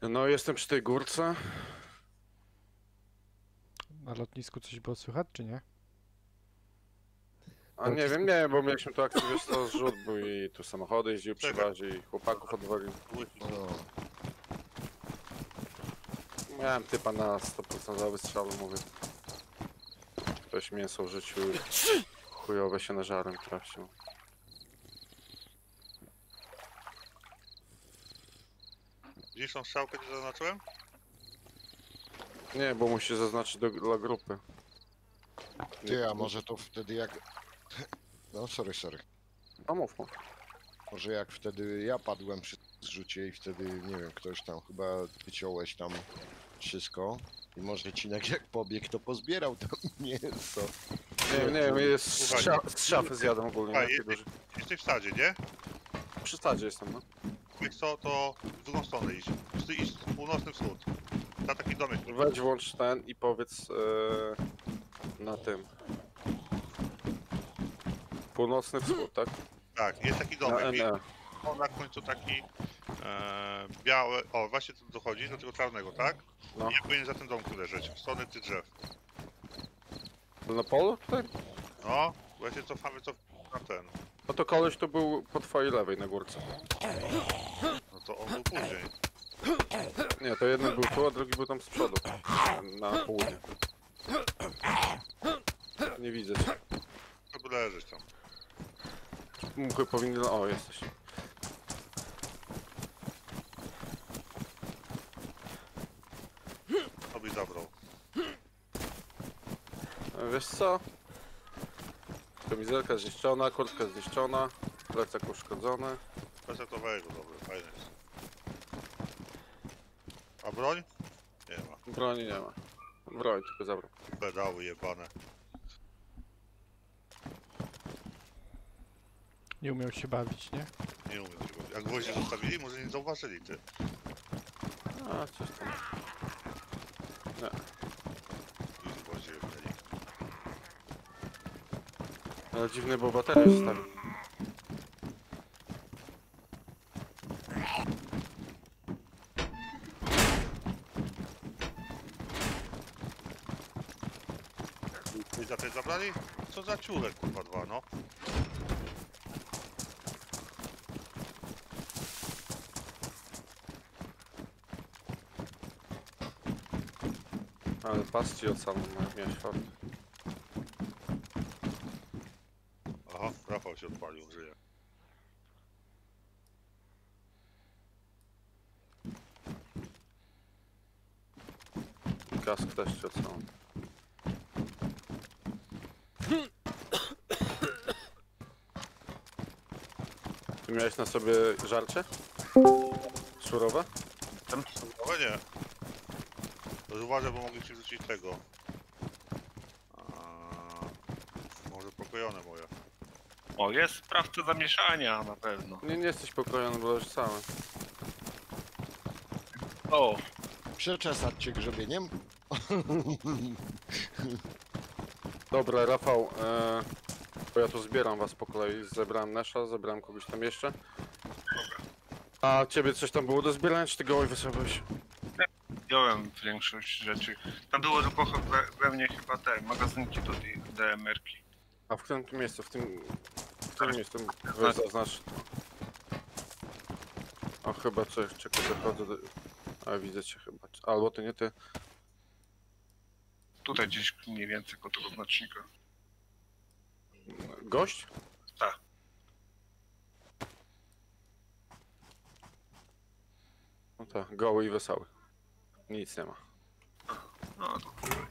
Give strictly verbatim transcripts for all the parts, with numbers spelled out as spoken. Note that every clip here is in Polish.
No, jestem przy tej górce. Na lotnisku coś było słychać, czy nie? A nie wiem, nie, bo mieliśmy tu akcję, wiesz co, zrzut był i tu samochody jeździły przy Czekaj. bazie i chłopaków odwalił. No, Miałem typa na sto procent wystrzału, mówię. Ktoś mięso w życiu chujowe się nażarem trafił. Widzisz tą strzałkę, gdzie zaznaczyłem? Nie, bo musi zaznaczyć do, dla grupy. Ty, a może to wtedy jak... No, sorry, sorry. A mów mu. Może jak wtedy ja padłem przy zrzucie i wtedy, nie wiem, ktoś tam chyba wyciąłeś tam wszystko. I może Cinek jak pobiegł, to pozbierał tam mięso. Nie, nie wiem, jest z, Słuchaj, szia z szafy zjadam ogólnie. Słuchaj, Nie, jesteś, jesteś w stadzie, nie? przy stadzie jestem, no. Wiesz co, to w drugą stronę iść. Ty idź w północny wschód. Na taki domek. Weź włącz ten i powiedz e, na tym. Północny wschód, tak? Tak, jest taki Na domek. I N E. on na końcu taki e, biały. O, właśnie tu dochodzi do tego czarnego, tak? No. I powinien za tym domku leżeć, w stronę tych drzew. Na polu tutaj? No, właśnie cofamy co na ten. No to koleś tu był po twojej lewej na górce. No to on był później. Nie, to jeden był tu, a drugi był tam z przodu. Na południe. Nie widzę cię. To by leżeć tam. Muchy powinny... O, jesteś. To by zabrał. E, Wiesz co? Kamizelka zniszczona, kurtka zniszczona, plecak uszkodzony. Pesetowego, dobry, fajny jest. A broń? Nie ma. Broni nie ma. Broń tylko zabrał. Pedały jebane. Nie umiał się bawić, nie? Nie umiem tego. Jak gwoździe zostawili, może nie zauważyli, ty. A, coś tam. Nie. Już gwoździe jebali. Ale dziwny, bo baterię zostawił. I za te zabrali? Co za ciulek, kurwa, dwa, no. Ale pas ci od samego miałeś fart. Aha, Rafał się odpalił, żyje. Kask też ci od samego. Ty miałeś na sobie żarcie? Surowe? Ale nie. To uważaj, bo mogę ci rzucić tego. A, może pokojone moje. O, jest sprawca zamieszania na pewno. Nie, nie jesteś pokojony, bo leżysz cały. O, Przeczesać cię grzebieniem? Dobra, Rafał, e, bo ja tu zbieram was po kolei. Zebrałem Nesza, zebrałem kogoś tam jeszcze. A ciebie coś tam było do zbierania, czy ty gołej wysłałeś? wziąłem większość rzeczy. Tam było tylko we, we mnie chyba te magazynki do tej D M R-ki. A w którym tu miejscu? W tym... W którym miejscu? Weź zaznacz. O, chyba, czekaj, czekaj, dochodzę do... A, widzę cię chyba. Albo ty, nie ty. Tutaj gdzieś mniej więcej koło tego znacznika. Gość? Tak. No tak, goły i wesoły. Nic nie ma. No to kurwa.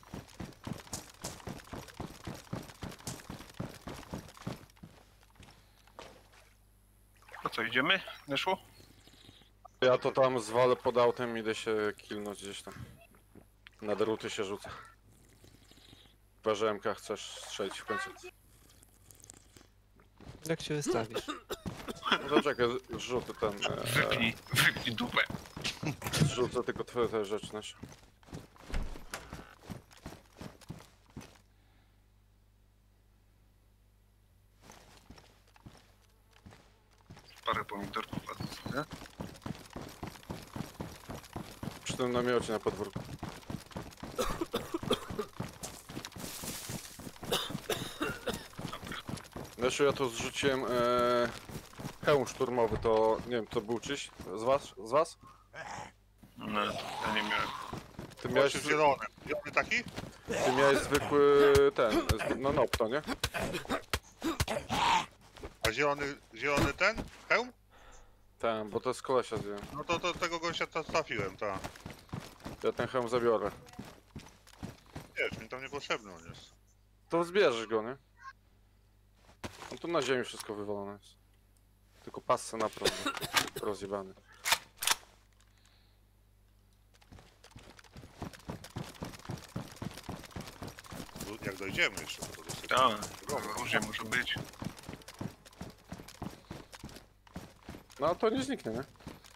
To co, idziemy? Neszło? Ja to tam zwalę pod autem, idę się kilnąć gdzieś tam. Na druty się rzucę. Chyba, że M K chcesz strzelić w końcu. Jak się wystawisz? No to czekaj, zrzucę ten... E, Wypnij, wypnij dupę. zrzucę tylko twoje te rzeczy nasze. Parę pomidorków ładnych, nie? przy tym namiocie na podwórku. Zresztą ja to zrzuciłem e, hełm szturmowy, to nie wiem, to był czyś z was? Z was? No, ja nie miałem. Ty miałeś, Miałeś zwy- zielony. Zielony taki? ty miałeś zwykły ten, z- no no, to nie? A zielony, zielony ten? Hełm? Ten, bo to z kolesia zdjąłem. No to, to tego gościa to trafiłem, tak. Ja ten hełm zabiorę. Wiesz, mi tam niepotrzebny on jest. To zbierzesz go, nie? No to na ziemi wszystko wywalone jest. Tylko pasce naprawdę rozjebany. Do- Jak dojdziemy jeszcze, to dosyć. Tak, różnie może być. No to nie zniknie, nie?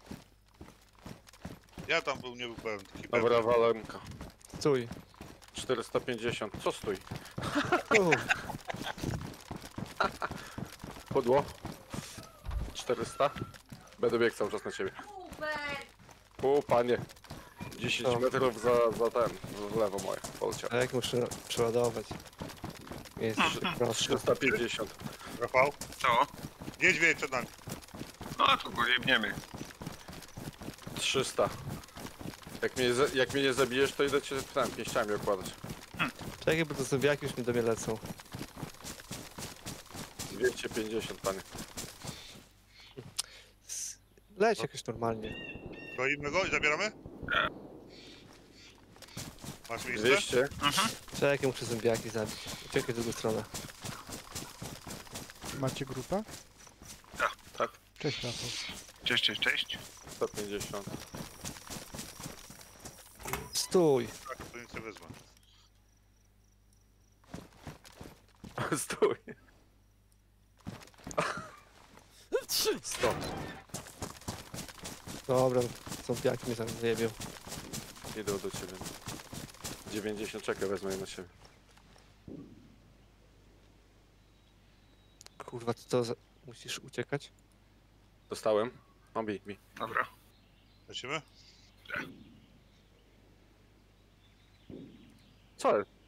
Ja tam był, nie był pełen taki Dobra, pewny. walemka. Stój. czterysta pięćdziesiąt. Co stój? U, Podło. czterysta. Będę biegł cały czas na ciebie. O panie. dziesięć Co? metrów za, za ten, w lewo moje. Poleciał. a jak muszę przeładować? Jest prosto. trzysta pięćdziesiąt. Rafał? Co? Niedźwiedź przed nami. No to go jebniemy. trzysta. Jak mnie, za- jak mnie nie zabijesz, to idę cię tam pięściami okładać. Czekaj, bo to zombiaki już mi do mnie lecą. dwieście pięćdziesiąt, panie. S- Leć jakoś normalnie. Kroimy go i zabieramy? Masz miejsce? dwieście. Czekaj, muszę zombiaki zabić. Uciekaj w drugą stronę. Macie grupę? Tak. Cześć Rafał. Cześć, cześć, cześć. sto pięćdziesiąt. Stój! Tak, to nic nie wezmę. Stój. sto. Dobra, zombiaki mnie zaraz wyjebią. Idę do ciebie. dziewięćdziesiąt, czekaj, wezmę je na siebie. Kurwa, co to za... Musisz uciekać? Dostałem. No bij, bij. Dobra. Lecimy? Co jest?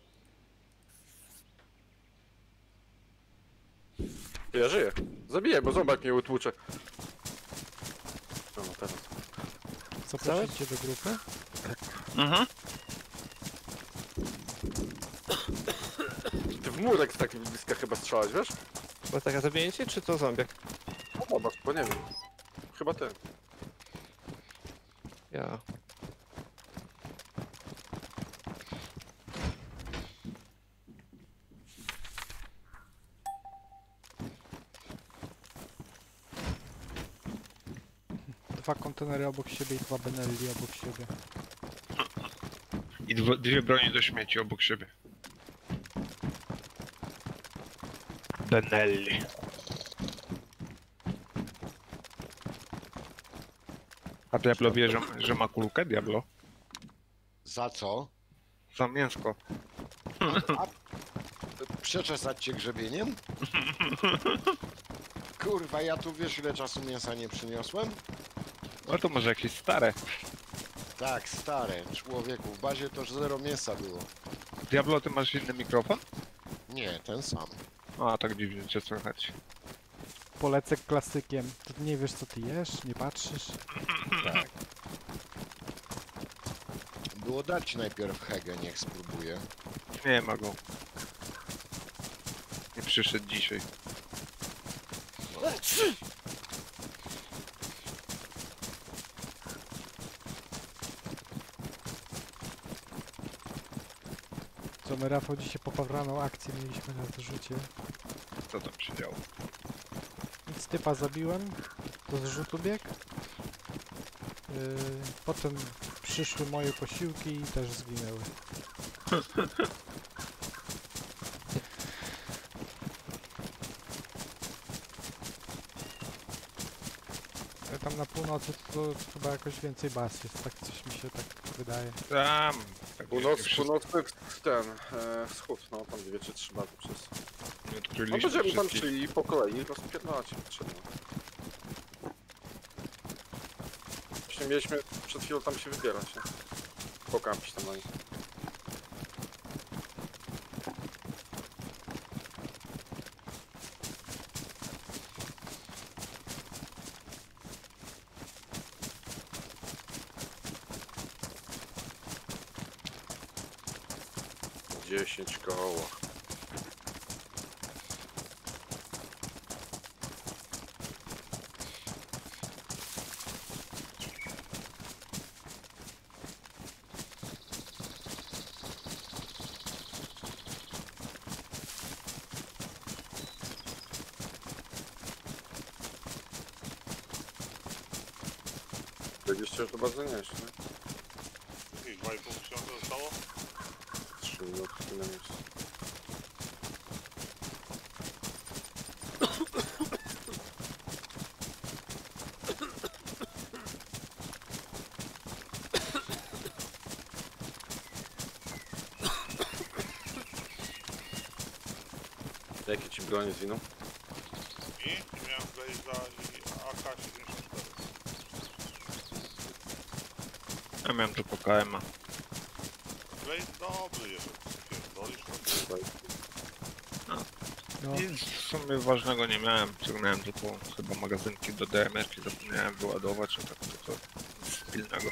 Ja żyję. Zabiję, bo zombak mnie utłucze. No, no teraz. Zaprosicie do grupy? Mhm. Ty w murek z takim bliska chyba strzelać, wiesz? Bo taka zabiję czy to zombiak? No zobacz, bo nie wiem. Chyba ty. Ja. Dwa kontenery obok siebie i dwa Benelli obok siebie. I dwo, dwie broni do śmieci obok siebie. Benelli. A Diablo wie, że, że ma kulkę, Diablo? Za co? Za mięsko. Przeczesać cię grzebieniem? Kurwa, ja tu wiesz ile czasu mięsa nie przyniosłem? No to może jakieś stare. Tak, stare, człowieku, w bazie to zero mięsa było. Diablo, ty masz inny mikrofon? Nie, ten sam. A, tak dziwnie cię słychać. Polecę klasykiem. Ty nie wiesz co ty jesz, nie patrzysz. Tak. Było dać najpierw Hege, niech spróbuje. Nie ma go. Nie przyszedł dzisiaj. Co my Rafał dzisiaj popawraną akcję mieliśmy na zrzucie. Co tam się działo? Nic typa zabiłem. Do zrzutu bieg. Yy, potem przyszły moje posiłki i też zginęły. Ale tam na północy to, to chyba jakoś więcej baz jest, tak coś mi się tak wydaje. Tam. tak Północ, wszystko północny ten e, wschód, no tam dwie czy trzy bazy przez. nie No odkryliśmy będziemy tam wszystkich. szli po kolei, rozpierdalać się potrzebno. Właśnie mieliśmy przed chwilą tam się wybierać, nie? Pokampić tam na nich. dziesięć koło. czterdzieści już do bardzo nieźle. Jakieś dwa i pół tysiąca zostało? trzy minuty na miejscu. Jakie ci bronie zwiną? I miałem Blaze'a i A K siedemdziesiąt cztery. Ja miałem tylko K M a. Blaze dobry jest, pierdolisz. No, Nic w sumie ważnego nie miałem, ciągnąłem tylko chyba magazynki do D M R-ki, zapomniałem wyładować, a tak to, to nic pilnego.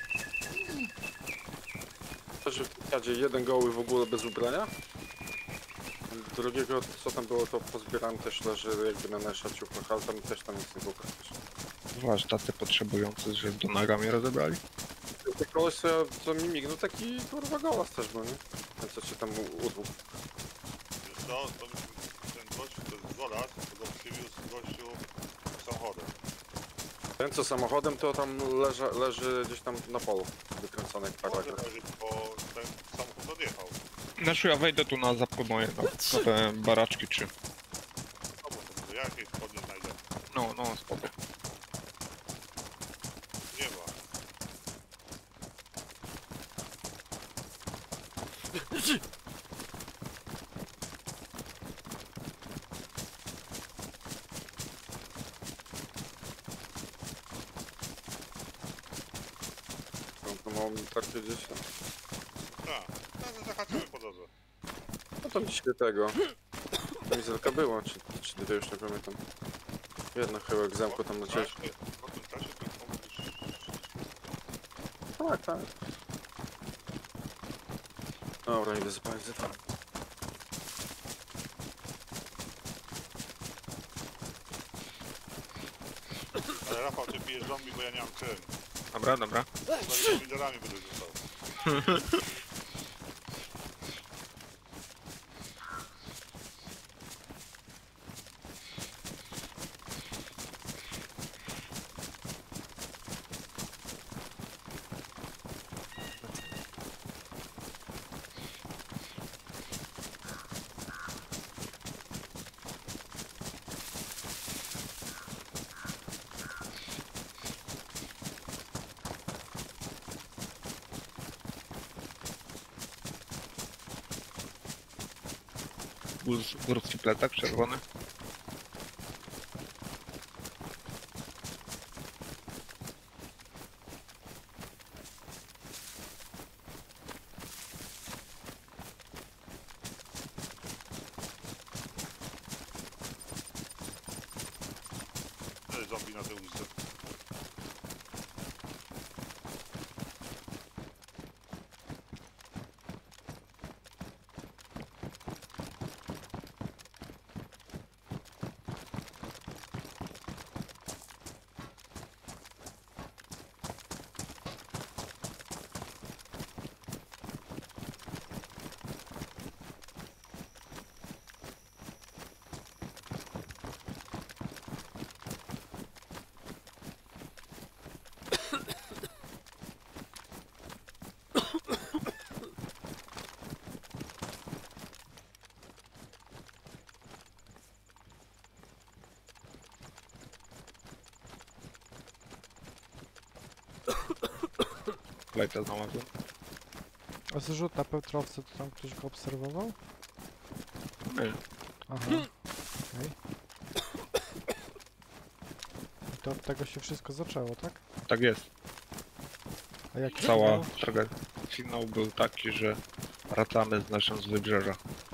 To, że w wywiadzie jeden goły w ogóle bez ubrania. Drugiego, co tam było, to pozbierałem też leży jakby na nasza ciuchach, ale tam też tam nic nie było praktycznie. Warsztaty potrzebujące, że do nagami rozebrali? Ten koleś, co, ja- co mi mignął, taki kurwa golas też był, nie? Ten co się tam u- utłukł. Wiesz co, to ten gościu, to jest Zolas, to go przywiózł gościu samochodem. Ten co samochodem, to tam leży, leży gdzieś tam na polu, wykręcony jak Może paragraf. leżeć, bo ten samochód odjechał. Znaczy ja wejdę tu na zapłę moje, na, na te baraczki czy... No bo to ja jakieś spodnie znajdę. No, no, spoko. Nie ma. No, to mało mi tak gdzieś tam. Tak, no, zahaczymy po drodze. No to dzisiaj tego. Kamizelka była, czy, czy dwie już nie pamiętam. Jedna chyba jak zamku tam na ciebie. Czasie- Po tym czasie to pomógł. Tak, tak. Dobra, idę zapalić za tam. Ale Rafał, ty pijesz zombie, bo ja nie mam czym. Dobra, dobra. Z pomidorami będę rzucał. Górs, górski plecak czerwony. To jest zombie na tej ulicy. Plejta znalazłem. a zrzut na Petrowce, to tam ktoś go obserwował? My. Aha. Okej. I to od tego się wszystko zaczęło, tak? Tak jest. A jak Cała finał? tragedia. Finał był taki, że wracamy z naszym z wybrzeża.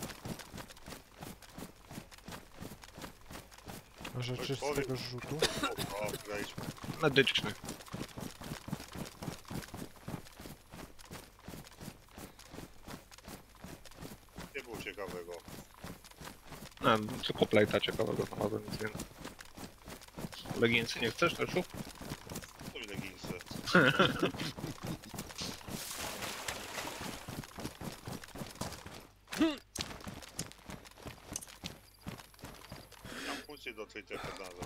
Rzeczy z tego rzutu? O, graliśmy. Medyczny. Nie było ciekawego. No, tylko plejta ciekawego znalazłem, nic więcej. Leginsy nie chcesz, Leszu? To mi leginsy. Mam funkcję do tej trefy znalazłem.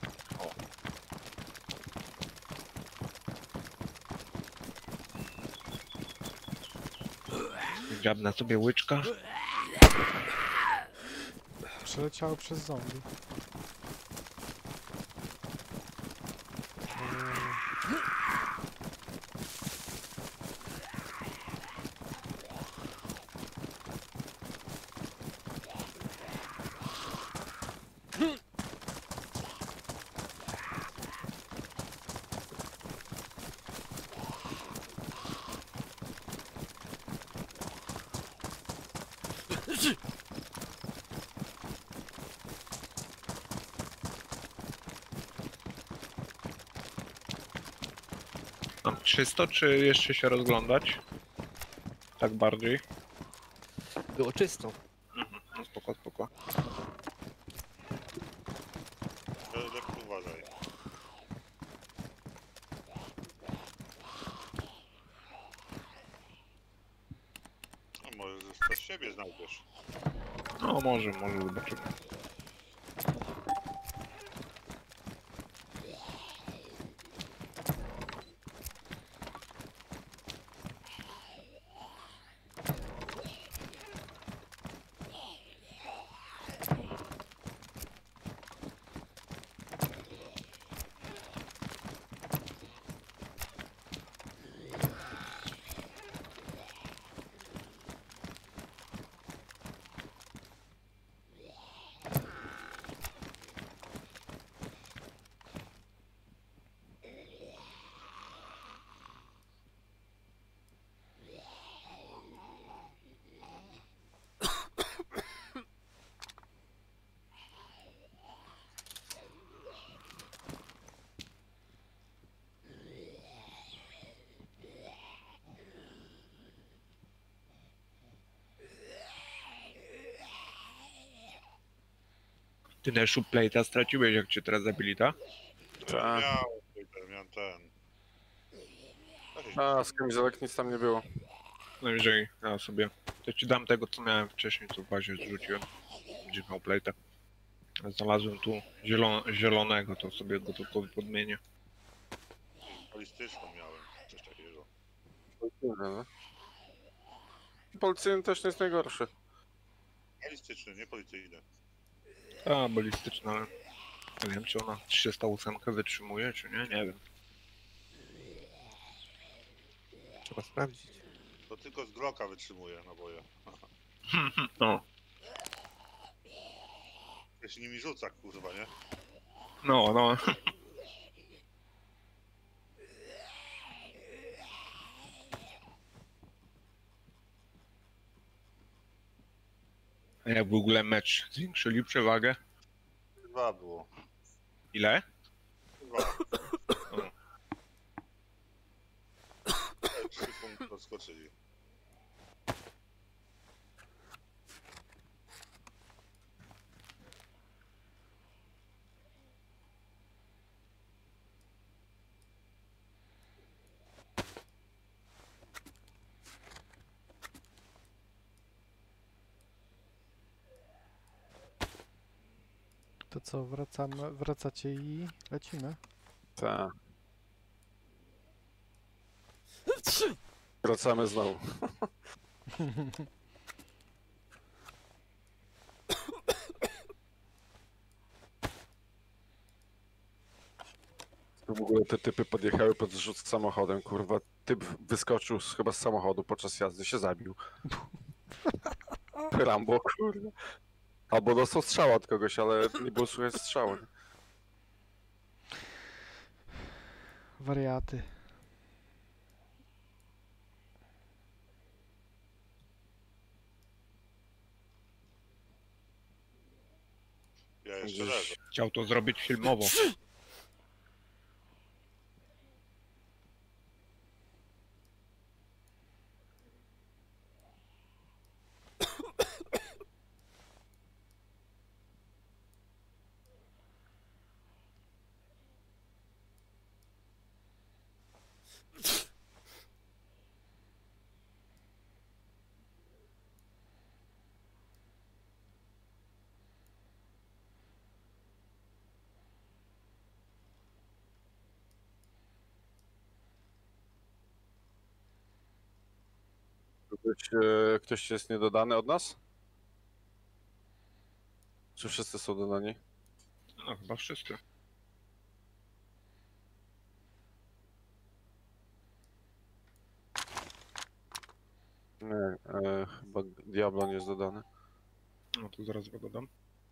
Dziabnę sobie łyczka. Przeleciało przez zombie. Eee, Mam czysto, czy jeszcze się rozglądać? Tak bardziej? Było czysto. No spoko, spoko. Le- Lekko uważaj. A może z siebie znajdziesz. No może, może zobaczymy. Ty Neszu plejta straciłeś, jak cię teraz zabili, tak? Tak. Miałem ten, miałem ten. Ja się A, z kamizelek nic tam nie było. Najwyżej ja sobie. To ci dam tego, co miałem wcześniej, co w bazie zrzuciłem. Gdzie miał plejta. Znalazłem tu zielon zielonego, to sobie go tylko podmienię. balistyczną miałem. Coś takiego. Policyjny, no. Policyjny też nie jest najgorszy. Balistyczny, nie policyjny. A, balistyczna, ale nie wiem, czy ona trzysta osiem wytrzymuje, czy nie, nie wiem. Trzeba sprawdzić. To tylko z Glocka wytrzymuje naboje. No, Ja się nimi rzuca, kurwa, nie? no, no. A jak w ogóle mecz zwiększyli przewagę? Dwa było. Ile? Dwa. O. Trzy punkty odskoczyli. To co, wracamy, wracacie i lecimy? Tak. Wracamy znowu. W ogóle te typy podjechały pod zrzut z samochodem, kurwa. Typ wyskoczył z, chyba z samochodu podczas jazdy, się zabił. Rambo, kurwa. Albo dostał strzała od kogoś, ale nie było słychać strzału. Wariaty. Jeszcze leży. Gdzieś... Chciał to zrobić filmowo. Ktoś, e, ktoś jest niedodany od nas? Czy wszyscy są dodani? No chyba wszyscy. Nie, e, chyba Diablo nie jest dodany. No to zaraz go dodam.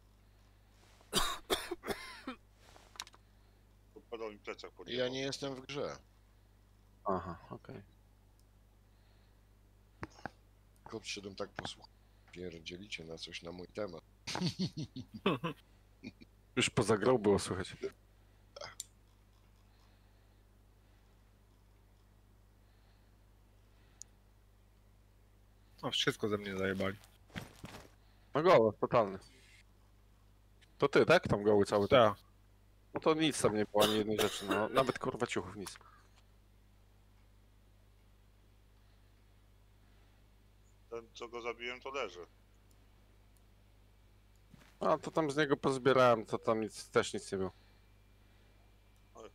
Podał mi plecak po Ja nie jestem w grze. Aha, okej. Tylko przyszedłem tak posłuchać. Pierdzielicie na coś na mój temat. Już poza grą było słychać. No wszystko ze mnie zajebali. No goły, totalny. To ty, tak? Tam goły cały. Tak. No to nic tam nie było, ani jednej rzeczy, no. Nawet kurwa ciuchów, nic. Ten, co go zabiłem, to leży. A to tam z niego pozbierałem, to tam nic, też nic nie było. Ale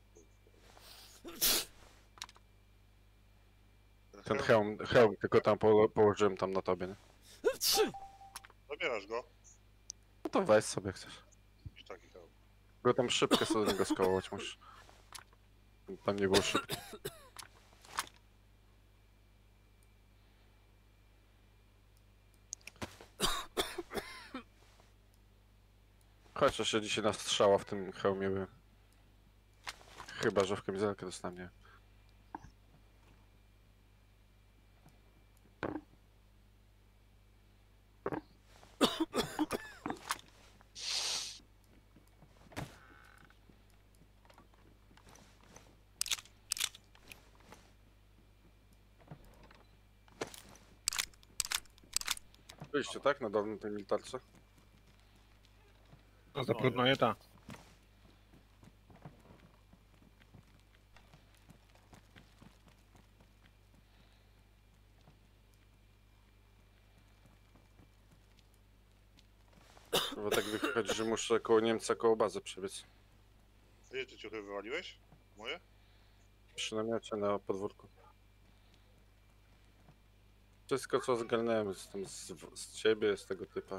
Ten hełm, hełm tylko tam po, położyłem tam na tobie, nie? Zabierasz go? No to weź sobie jak chcesz. I taki hełm. Tylko tam szybkę sobie do niego skołować musisz. Tam nie było szybkie. Chodź, jeszcze dzisiaj na strzała w tym hełmie byłem. Chyba, że w kamizelkę dostałem, nie. Byliście, tak? Na dawnym tej militarce? No za trudno je ta. Bo tak wychodzi, że muszę koło Niemca, koło bazy przebiec. Ile ty ciuchy wywaliłeś? Moje? Przy namiocie na podwórku. Wszystko co zgarnąłem z, tam z, z ciebie, z tego typa.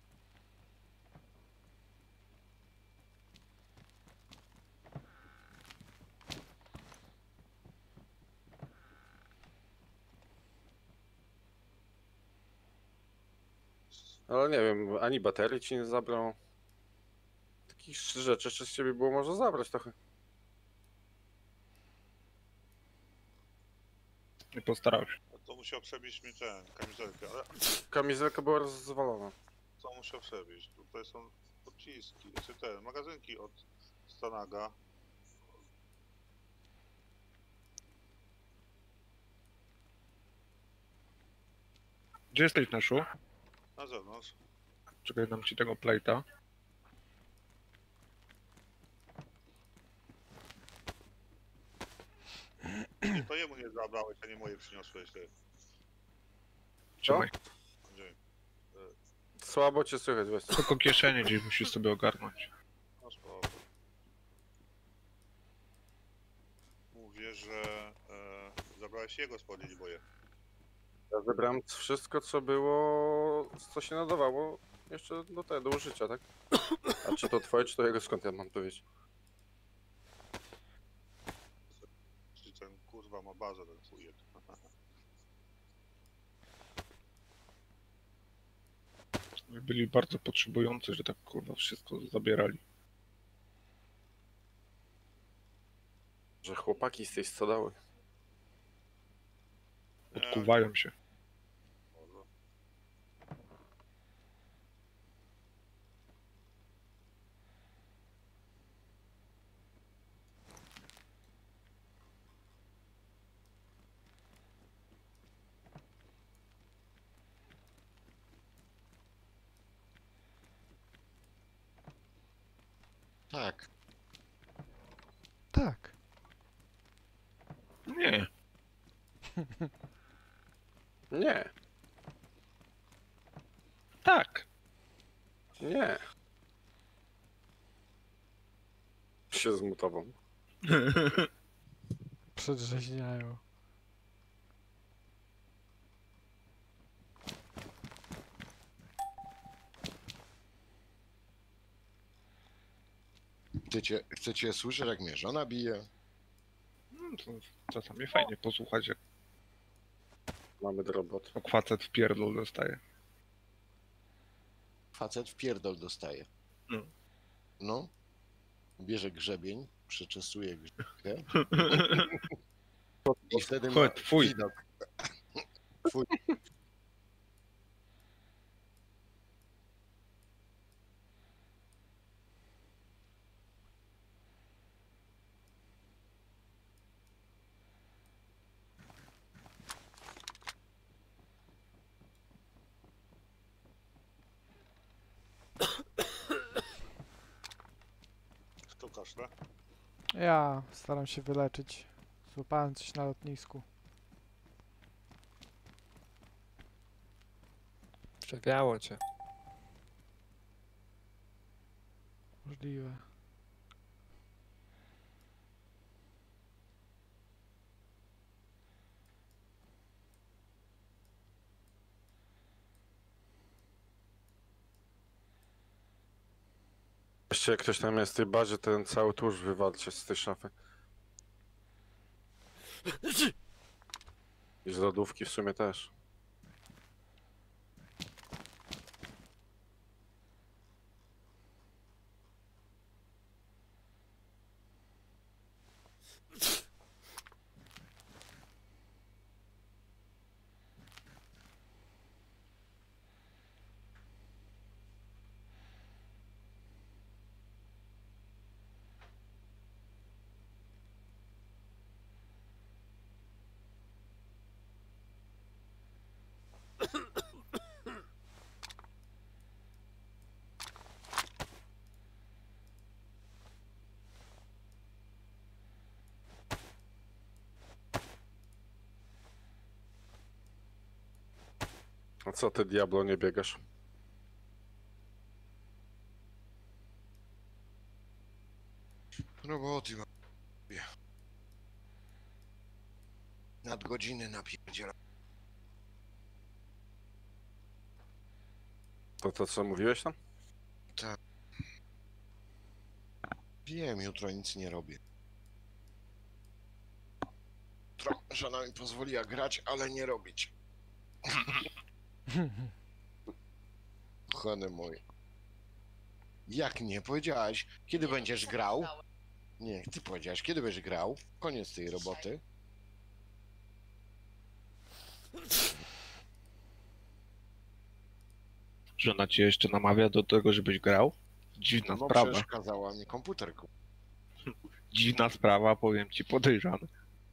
Ale nie wiem, ani baterii ci nie zabrał. Takich rzeczy jeszcze z ciebie było może zabrać trochę. Nie postarał się. A to musiał przebić mi ten, kamizelkę, ale Kamizelka była rozwalona. co musiał przebić? Tutaj są pociski, czy te magazynki od Stanaga. Gdzie jesteś, Neszu? Na zewnątrz. Czekaj, dam ci tego plate'a. Nie, to jemu nie zabrałeś, a nie moje przyniosłeś. Ty. Trzymaj. Dzień. Słabo cię słychać, weź. Tylko kieszenie gdzieś musisz sobie ogarnąć. No spoko. Mówię, że e, zabrałeś jego spodnie, boję. Ja zebrałem wszystko co było, co się nadawało jeszcze do tego, do użycia, tak? A czy to twoje, czy to jego, skąd ja mam to wiedzieć? Czyli ten kurwa ma bazę, ten fujek. Byli bardzo potrzebujący, że tak kurwa wszystko zabierali. Że chłopaki z tej stodoły. Odkuwają się. Tak. Tak. Nie. Nie, Tak. nie. Się zmutował. Przedrzeźniają. Chcecie, chcecie słyszeć, jak mnie żona bije? No, to czasami fajnie posłuchać, jak Mamy do roboty. facet w pierdol dostaje. Facet w pierdol dostaje. No. No. Bierze grzebień, przeczesuje grzybkę. I wtedy ma Chodź, fuj. widok. Fuj. Kto kaszle? Ja staram się wyleczyć. Złapałem coś na lotnisku. Przewiało cię. Możliwe. Jeśli jak ktoś tam jest w tej bazie, ten cały tłuszcz wywalcie z tej szafy. I z lodówki w sumie też. A co ty, Diablo, nie biegasz? Roboty mam. Nadgodziny napierdzielam. To to co mówiłeś tam? Wiem, jutro nic nie robię. Jutro żona mi pozwoliła grać, ale nie robić. Kochane moje. Jak nie? Powiedziałaś, kiedy będziesz grał? Nie, ty powiedziałaś, kiedy będziesz grał? Koniec tej roboty. Żona cię jeszcze namawia do tego, żebyś grał? Dziwna No sprawa. przecież kazała mi komputer kupić. Dziwna sprawa, powiem ci, podejrzane.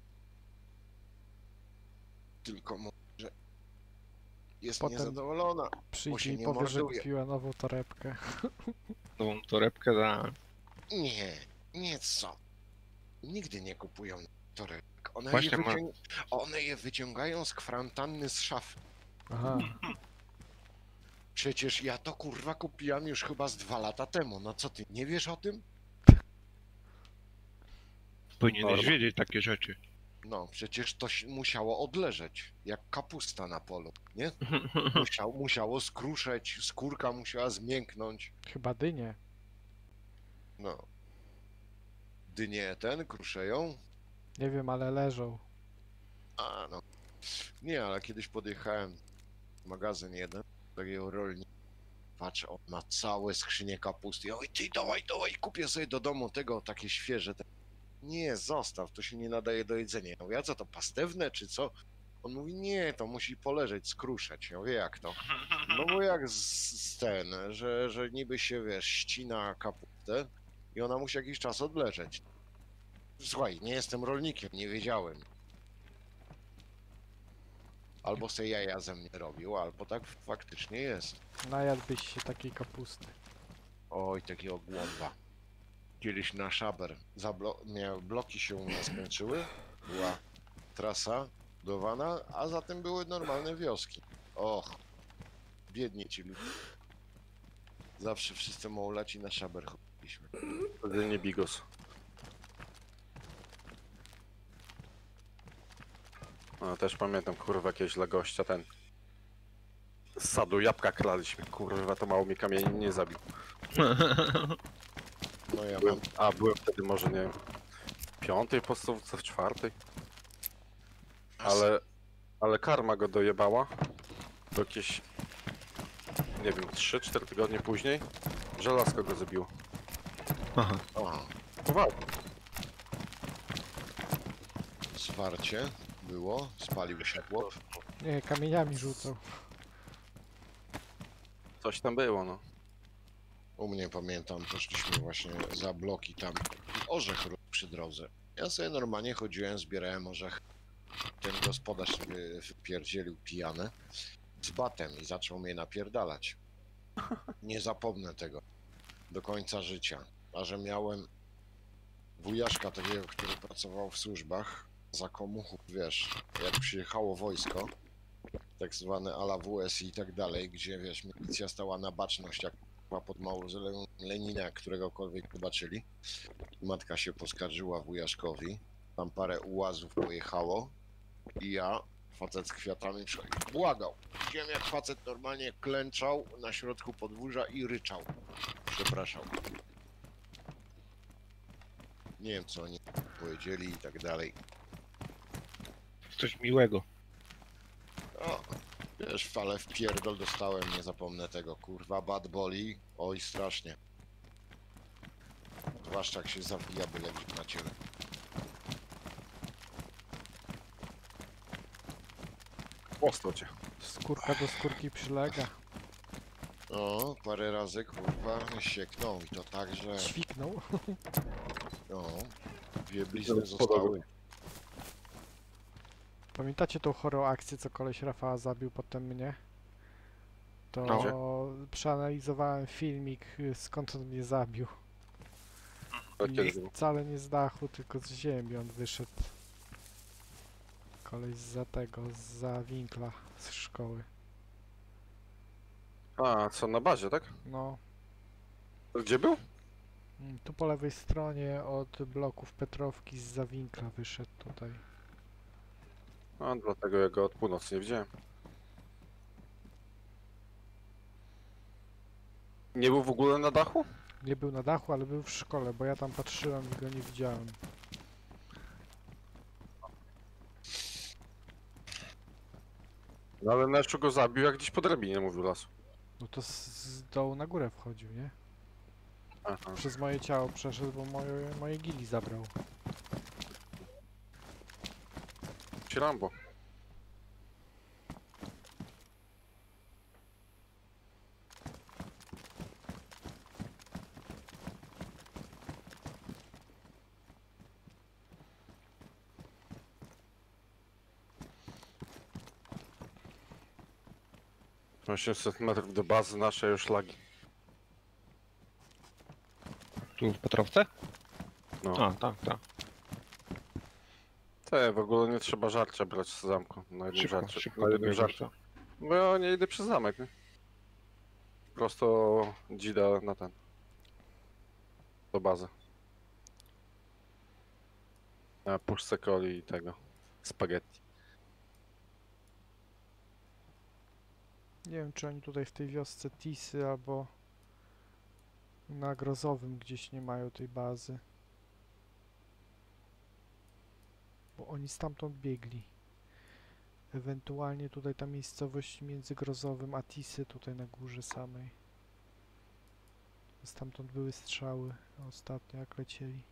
Tylko może jest Potem niezadowolona. Przyjdzie się i nie powie, że morduje. kupiła nową torebkę. Nową torebkę da. Nie, nie co. Nigdy nie kupują torebek. One, je Właśnie ma- wyciąg... One je wyciągają z kwarantanny z szafy. Aha. Przecież ja to kurwa kupiłam już chyba z dwa lata temu. No co ty, nie wiesz o tym? Powinieneś Norma. wiedzieć takie rzeczy. No, przecież to się musiało odleżeć, jak kapusta na polu, nie? Musiał, musiało skruszeć, skórka musiała zmięknąć. Chyba dynie. No. Dynie ten kruszeją? Nie wiem, ale leżą. A, no. Nie, ale kiedyś podjechałem w magazyn jeden, takiego rolnika. Patrzę, on ma całe skrzynie kapusty. Oj, ty dawaj, dawaj, kupię sobie do domu tego, takie świeże. Te... Nie, zostaw, to się nie nadaje do jedzenia. Ja mówię, a co to, pastewne czy co? On mówi, nie, to musi poleżeć, skruszeć. Ja mówię, jak to? No bo jak z, z ten, że, że niby się, wiesz, ścina kapustę i ona musi jakiś czas odleżeć. Słuchaj, nie jestem rolnikiem, nie wiedziałem. Albo se jaja ze mnie robił, albo tak faktycznie jest. Najadłbyś się takiej kapusty. Oj, takiego głąba. kiedyś na Szaber. Zablo- miał, bloki się u nas kończyły, była trasa budowana, a zatem były normalne wioski. Och, biedni ci ludzie. Zawsze wszyscy małolaci na Szaber chodziliśmy. Wtedy nie bigos. No też pamiętam, kurwa, jakiegoś dla gościa ten. Z sadu jabłka kraliśmy, kurwa, to mało mi kamieni nie zabił. No ja mam Byłem, a byłem wtedy może nie wiem, w piątej podstawówce, w czwartej. Ale, ale karma go dojebała. To jakieś, nie wiem, trzy cztery tygodnie później żelazko go zabiło. Aha. Aha, Poważnie. zwarcie było, spalił się chłop. Nie, kamieniami rzucał. Coś tam było, no. U mnie pamiętam, poszliśmy właśnie za bloki tam. Orzech rósł przy drodze. Ja sobie normalnie chodziłem, zbierałem orzech. Ten gospodarz sobie wypierdzielił pijany z batem i zaczął mnie napierdalać. Nie zapomnę tego do końca życia. A że miałem wujaszka takiego, który pracował w służbach za komuchów, wiesz, jak przyjechało wojsko, tak zwane a la W S i tak dalej, gdzie wiesz, milicja stała na baczność jak pod mauzolem Lenina, któregokolwiek zobaczyli. Matka się poskarżyła wujaszkowi, tam parę ułazów pojechało i ja, facet z kwiatami, przychodził, błagał. Widziałem jak facet normalnie klęczał na środku podwórza i ryczał. Przepraszam. Nie wiem co oni powiedzieli i tak dalej. Coś miłego. O, wiesz, ale w pierdol dostałem, nie zapomnę tego, kurwa, bad boli, oj strasznie. Zwłaszcza jak się zawija byle gdzie na ciele. Ostro cię. Skórka do skórki przylega. No, parę razy, kurwa, sieknął i to tak, że, Ćwiknął. no, dwie blizny Podobno. zostały. Pamiętacie tą chorą akcję, co koleś Rafała zabił potem mnie? To No. przeanalizowałem filmik, y, skąd on mnie zabił. To I kiedy było? wcale nie z dachu, tylko z ziemi on wyszedł. Koleś za tego, za winkla z szkoły. A, co, na bazie, tak? No, Gdzie był? mm, tu po lewej stronie od bloków Petrowki z za winkla wyszedł tutaj. A, dlatego ja go od północy nie widziałem. Nie był w ogóle na dachu? Nie był na dachu, ale był w szkole, bo ja tam patrzyłem i go nie widziałem. No ale Neszu go zabił, jak gdzieś po drabinie mówił lasu. No to z, z dołu na górę wchodził, nie? Aha. Przez moje ciało przeszedł, bo moje, moje gili zabrał. Ci Rambo. osiemset metrów do bazy naszej już lagi. Tu w Petrowce? No. A, tak, tak. Te, w ogóle nie trzeba żarcia brać z zamku. Na jednym Szybko, żarcie. szybko Na do jednym żarcie. żarcia. Bo ja nie idę przez zamek, nie? Prosto dzida na ten. Do bazy. Na puszce coli i tego. Spaghetti. Nie wiem, czy oni tutaj w tej wiosce Tisy albo na Grozowym gdzieś nie mają tej bazy. Bo oni stamtąd biegli. Ewentualnie tutaj ta miejscowość między Grozowym a Tisy, tutaj na górze samej. Stamtąd były strzały ostatnio jak lecieli.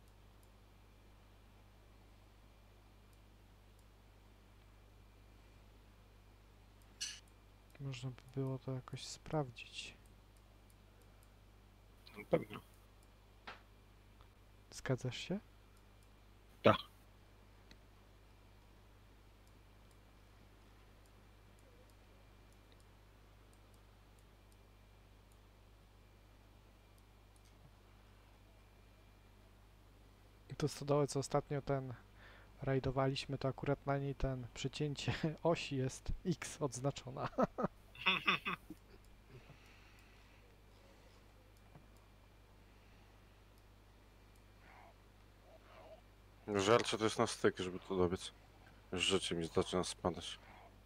Można by było to jakoś sprawdzić. Na pewno. Zgadzasz się? Tak. To stodołę, co ostatnio ten rajdowaliśmy, to akurat na niej ten przecięcie osi jest X odznaczona. Żarcie to jest na styk, żeby to dobiec. Już życie mi zaczyna spadać.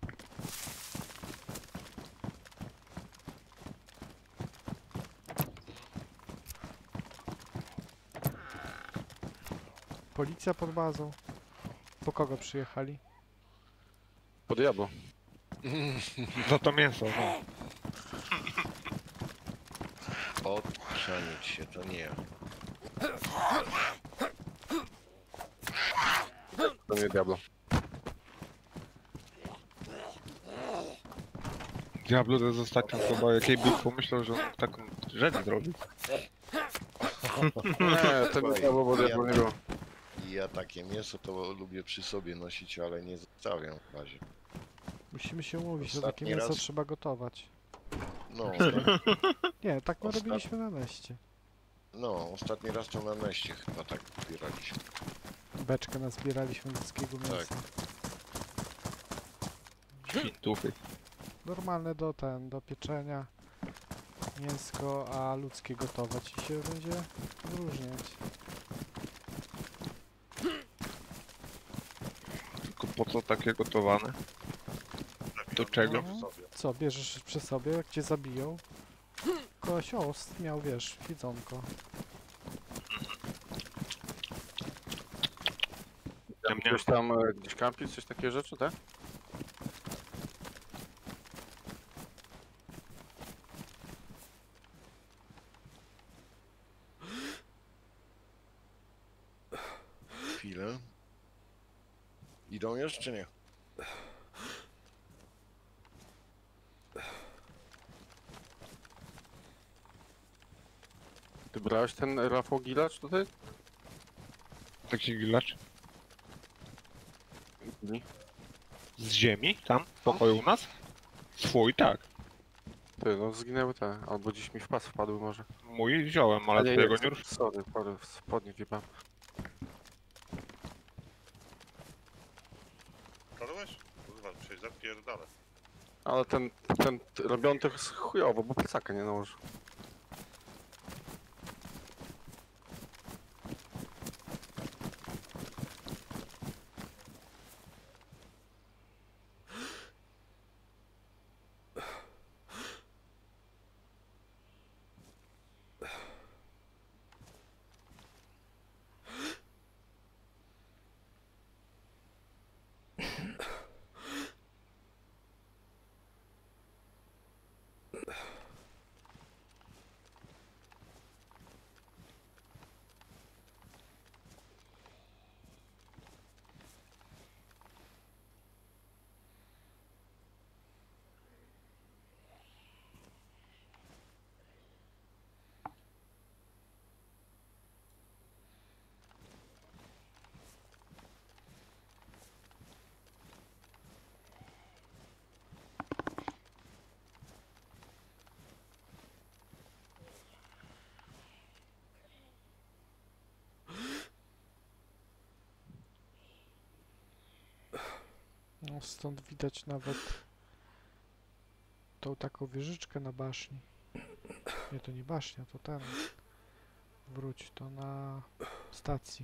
Policja pod bazą. Po kogo przyjechali? Po diabło. Za to mięso, no. Odchrzanić się, to nie ja. To nie diablo. Diablo to jest ostatnio chyba, jakiej by pomyślał, że on taką rzecz zrobił. Nie, to nie diabło, bo diabło nie było. I ja takie mięso to lubię przy sobie nosić, ale nie zostawiam w bazie. Musimy się umówić, że takie Ostatni mięso raz- trzeba gotować. No, Nie, tak my Ostat- robiliśmy na neście. no, ostatni raz to na meście chyba tak zbieraliśmy. Beczkę nazbieraliśmy ludzkiego mięsa. Świntuchy. Normalne do ten, do pieczenia. Mięsko, a ludzkie gotować i się będzie wyróżniać. Tylko po co takie gotowane? Do czego? No, co, bierzesz przy sobie, jak cię zabiją? Kogoś ost miał, wiesz, jedzonko. Niam, niam. Gdzieś tam, e, gdzieś kampić, coś takie rzeczy, tak? Chwilę. Idą już czy nie? Ty brałeś ten Rafał Gilacz tutaj? Taki gilacz? Nie. Z ziemi? Tam? W pokoju u nas? Swój, tak. Ty, no zginęły te, albo dziś mi w pas wpadły może. Mój wziąłem, ale A nie, twojego nie, nie rusz. sorry, sorry, spodnie wjebałem. Kradłeś? Kurwa, przecież zapierdalę. Ale ten, ten t- robiony to jest chujowo, bo plecaka nie nałożył. No stąd widać nawet tą taką wieżyczkę na baszni. Nie, to nie basznia, to ten. Wróć, to na stacji.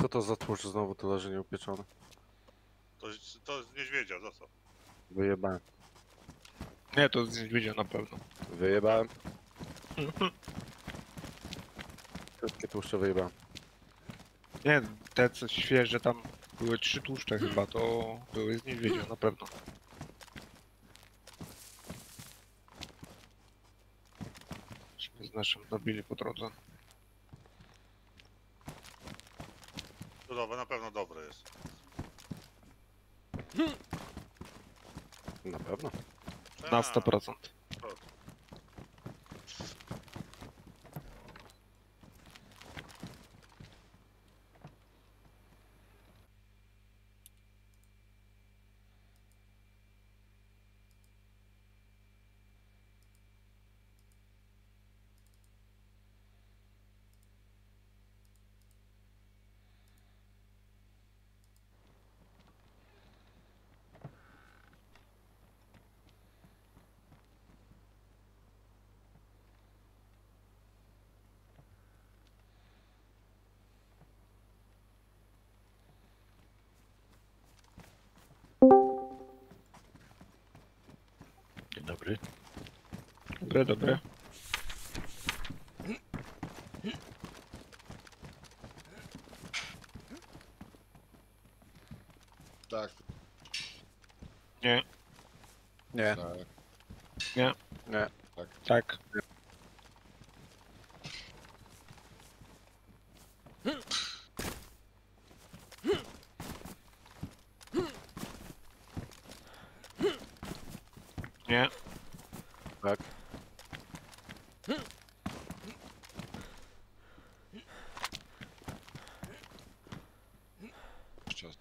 Co to za tłuszcz znowu tu leży nieupieczony? To, jest- to jest niedźwiedzia, zostaw. Wyjebałem. Nie, to z niedźwiedzia na pewno. Wyjebałem. Wszystkie tłuszcze wyjebałem. Nie, te co świeże tam były trzy tłuszcze chyba, to były z niedźwiedzia na pewno. Myśmy z naszym dobili po drodze. To dobra, na pewno dobre jest. Na pewno. Na sto procent. Dzień dobry. Dobre, dobre. Tak, Nie, Nie. tak. nie, Nie. tak. Nie, Tak. Czas.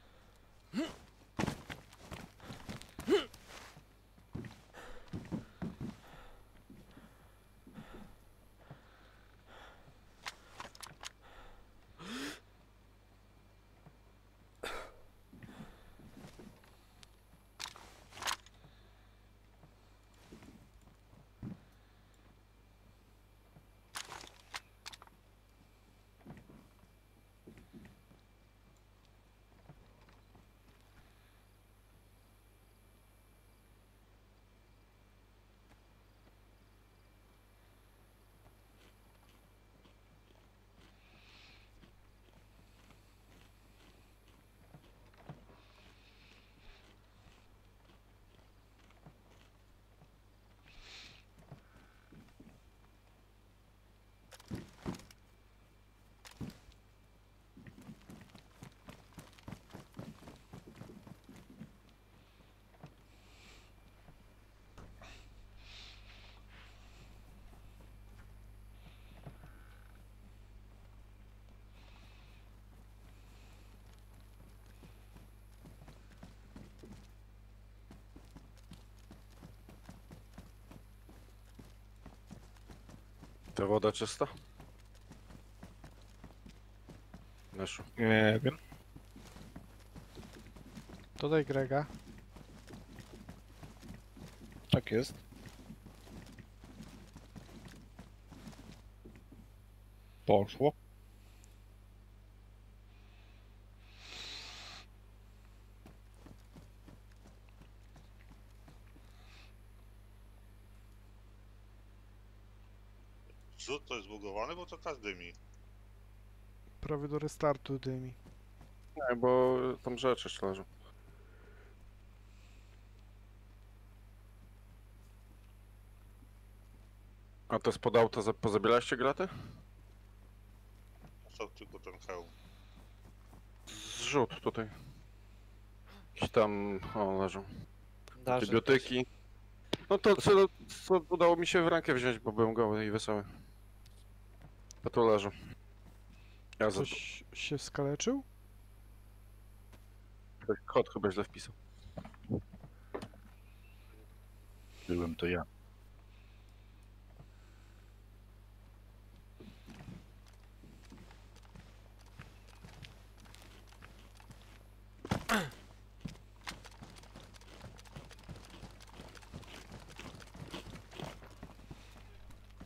Ta woda czysta? Weszło. nie wiem. Dodaj Grega. Tak jest. Poszło. Zrzut to jest zbugowany, bo to tak dymi. Prawie do restartu dymi. Nie, bo tam rzeczy jeszcze leżą. A to spod auta za- pozabieraliście graty? Co tylko ten hełm. Zrzut tutaj. Jakieś tam, o, leżą. Darze Antybiotyki. No to co, co udało mi się w rękę wziąć, bo byłem goły i wesoły. A tu leżą. Ja za Coś się skaleczył? kod chyba źle wpisał. Byłem to ja.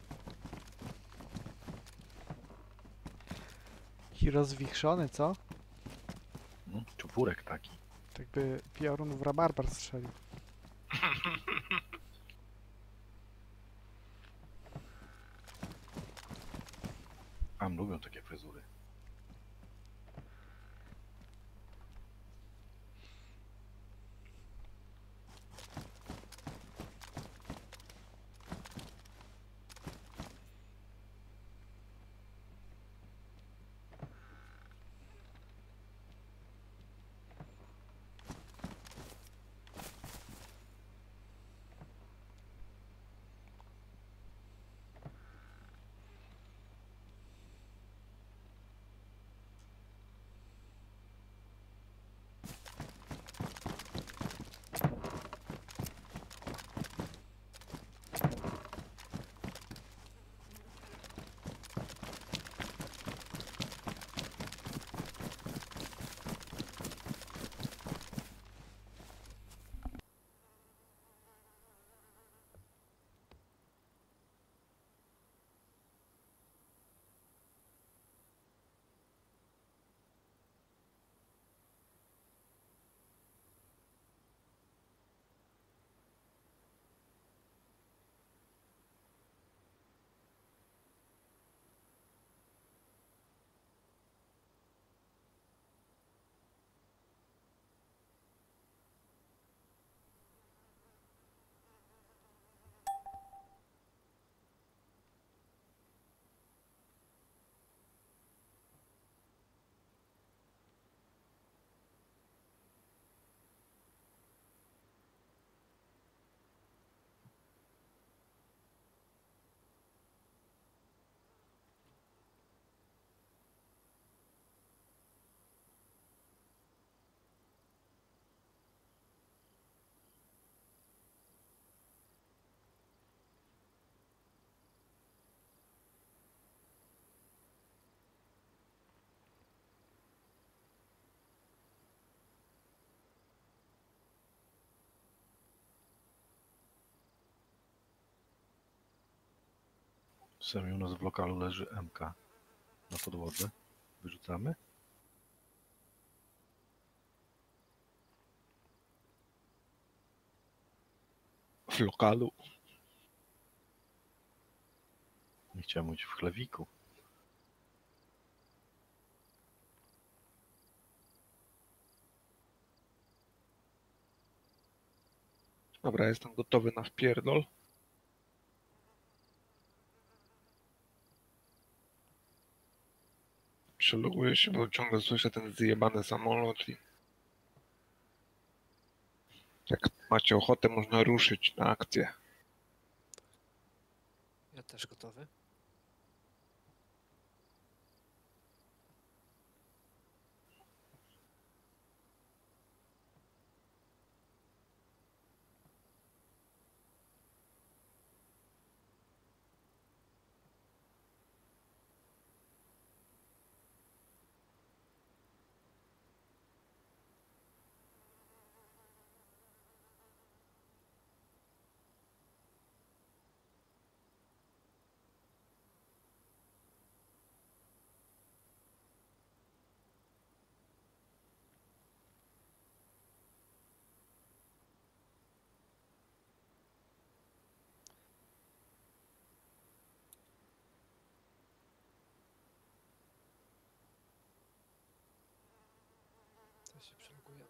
I rozwichrzony, co? Potwórek taki. Tak by piorun w rabarbar strzelił. Tam lubią takie fryzury. Sami u nas w lokalu leży M K na podłodze. Wyrzucamy? W lokalu. Nie chciałem mówić w chlewiku. Dobra, jestem gotowy na wpierdol. Przeloguję się, bo ciągle słyszę ten zjebany samolot i... Jak macie ochotę, można ruszyć na akcję. Ja też gotowy. To się przeloguję.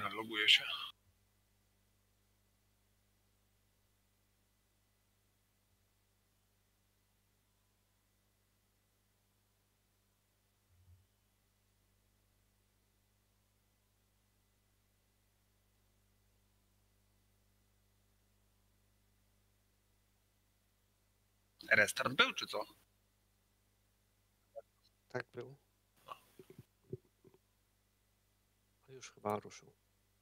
loguję się. Restart był, czy co? Tak był. Już chyba ruszył.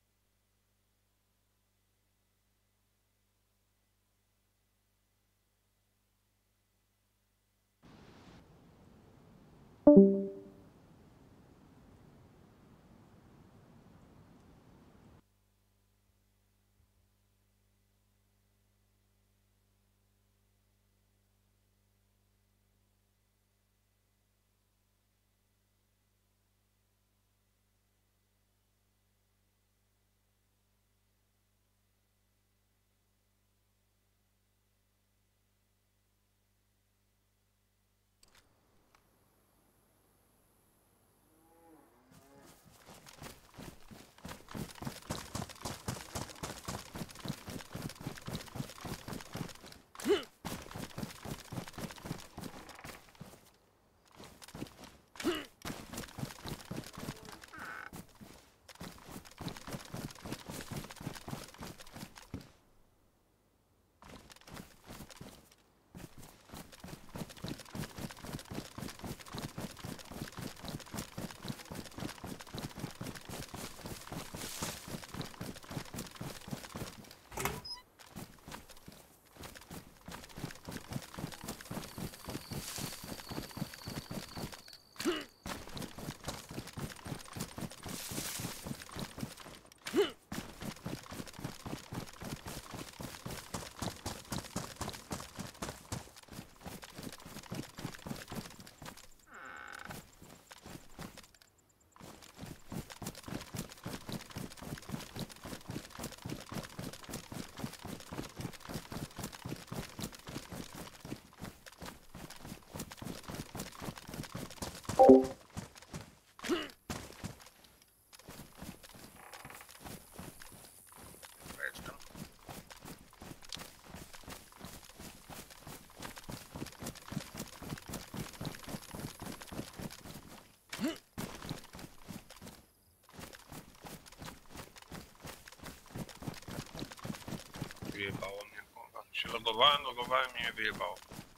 Jestem. Wyjebało mnie, kurwa. Się logowałem, logowałem i mnie wyjebało.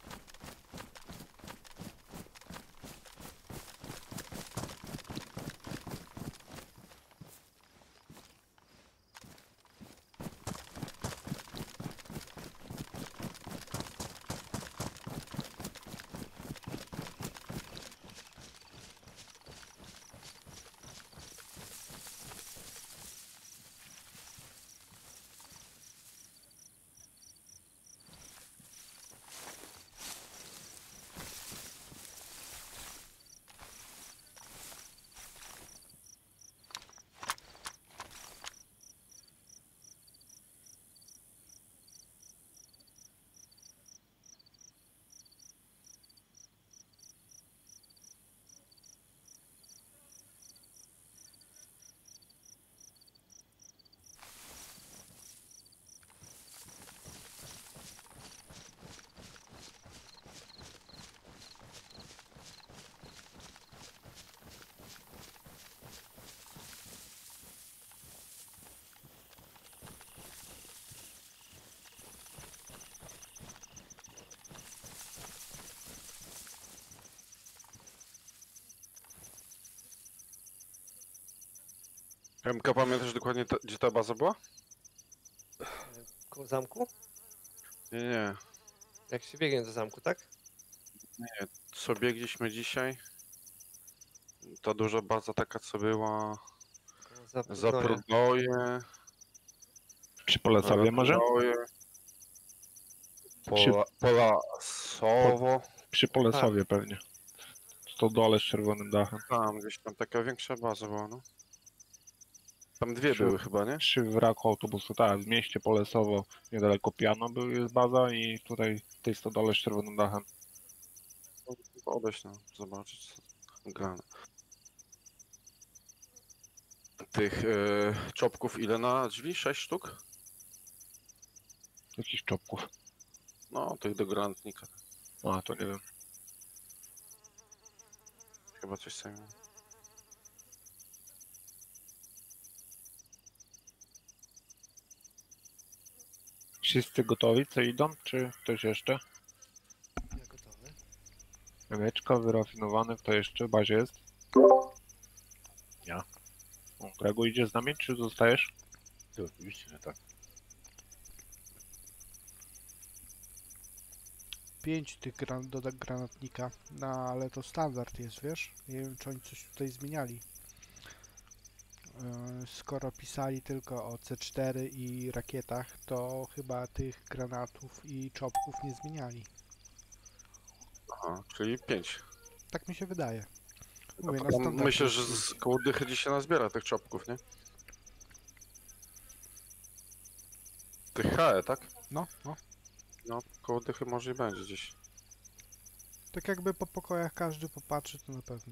M K, pamiętasz dokładnie ta, gdzie ta baza była? Koło zamku? Nie, nie. Jak się biegnie do zamku, tak? Nie, co biegliśmy dzisiaj? Ta duża baza taka, co była... Koło Zaprudnoja. Zaprudnoje... Przy Polesowie może? Zaprudnoje, Przy, Pola, Polasowo... przy Polesowie pewnie. Stodole z czerwonym dachem. Tam gdzieś tam taka większa baza była, no. Tam dwie Przy- były chyba, nie? Przy wraku autobusu, tak, w mieście Polesowo, niedaleko Piano był, jest baza i tutaj w tej stodole z czerwonym dachem. Odejść, no, zobaczyć co tam grane. tych yy, czopków ile na drzwi? sześć sztuk? Jakichś czopków. No, tych do granatnika. A, to nie wiem. Chyba coś samego. Wszyscy gotowi, co idą? Czy ktoś jeszcze? Ja gotowy. Jajeczko wyrafinowane, kto jeszcze w bazie jest? Ja. O, Gregu idzie z nami, czy zostajesz? To oczywiście, że tak. Pięć tych gran do granatnika, no ale to standard jest, wiesz? Nie wiem, czy oni coś tutaj zmieniali. Yy, skoro pisali tylko o C cztery i rakietach, to chyba tych granatów i czopków nie zmieniali. Aha, czyli pięć. Tak mi się wydaje. No Mówię, to na tam standard myślę, jest że pięć. z koło dychy dziś się nazbiera tych czopków, nie? Tych H E, tak? No, no. No, koło dychy może i będzie gdzieś. Tak jakby po pokojach każdy popatrzy, to na pewno.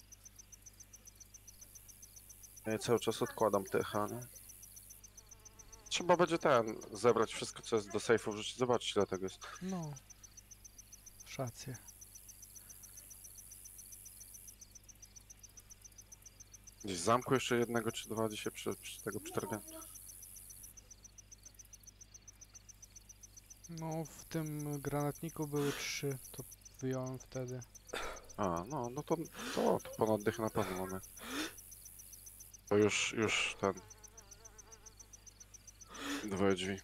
Ja cały czas odkładam te H, nie? Trzeba będzie ten, zebrać wszystko, co jest do sejfu, wrzucić, zobaczyć ile tego jest. No. Szację. Gdzieś w zamku jeszcze jednego czy dwa dzisiaj przy, przy tego przetargam. No, w tym granatniku były trzy, to wyjąłem wtedy. A, no, no to, to, to ponad dychy na pewno mamy. To już, już ten... Dwoje drzwi.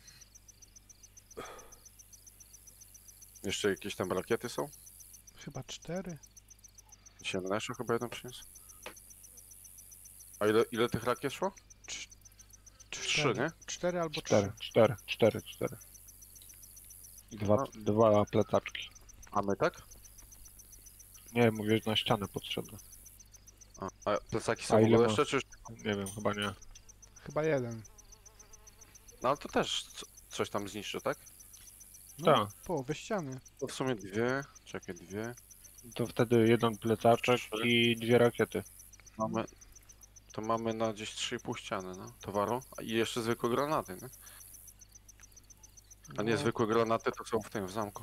Jeszcze jakieś tam rakiety są? Chyba cztery? Dzisiaj na naszą chyba jedną przyniósł. A ile, ile tych rakiet szło? Trzy, nie? Cztery albo Cztery, trzy. cztery, cztery, cztery. I Dwa, No. dwa plecaczki. A my tak? Nie, mówię, że na ścianę potrzebne. A, a plecaki A są w ile ogóle ma? jeszcze, czy już... Nie wiem, chyba nie. Chyba jeden. No ale to też co, coś tam zniszczy, tak? No, Tak. połowę ściany. To w sumie dwie, czekaj, dwie. To wtedy jeden plecaczek i dwie rakiety. Mamy... To mamy na gdzieś trzy i pół ściany, no. Towaru. A i jeszcze zwykłe granaty, nie? A No, niezwykłe granaty to są w tym, w zamku.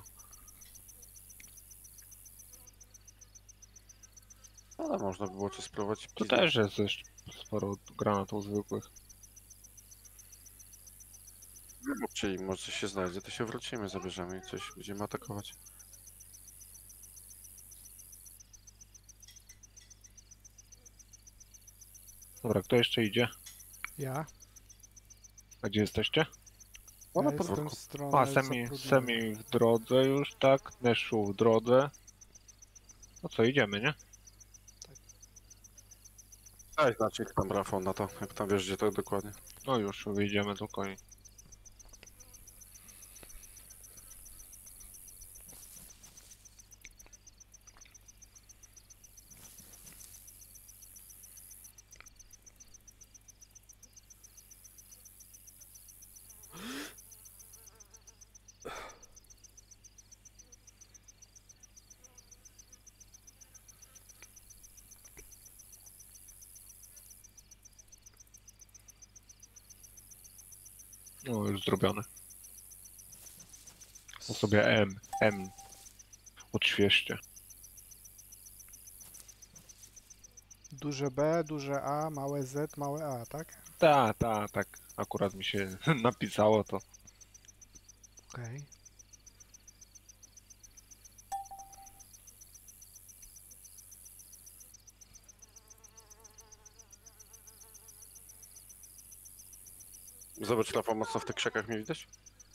Ale można by było to spróbować. To pizdę. też jest jeszcze sporo granatów zwykłych. Czyli może coś się znajdzie, to się wrócimy, zabierzemy i coś będziemy atakować. Dobra, kto jeszcze idzie? Ja? A gdzie jesteście? No Ja na jestem podwórku. w stronę A, semi, zatrudnienia. semi w drodze już, tak? Neszu w drodze. No co, idziemy, nie? Daj znacznik tam Rafał na to, jak tam wiesz gdzie to dokładnie. No już, wyjdziemy do koni. No, już zrobione. To sobie M, M. Odświeżcie. Duże B, duże A, małe Z, małe A, tak? Ta, ta, tak. Akurat mi się napisało to. Okej. Zobacz Rafał, mocno w tych krzakach mnie widać?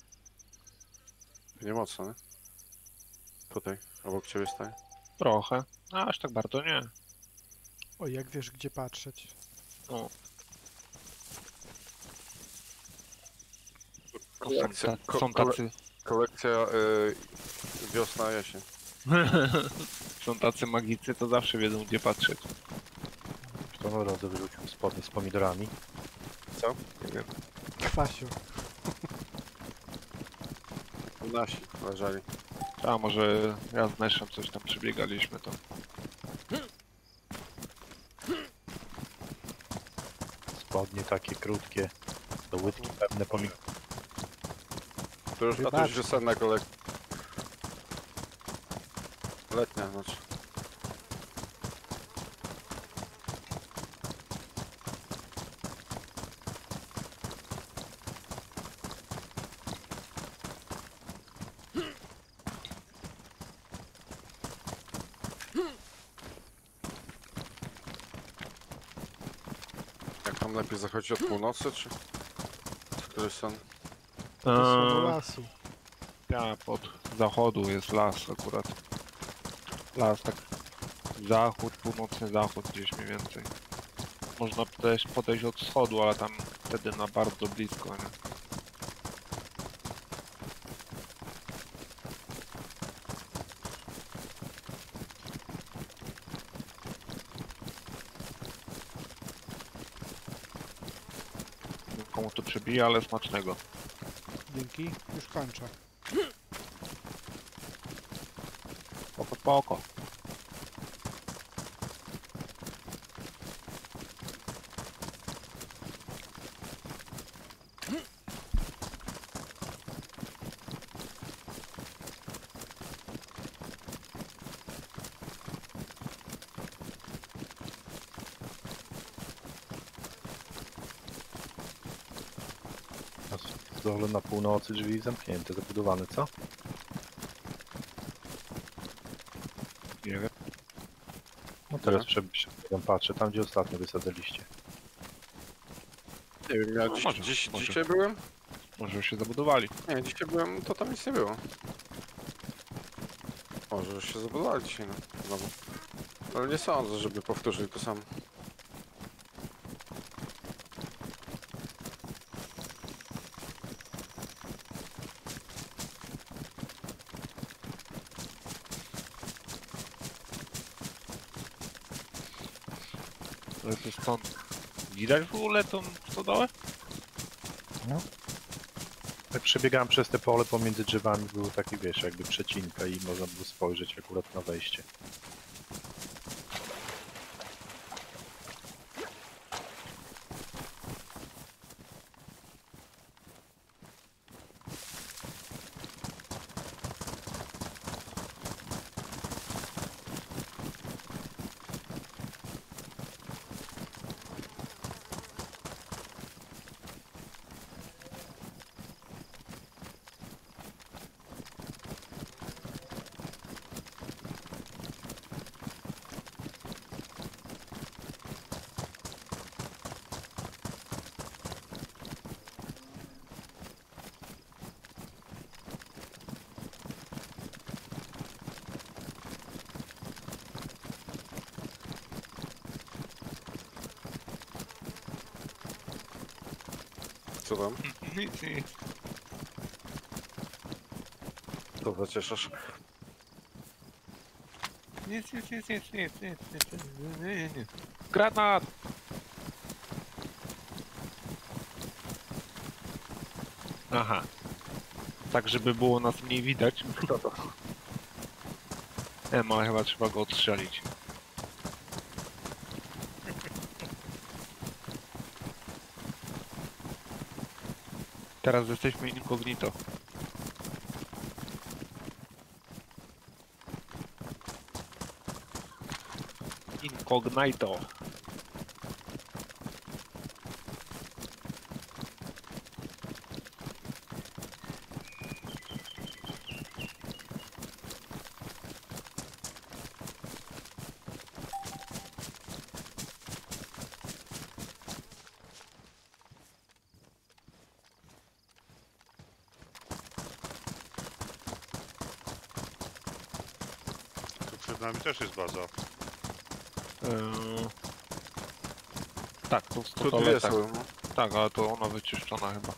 Nie mocno, nie? Tutaj, obok ciebie staje. Trochę. No, aż tak bardzo nie. O, jak wiesz gdzie patrzeć. No. Są, Kolekcja, ta, ko- są kole- tacy... kolekcja y, wiosna, jesień. są tacy magicy, to zawsze wiedzą gdzie patrzeć. Kto radę wyrzucił spodnie z pomidorami? Co? Nie wiem. Kwasiu. Nasi leżeli. A może ja z Neszem coś tam przebiegaliśmy to. spodnie takie krótkie, do łydki pewne pomik. To już, a to już Wybaczcie. wiosennego lek... Letnia, znaczy. Jak tam lepiej zachodzi od północy, czy... z której strony? To są do Eee, lasu. ja, pod zachodu jest las akurat. Las, tak. Zachód, północny zachód gdzieś mniej więcej. Można też podejść od wschodu, ale tam wtedy na bardzo blisko, nie? Nie wiem, komu to przebija, ale smacznego. Dzięki, już kończę. Spoko, spoko. Z dole na północy drzwi zamknięte, zabudowane, co? Nie wiem. No teraz przebiegam, patrzę, tam gdzie ostatnio wysadzaliście. Nie wiem, ja No, dziś, może, dziś, może. dzisiaj byłem? Może już się zabudowali. Nie, dzisiaj byłem, to tam nic nie było. Może już się zabudowali dzisiaj, no. Znowu. Ale nie sądzę, żeby powtórzyli to samo. Ale to stąd widać w ogóle tą stodołę? Jak przebiegałem przez te pole pomiędzy drzewami, było takie, wiesz, jakby przecinka i można było spojrzeć akurat na wejście. Co tam? Nic, nic. To zacieszasz. Nic, nic, nic, nic, nic, nic, nic, nic, nic, nic. Granat! Aha. Tak, żeby było nas mniej widać. Em, ale chyba trzeba go odstrzelić. Teraz jesteśmy incognito. Incognito. Tu przed nami też jest baza. Eee... Tak, to w Tu stodole, dwie tak, są, no. tak, ale to ona wyczyszczona chyba.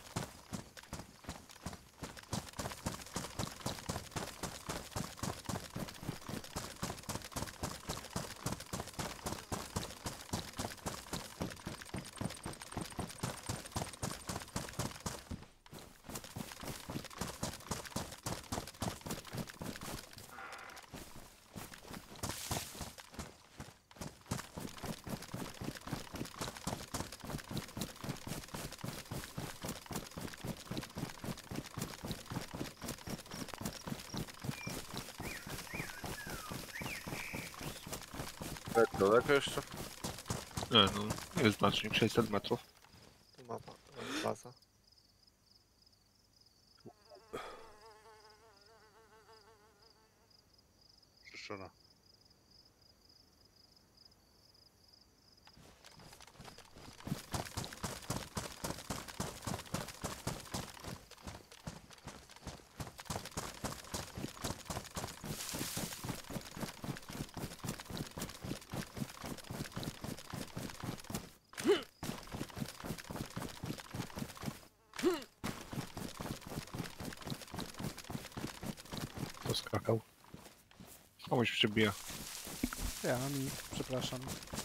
Jak daleko jeszcze? Nie no, jest znacznik, sześćset metrów. Tu mapa, e, baza. Czyszczona. To skakał. Komuś przybija. Ja, mi, przepraszam.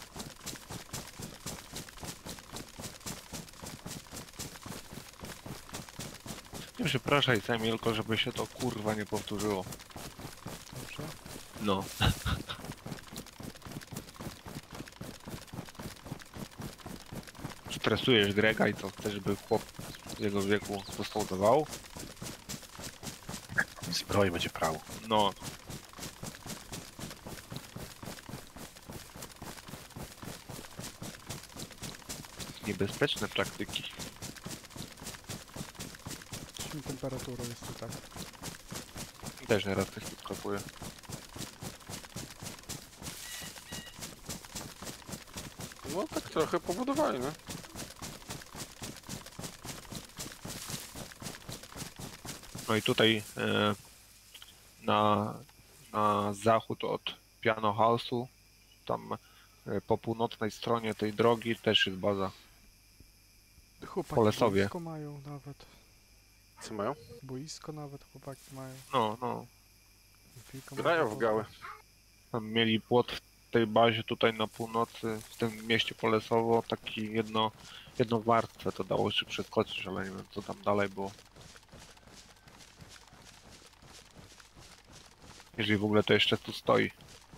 Nie przepraszaj, Semilko, żeby się to kurwa nie powtórzyło. Dobrze. No. Stresujesz Grega i co, chcesz, żeby chłop z jego wieku dostał do wału? Zbroi będzie prało. No. Niebezpieczne praktyki. Śmi temperaturą jest tu tak. Też nieraz coś podskakuje. No tak trochę pobudowali, no. No i tutaj e, na, na zachód od Piano House'u, tam e, po północnej stronie tej drogi też jest baza. Chłopaki Polesowie. boisko mają nawet. Co mają? Boisko nawet chłopaki mają. No, no. Piłkę Grają można w gały. Tam mieli płot w tej bazie tutaj na północy, w tym mieście Polesowo, taki jedno, jedną warstwę to dało się przeskoczyć, ale nie wiem co tam dalej było. Jeżeli w ogóle to jeszcze tu stoi.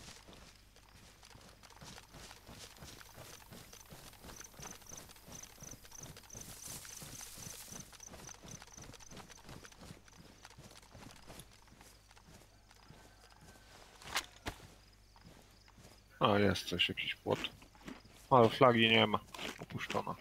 A, jest coś, jakiś płot. Ale flagi nie ma. Opuszczona.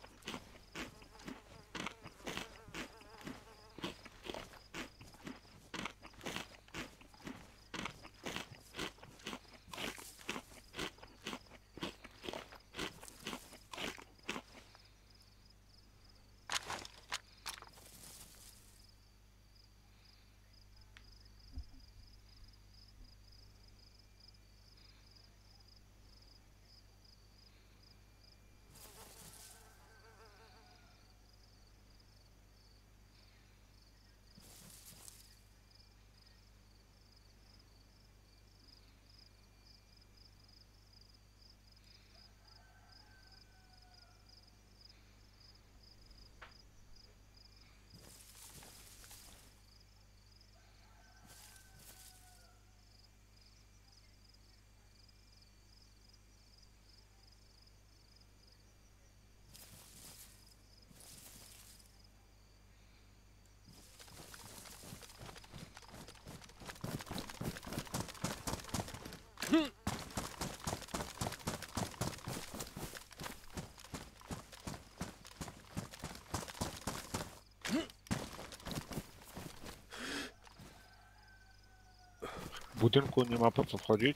W budynku nie ma po co wchodzić.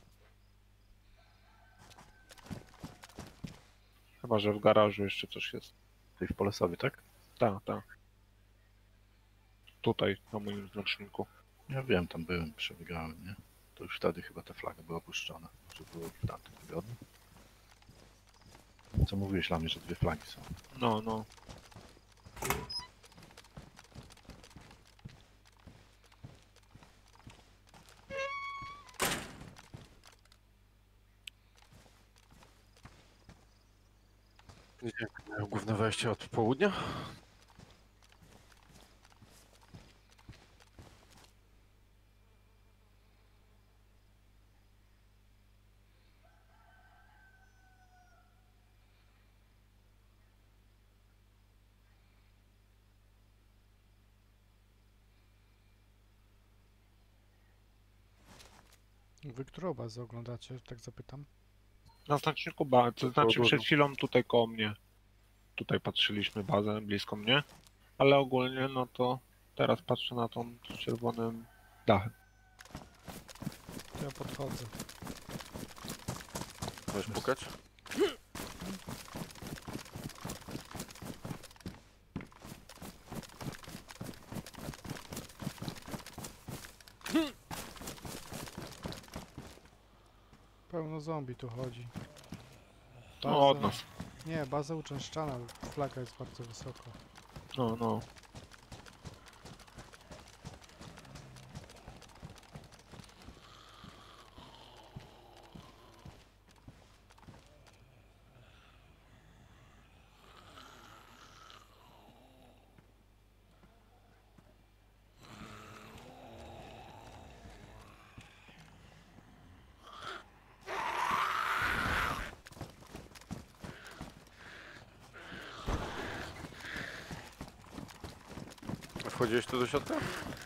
Chyba, że w garażu jeszcze coś jest. Tutaj w Polesowie, tak? Tak, tak. Tutaj, na moim znaczniku. Ja wiem, tam byłem, przebiegałem, nie? To już wtedy chyba ta flaga była opuszczona. Może było w tamtym tygodniu. Co mówiłeś dla mnie, że dwie flagi są. No, no. Gdzie mają główne wejście od południa? Wy którą bazę oglądacie, tak zapytam? Na znaczniku ba, to znaczy dużo. przed chwilą tutaj koło mnie. Tutaj patrzyliśmy bazę blisko mnie. Ale ogólnie no to teraz patrzę na tą z czerwonym dachem. To ja podchodzę. Chcesz pukać? Pełno zombie tu chodzi. No od Baza- nas. Nie, baza uczęszczana, flaga jest bardzo wysoko. No, no. Wchodziłeś tu do środka?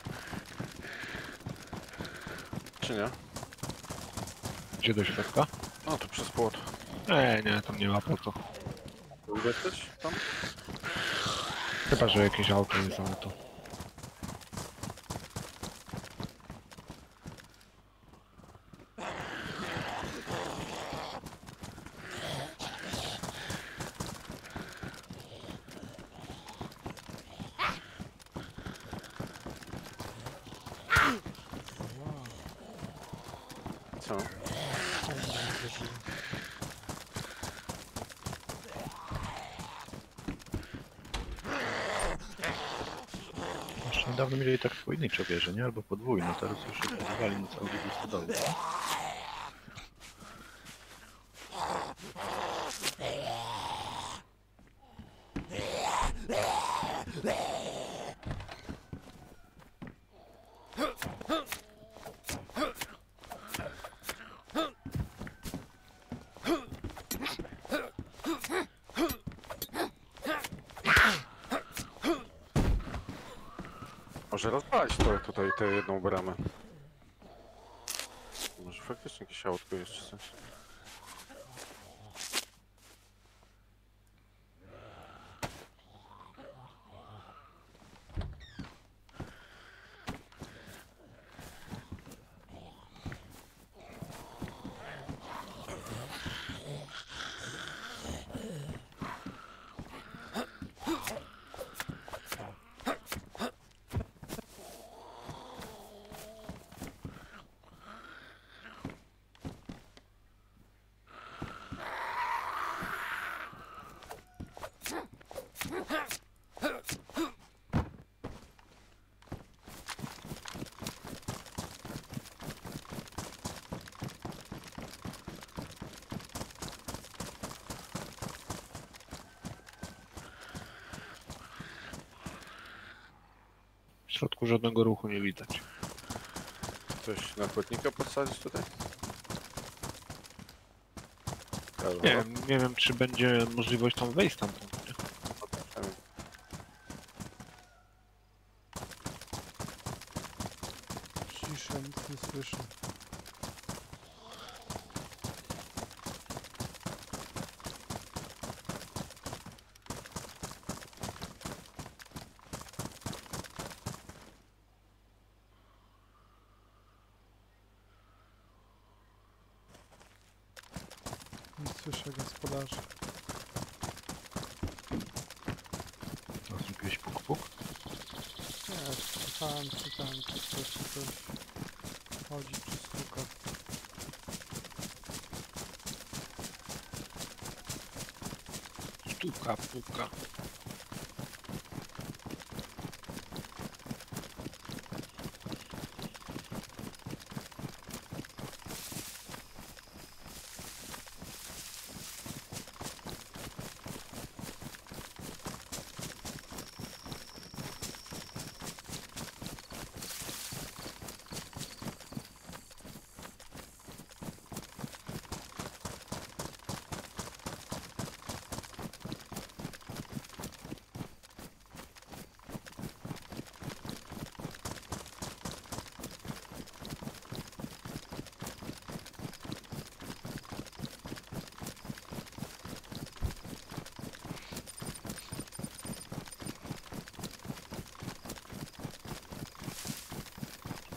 Czy nie? Gdzie do środka? No to przez płot. Nie, nie, tam nie ma po co. Jesteś tam? Chyba, że jakieś auto jest, ale to... Wow, Co? co mnie uderzyło? Jeszcze niedawno mieli tak pojedyncze wieże, nie? Albo podwójne, teraz już się pozwali na cały stodoły. Może rozwalić to tutaj tę jedną bramę. Może faktycznie jakieś autko jeszcze coś. W środku żadnego ruchu nie widać. Coś na płotnika podsadzić tutaj? Nie wiem, nie wiem czy będzie możliwość tam wejść stamtąd, nie? Przynajmniej. Cisza, nic nie słyszę. Nie słyszę gospodarza. A tu jakieś puk puk? Nie, czytałem, czytałem, czy coś, czy coś chodzi, czy stuka. Stuka, puka.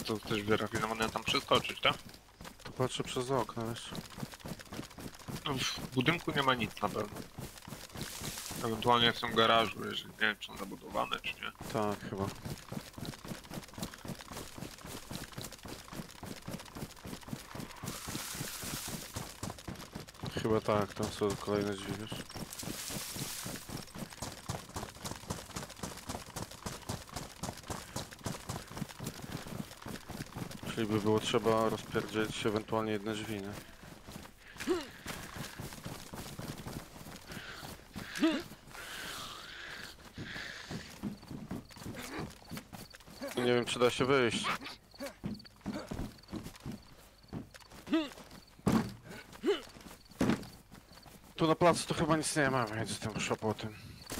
to chcesz wyrafinowane tam przeskoczyć, tak? To patrzę przez okno, wiesz. No, w budynku nie ma nic na pewno. Ewentualnie są w garażu, jeżeli nie wiem, czy są zabudowane, czy nie. Tak, chyba. Chyba tak, tam są kolejne drzwi, wiesz. Czyli by było trzeba rozpierdzieć ewentualnie jedne drzwi, nie? Nie wiem, czy da się wyjść. Tu na placu to chyba nic nie ma, więc tym szopotem.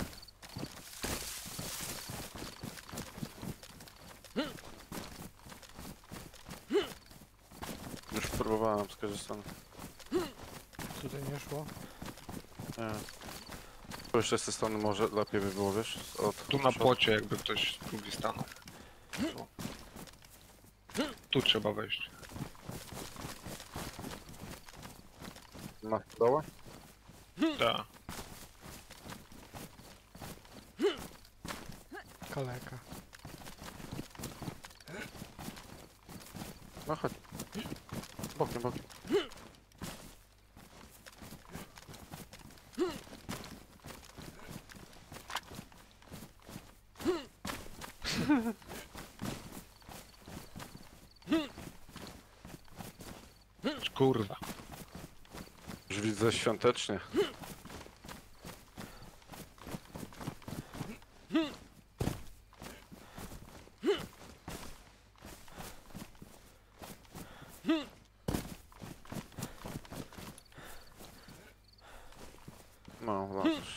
Już próbowałem skorzystać. Tutaj nie szło. Nie. Tu jeszcze z tej strony może lepiej by było, wiesz? Od Tu na przodu. płocie jakby ktoś z drugi stanął. Tu. Tu trzeba wejść. Na dołę? Tak. Kaleka. No chodź. Bokiem, bokiem. Kurwa. Już widzę świątecznie. No, latarz.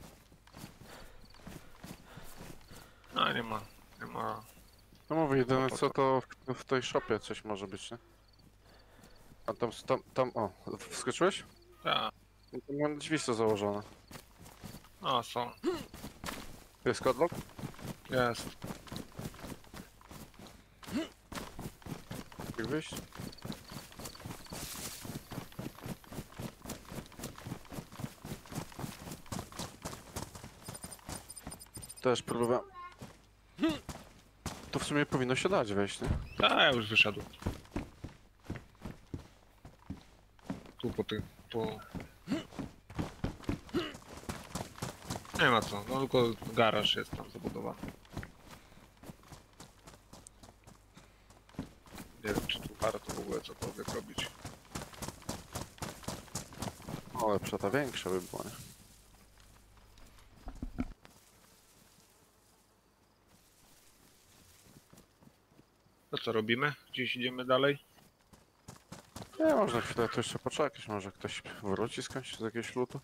No nie ma. Nie ma. No mówię, jedyne co to w, w tej shopie coś może być, nie? A tam, tam, tam, o, wskoczyłeś? Tak. No to mam drzwi są założone. No są. Jest kodlock? Jest. Jak wyjść? Też próbowałem. To w sumie powinno się dać wejść, nie? Tak, ja już wyszedłem. Tu po tych, po... Nie ma co, no tylko garaż jest tam zabudowany. Nie wiem, czy tu warto w ogóle cokolwiek robić. O, lepsza ta większa by była, nie? To co robimy? Gdzieś idziemy dalej? Nie, można chwilę tu jeszcze poczekać, może ktoś wróci skądś z jakiegoś lutu.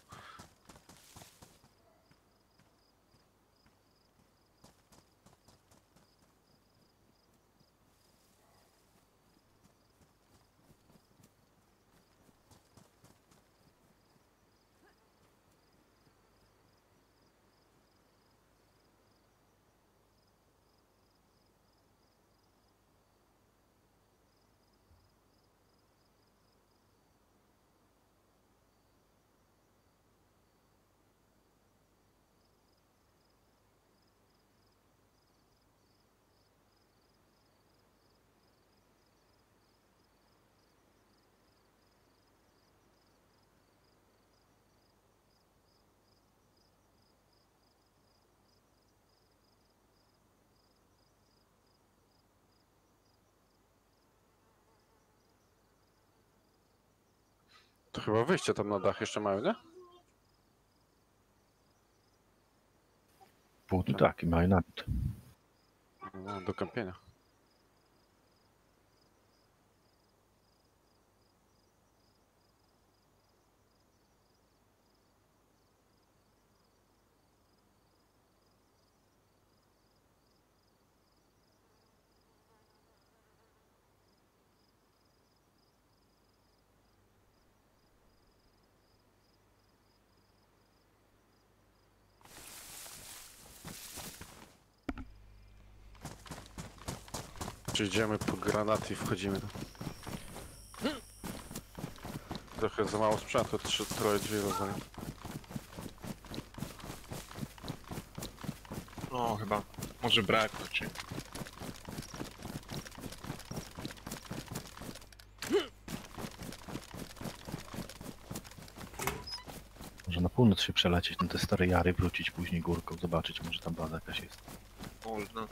To chyba wyjście tam na dach jeszcze mają, nie? Pół tak, i mają nawet. No, do kampienia. Czy idziemy po granaty i wchodzimy. Trochę za mało sprzętu, trzy, troje drzwi rozdaję. No chyba może braknąć. Może na północ się przelecieć na te stare jary, wrócić później górką, zobaczyć, może tam baza jakaś jest. Można.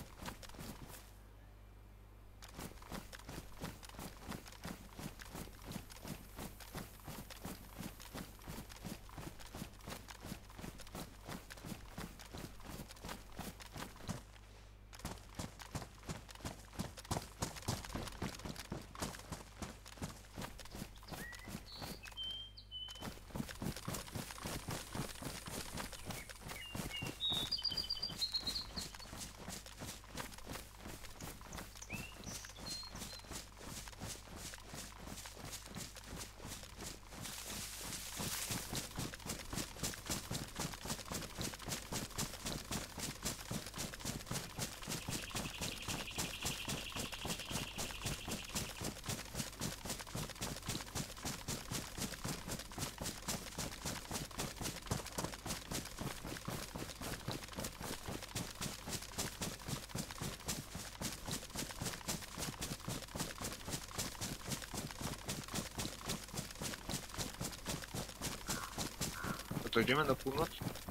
No to idziemy na północ?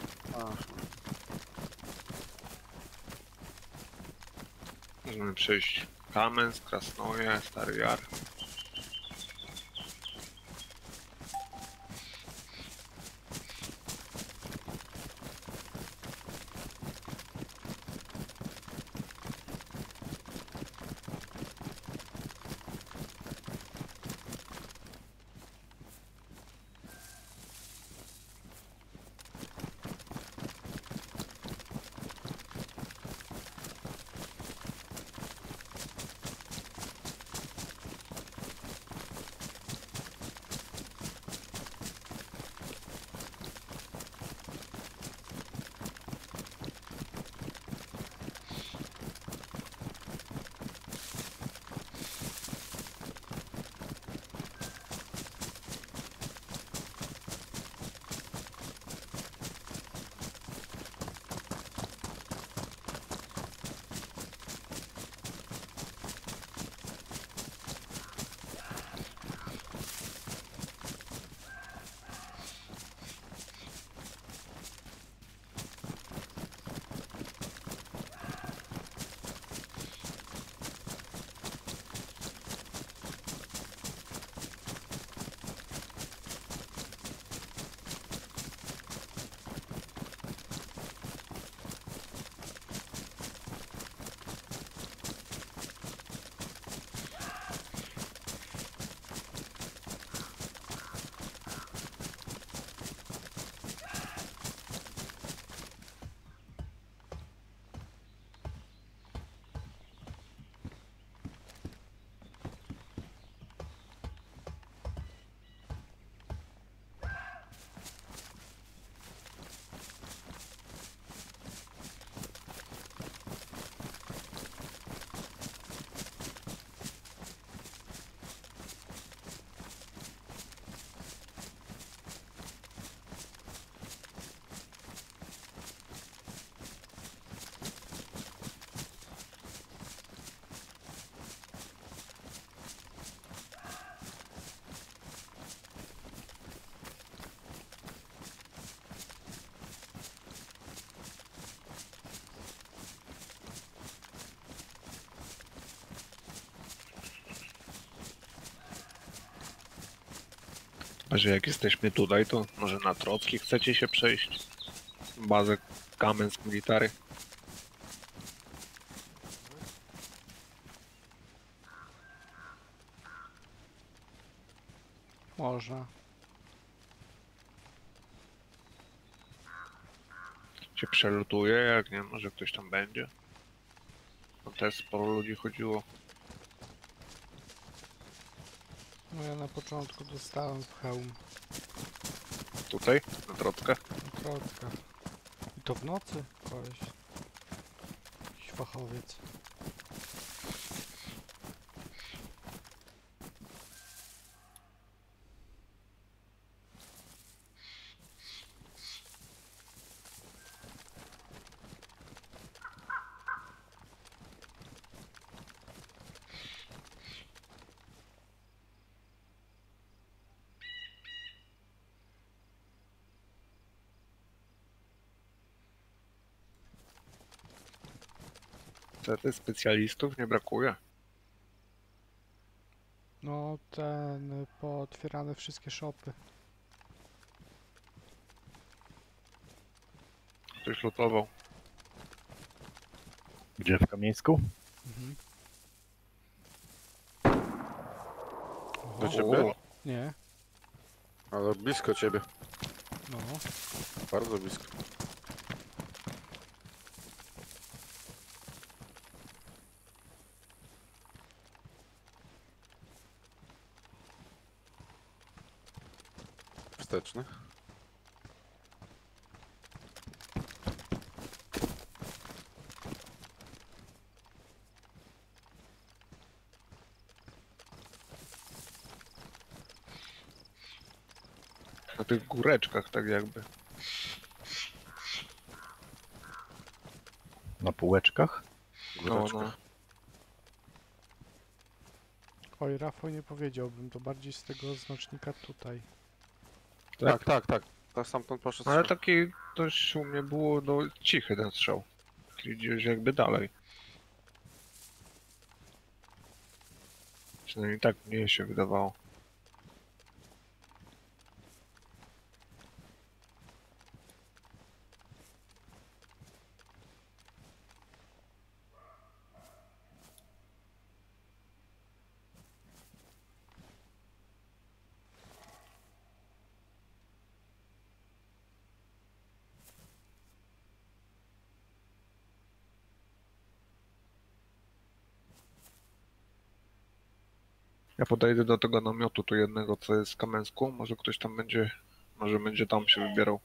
Możemy przejść Kamensk, Krasnoje, Stary Jar. A że jak jesteśmy tutaj, to może na Trocki chcecie się przejść? Bazę Kamensk Military. Można. Się przelutuje, jak nie, może ktoś tam będzie. No też sporo ludzi chodziło. No ja na początku dostałem w hełm. Tutaj, na Trockę. Na Trotka. I to w nocy? Koleś. Jakiś fachowiec. Niestety specjalistów nie brakuje. No ten, y, pootwierane wszystkie shopy. Ktoś lutował. Gdzie w Kamieńsku? Mhm. Do Oho, ciebie? nie, Ale blisko ciebie. no. Bardzo blisko. Wsteczny. Na tych góreczkach tak jakby. Na półeczkach? No, Góreczka. no. Oj, Rafał, nie powiedziałbym, to bardziej z tego znacznika tutaj. Tak, tak, tak. Tak stamtąd poszedł Ale strzał. taki dość u mnie było no, cichy ten strzał. Czyli gdzieś jakby dalej. Przynajmniej tak mnie się wydawało. Ja podejdę do tego namiotu tu jednego, co jest w Kamensku. Może ktoś tam będzie, może będzie tam się wybierał.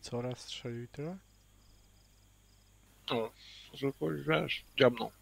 co raz strzelił i tyle? No, że powiedzieć, wiesz, dziabną.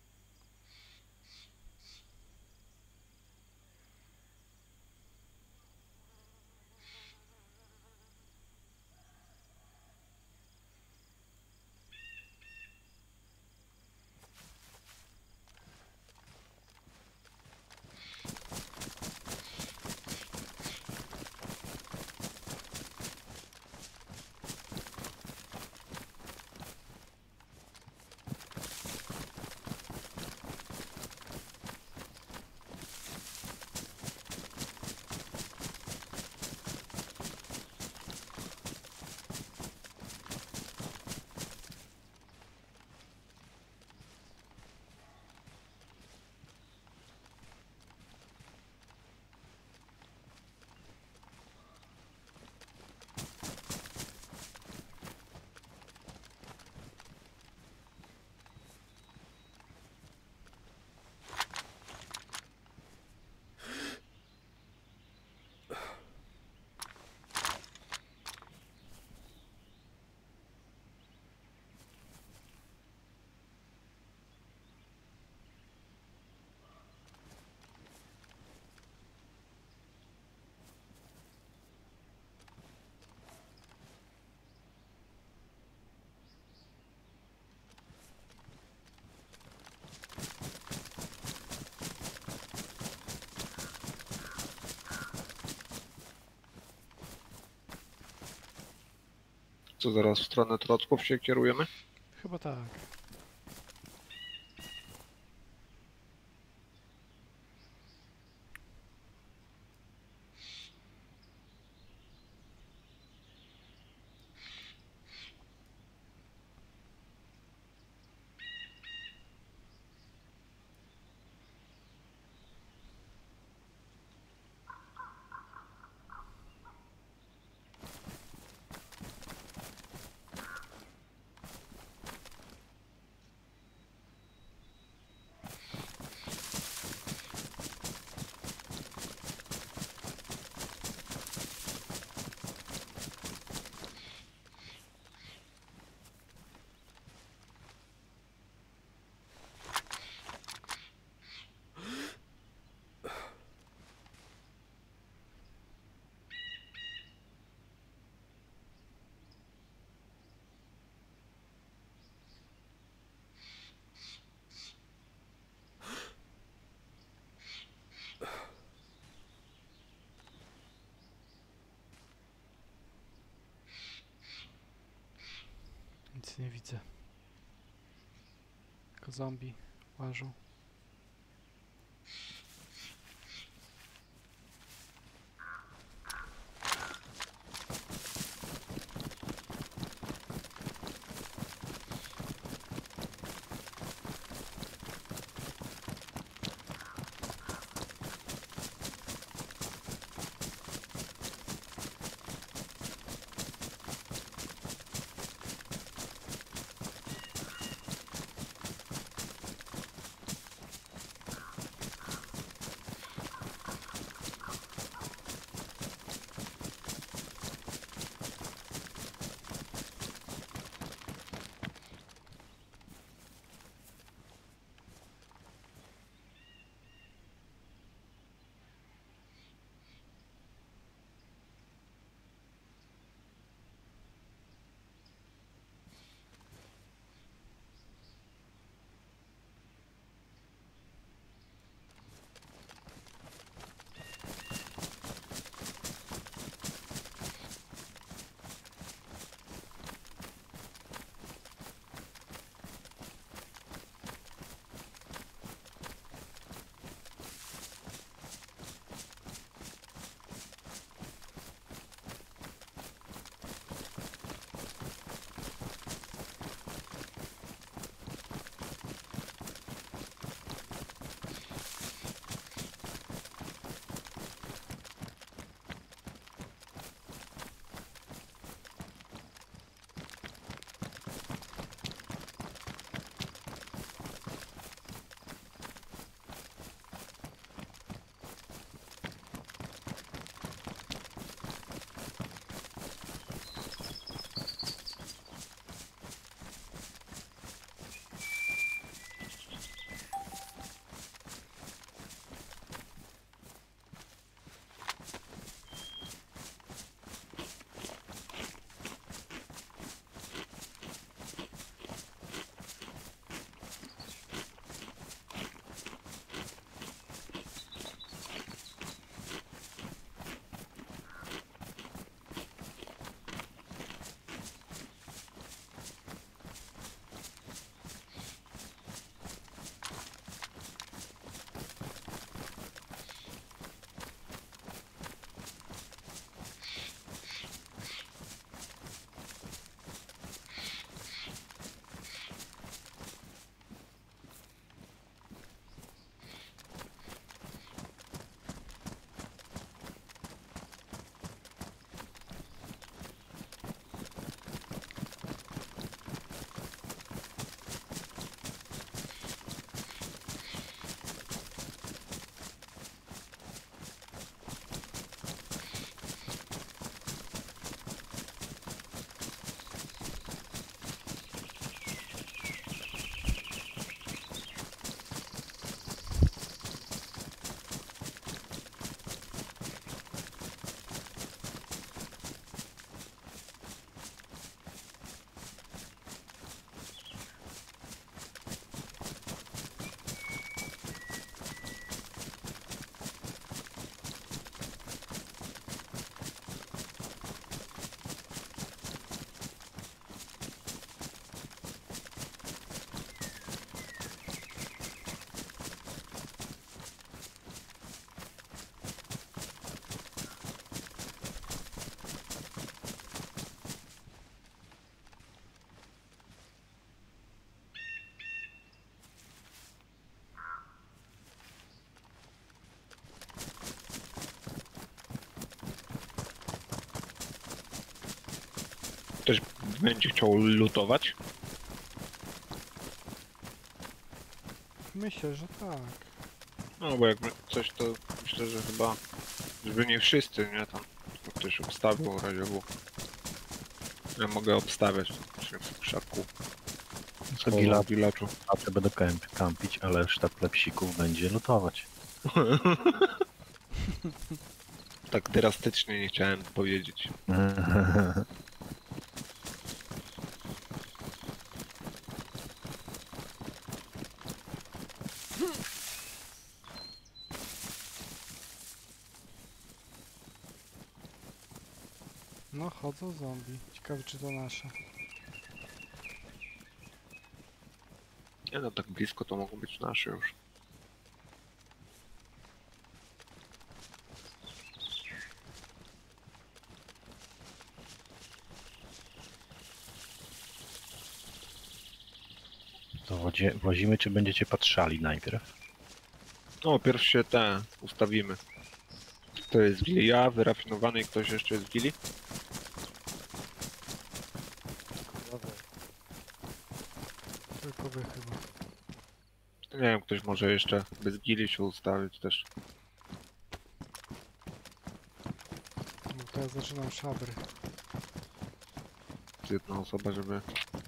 Co zaraz w stronę Trocków się kierujemy? Chyba tak. Nic nie widzę. Tylko zombie łażą. będzie chciał lutować? Myślę, że tak. No bo jakby coś to myślę, że chyba, żeby nie wszyscy, nie tam, tylko ktoś obstawił w razie W. Ja mogę obstawiać się w krzaku. Co Po gila, gilaczu. a to będę kamp, kampić, ale reszta plepsików będzie lutować. Tak drastycznie nie chciałem powiedzieć. No, chodzą zombie. Ciekawe, czy to nasze. Nie no, tak blisko to mogą być nasze już. To wodzie, wozimy, czy będziecie patrzali najpierw? No, pierw się te ustawimy. To jest Gili, ja, wyrafinowany i ktoś jeszcze jest Gili? Tylko wy chyba. Nie wiem, ktoś może jeszcze bez Gili się ustawić też. No to ja zaczynam szabry. Jedna osoba, żeby...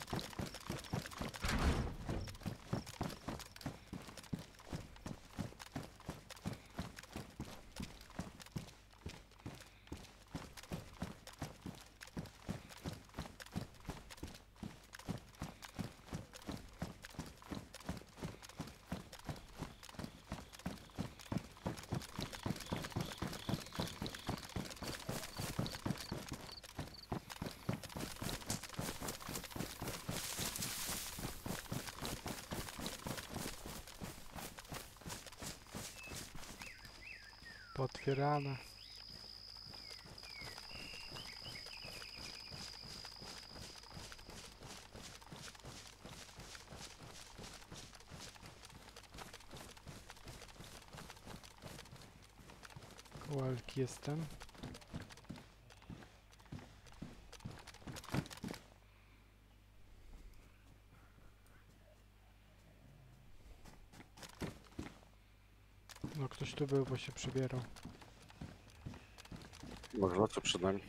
Potwierane. Kołalki jestem. No ktoś tu był, bo się przebierał. Może co przed nami?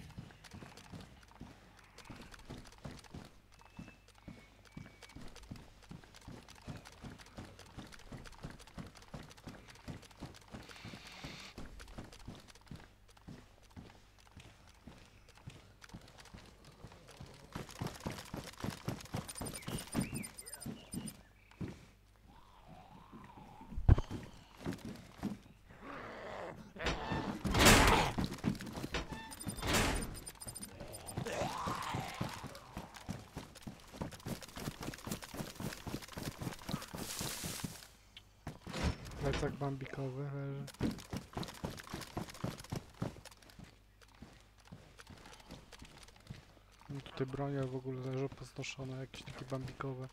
Plecak bambikowy leży. No tutaj bronie w ogóle leżą poznoszone, jakieś takie bambikowe.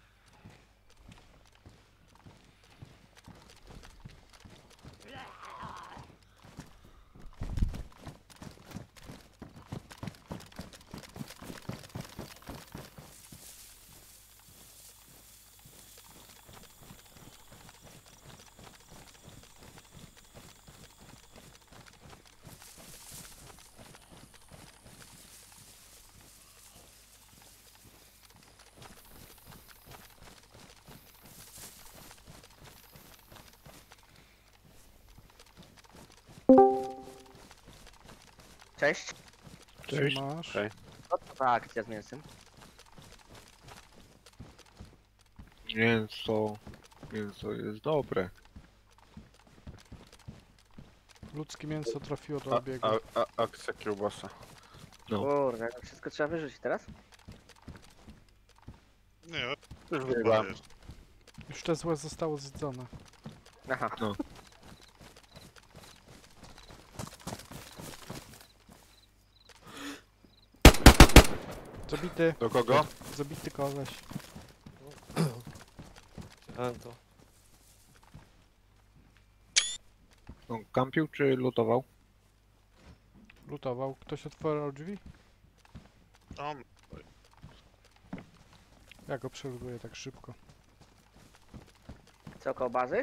Cześć. Czy masz? Okej. Co to za akcja z mięsem? Mięso... Mięso jest dobre. Ludzkie mięso trafiło do A, obiegu. a, a, akcja kiełbasa. No. Kurde, to wszystko trzeba wyrzucić teraz? Nie, Już chyba wygrałem. jest. Już te złe zostało zjedzone. Aha. Zabity, Do kogo? zabity koleś. Chciałem to. On kampił czy lutował? Lutował. Ktoś otworzył drzwi? Tam, Ja go przelubuję tak szybko. Co, koło bazy?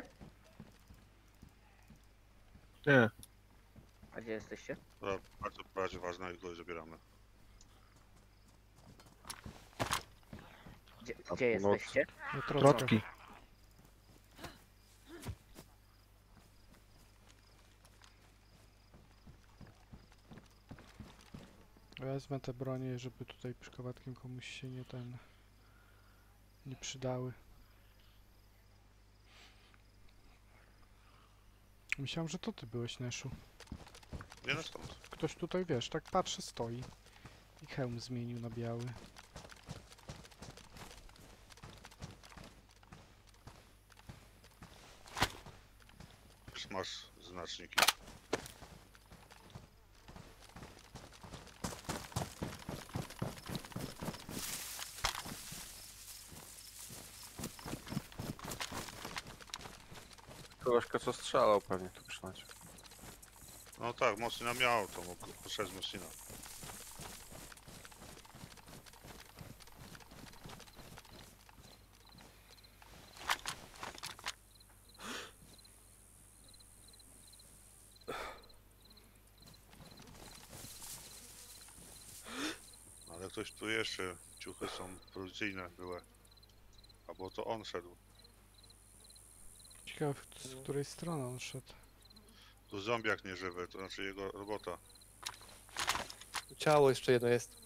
Nie, A gdzie jesteście? Dobra, bardzo, bardzo ważne i go zabieramy. Gdzie, A gdzie północ. jesteście? No troszkę. trotki. Wezmę te bronie, żeby tutaj przypadkiem komuś się nie ten... nie przydały. Myślałem, że to ty byłeś, Neszu. Nie no stąd. Ktoś tutaj, wiesz, tak patrzy, stoi. I hełm zmienił na biały. Już masz znaczniki. Koleżka co strzelał pewnie tu przynajmniej. No tak, Mosina miał, to mógł poszedł z Mosina. Ale ktoś tu jeszcze, ciuchy są policyjne były. Albo to on szedł. Ciekawe, z której strony on szedł. Tu zombiak nieżywy, to znaczy jego robota. Ciało jeszcze jedno jest.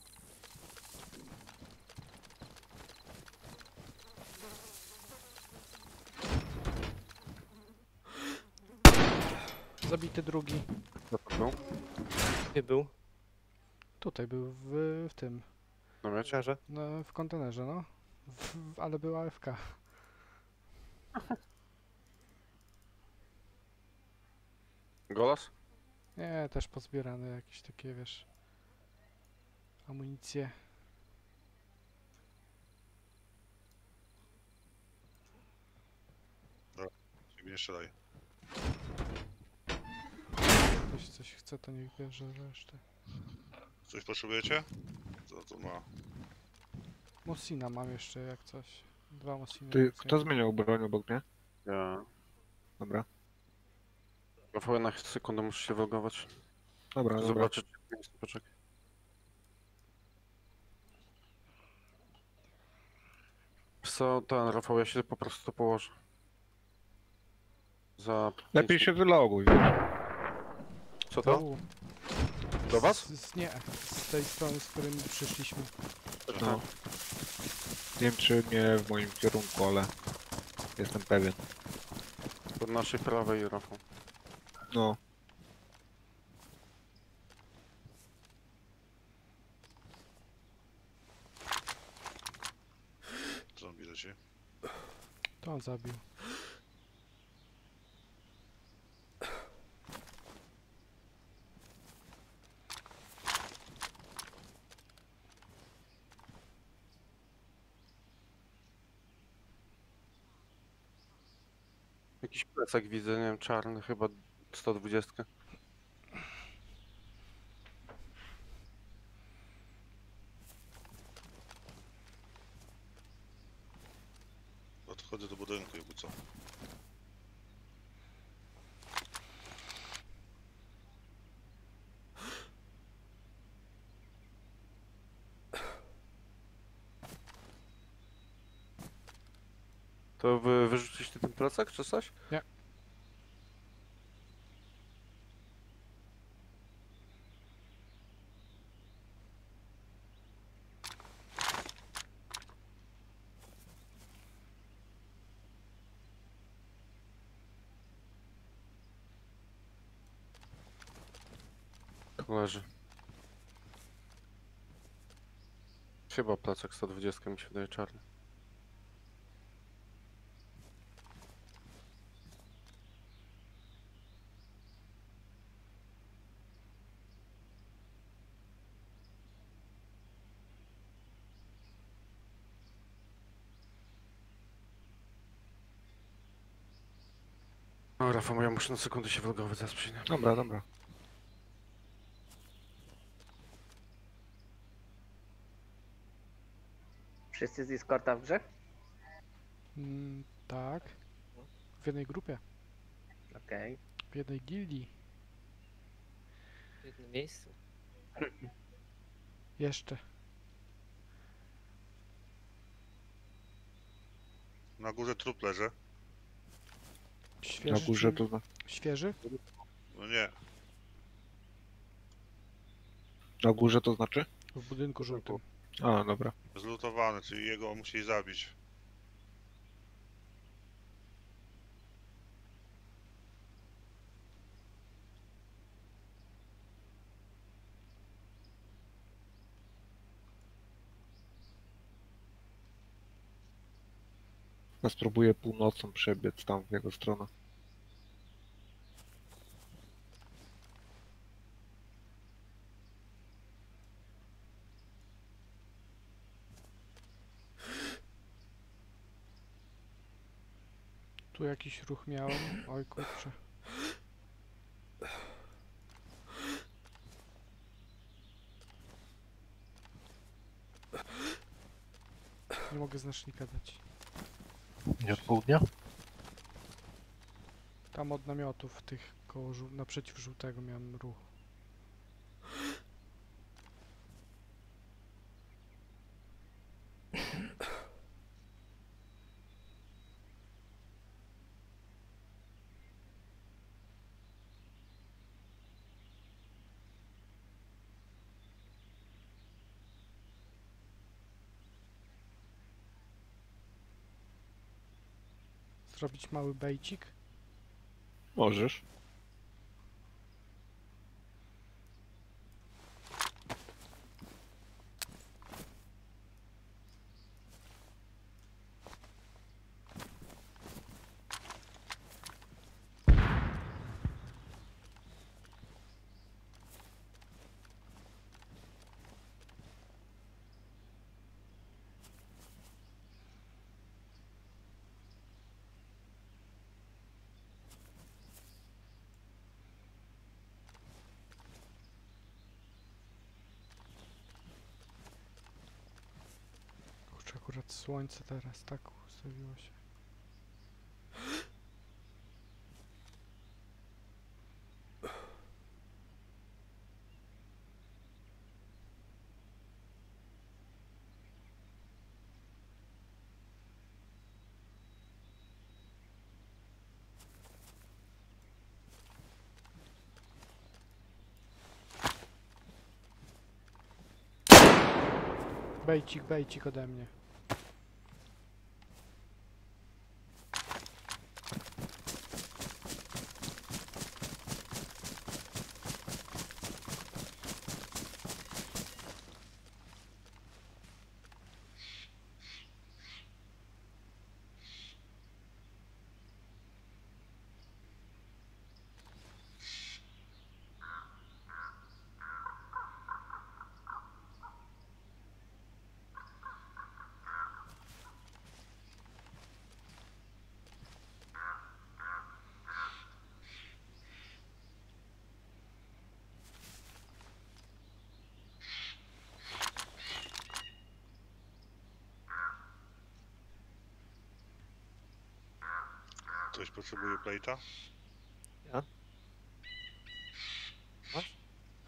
Zabity drugi. Co to był? Gdzie był? Tutaj był w, w tym. No mieć? Czarze. No, w kontenerze, no. W, w, ale była A F K. Golas? Nie, też pozbierane jakieś takie, wiesz... amunicje. Ciebie nie strzelaj. Ktoś coś chce, to niech bierze resztę. Coś potrzebujecie? Co to ma? Mosina mam jeszcze, jak coś. Dwa Mosiny. Ty, jak kto coś. zmieniał broń obok mnie? Ja. Dobra, Rafał, na sekundę muszę się wylogować. dobra, dobra. Zobaczyć. Poczekaj. Wiesz co, ten Rafał, ja się po prostu to położę. Za... Lepiej pięć się minut. wyloguj, wiesz. Co to? U, Do was? z, z, nie, z tej strony, z której przyszliśmy. No. Nie wiem czy nie w moim kierunku, ale jestem pewien. Po naszej prawej, Rafał. No, Zombie leci. To on zabił. Jakiś plecak widzę, nie wiem, czarny, chyba sto dwadzieścia. Odchodzę do budynku, jakby co. To wy wyrzuciliście ten plecak, czy coś? Nie. Tu leży. Chyba plecak sto dwadzieścia mi się wydaje czarny. O, Rafał, ja muszę na sekundę się wylogować, zaraz przyjdę. dobra, dobra. Wszyscy z Discorda w grze? Mm, tak. W jednej grupie, Okej. w jednej gildii. W jednym miejscu. Jeszcze. Na górze trup leży. Świeży, Na górze czy- to... Świeży? No nie. Na górze to znaczy? W budynku żółtym. A, dobra. Zlutowany, czyli jego musieli zabić. Ja spróbuję północą przebiec tam w jego stronę. Tu jakiś ruch miałem. Oj kurczę. Nie mogę znacznika dać. Nie od południa? Tam od namiotów tych koło żół- naprzeciw żółtego miałem ruch. Zrobić mały bejcik. Możesz. Kurczę, akurat słońce teraz tak ustawiło się. Bejcik, bejcik ode mnie. Ktoś potrzebuje plate'a? Ja? Masz?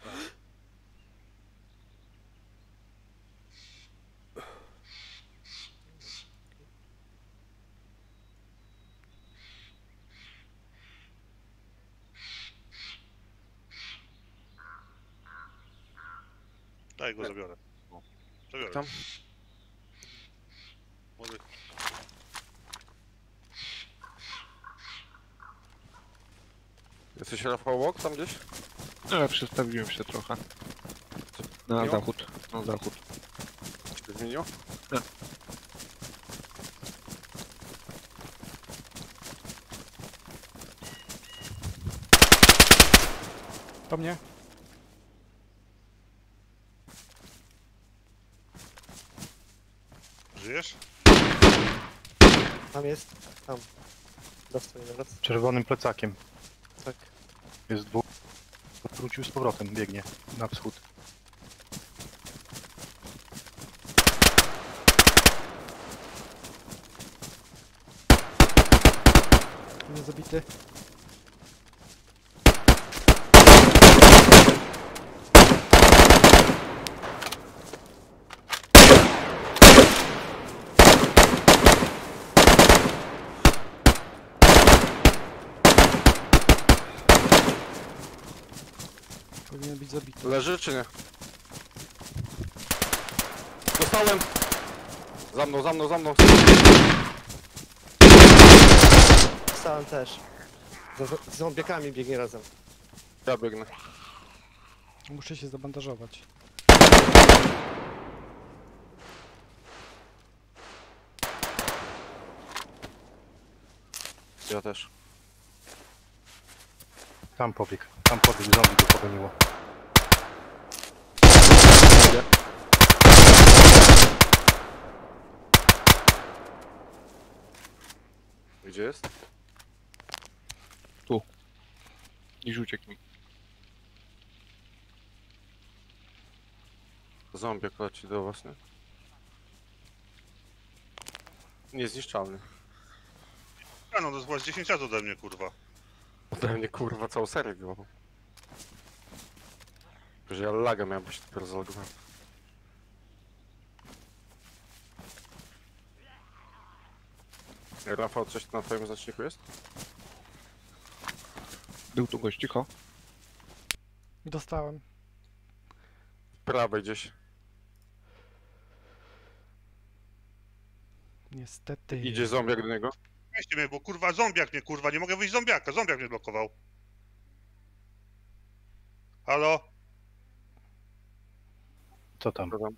Daj go, zabiorę. No. Zabiorę. Tam? Może... Jesteś Rafał Walk tam gdzieś? Ale przestawiłem się trochę. Na Miło? zachód, na zachód. Się zmieniło? Tak. To mnie. Żyjesz? Tam jest. Tam. Dostał zaraz. Czerwonym plecakiem. Tak. Jest dwóch. Wrócił z powrotem, biegnie na wschód. Nie zabity. Powinien być zabity. Leży czy nie? Dostałem! Za mną, za mną, za mną! Sam też. Z, z zombiakami biegnie razem. Ja biegnę. Muszę się zabandażować. Ja też. Tam pobiegł, tam pobiegł, zombie go pogoniło. Gdzie jest? Gdzieś uciekł mi. Zombiak leci do was, nie? Niezniszczalny. A no, to jest chyba z dziesięć lat ode mnie, kurwa. Ode mnie kurwa całą serię wyłapał. Że ja laga miałem, bo się dopiero zalogowałem. Rafał, coś na twoim znaczniku jest? Był tu gość, cicho. Dostałem. Prawej gdzieś. Niestety. Idzie zombiak do niego. Weźcie mnie, bo kurwa zombiak mnie, kurwa, nie mogę wyjść z zombiaka, zombiak mnie blokował. Halo? Co tam? Co tam?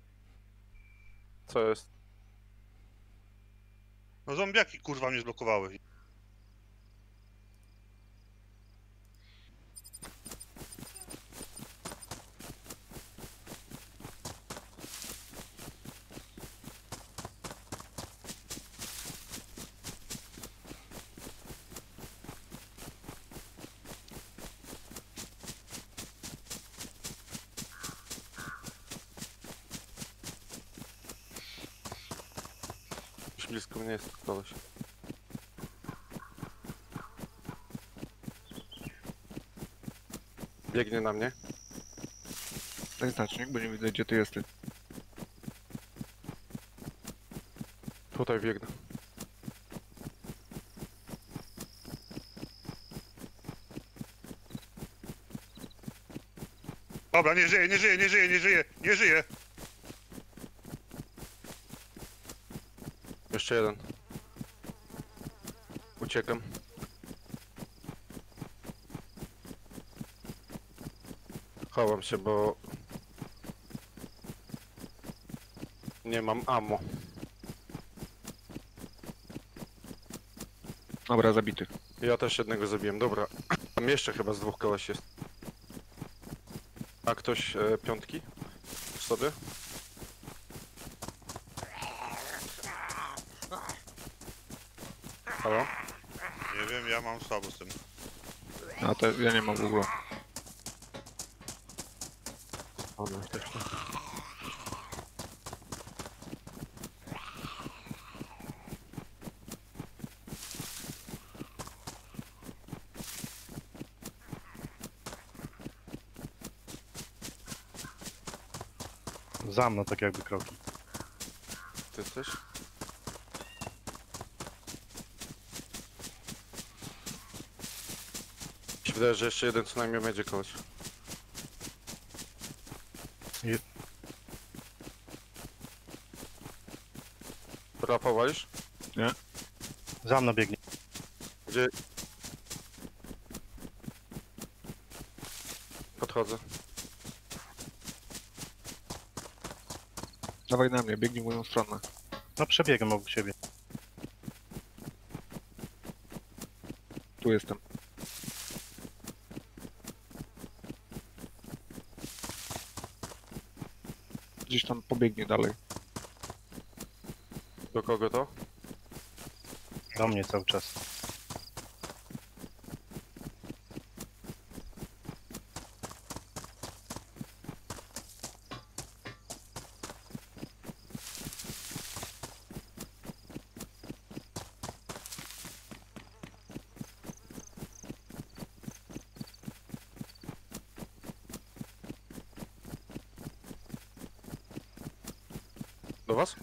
Co jest? No zombiaki kurwa mnie zblokowały. Już blisko mnie jest koleś. Biegnie na mnie. Daj znacznik, bo nie widzę gdzie ty jesteś. Tutaj biegnę. Dobra, nie żyje, nie żyje, nie żyje, nie żyje, nie żyje. Jeszcze jeden. Uciekam. Chowam się, bo nie mam ammo. Dobra, zabity. Ja też jednego zabiłem, dobra. Tam jeszcze chyba z dwóch koleś jest. A ktoś e, piątki? W sobie? Halo? Nie wiem, ja mam słabo z tym. A to ja nie mam w ogóle. O, no, też nie. Za mną tak jakby kroki. Ty też? Mi się wydaje, że jeszcze jeden co najmniej będzie koleś. Je- Rafał, walisz? Za mną biegnie. Gdzie? Podchodzę. Dawaj na mnie, biegnij w moją stronę. No przebiegam obok siebie. Tu jestem. Gdzieś tam pobiegnie dalej. Do kogo to? Do mnie cały czas. Do was?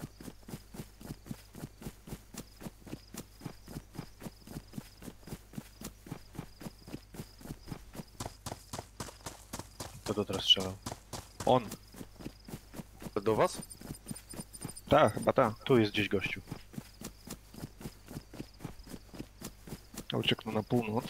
Kto to teraz strzelał? On. Do was? Tak, chyba tak. Tu jest gdzieś gościu. Ucieknął na północ.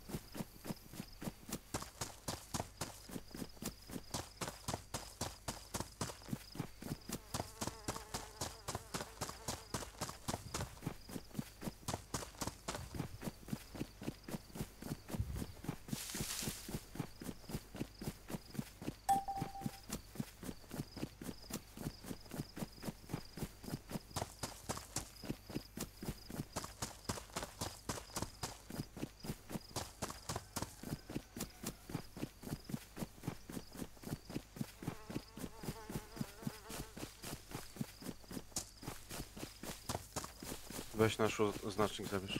Weź nasz znacznik, zabierz.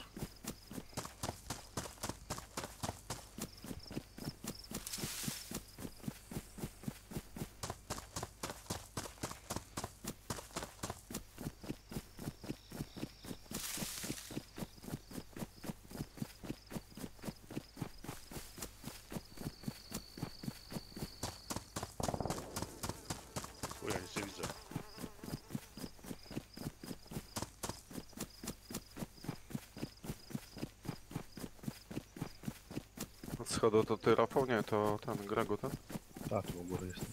Chuja, nic nie widzę. Od schodu to ty, Rafał? Nie, to ten, Gregu, tak? A, tu u góry jestem.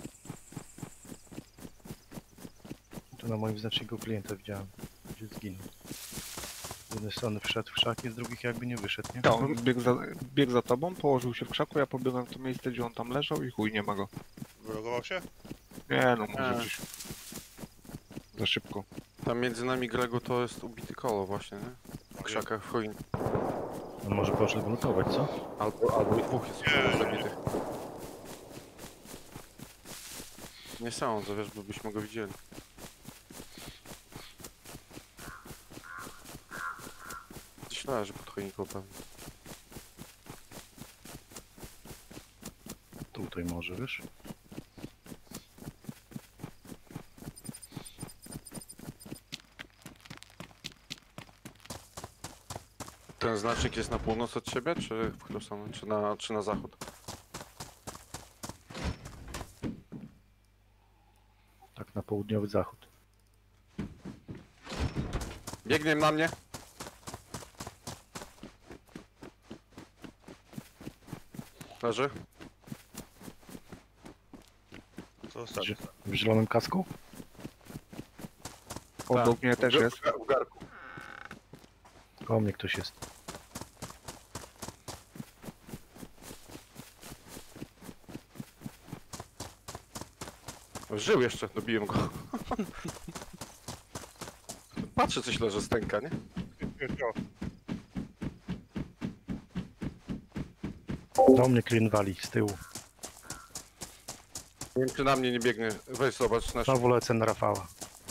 Tu na moim znaczniku klienta widziałem, gdzie zginął. Z jednej strony wszedł w krzaki, z drugich jakby nie wyszedł, nie? Tak, on biegł za, biegł za tobą, położył się w krzaku, ja pobiegłem w to miejsce, gdzie on tam leżał i chuj, nie ma go. Wylogował się? Nie no, może Nie. gdzieś... Za szybko. Tam między nami, Gregu, to jest ubity kolo właśnie, nie? W krzakach, w chuj. On może poszedł lutować, co? Albo, albo i dwóch jest Nie, nie, zabitych. Nie sądzę, wiesz, bo byśmy go widzieli. Gdzieś leży pod choinką pewnie. Tutaj może, wiesz? Ten znacznik jest na północ od ciebie, czy w którą stronę? Czy na, czy na zachód? Tak, na południowy zachód. Biegnie na mnie! Leży? Co ostatnio? W zielonym kasku? Obok mnie też w, jest. w garku. Koło mnie ktoś jest. Żył jeszcze, dobiłem go. Patrzę, coś leży z tęka, nie? Do mnie klient wali, z tyłu. Nie wiem, czy na mnie nie biegnie. Weź zobacz nasz... Znowu lecę na Rafała.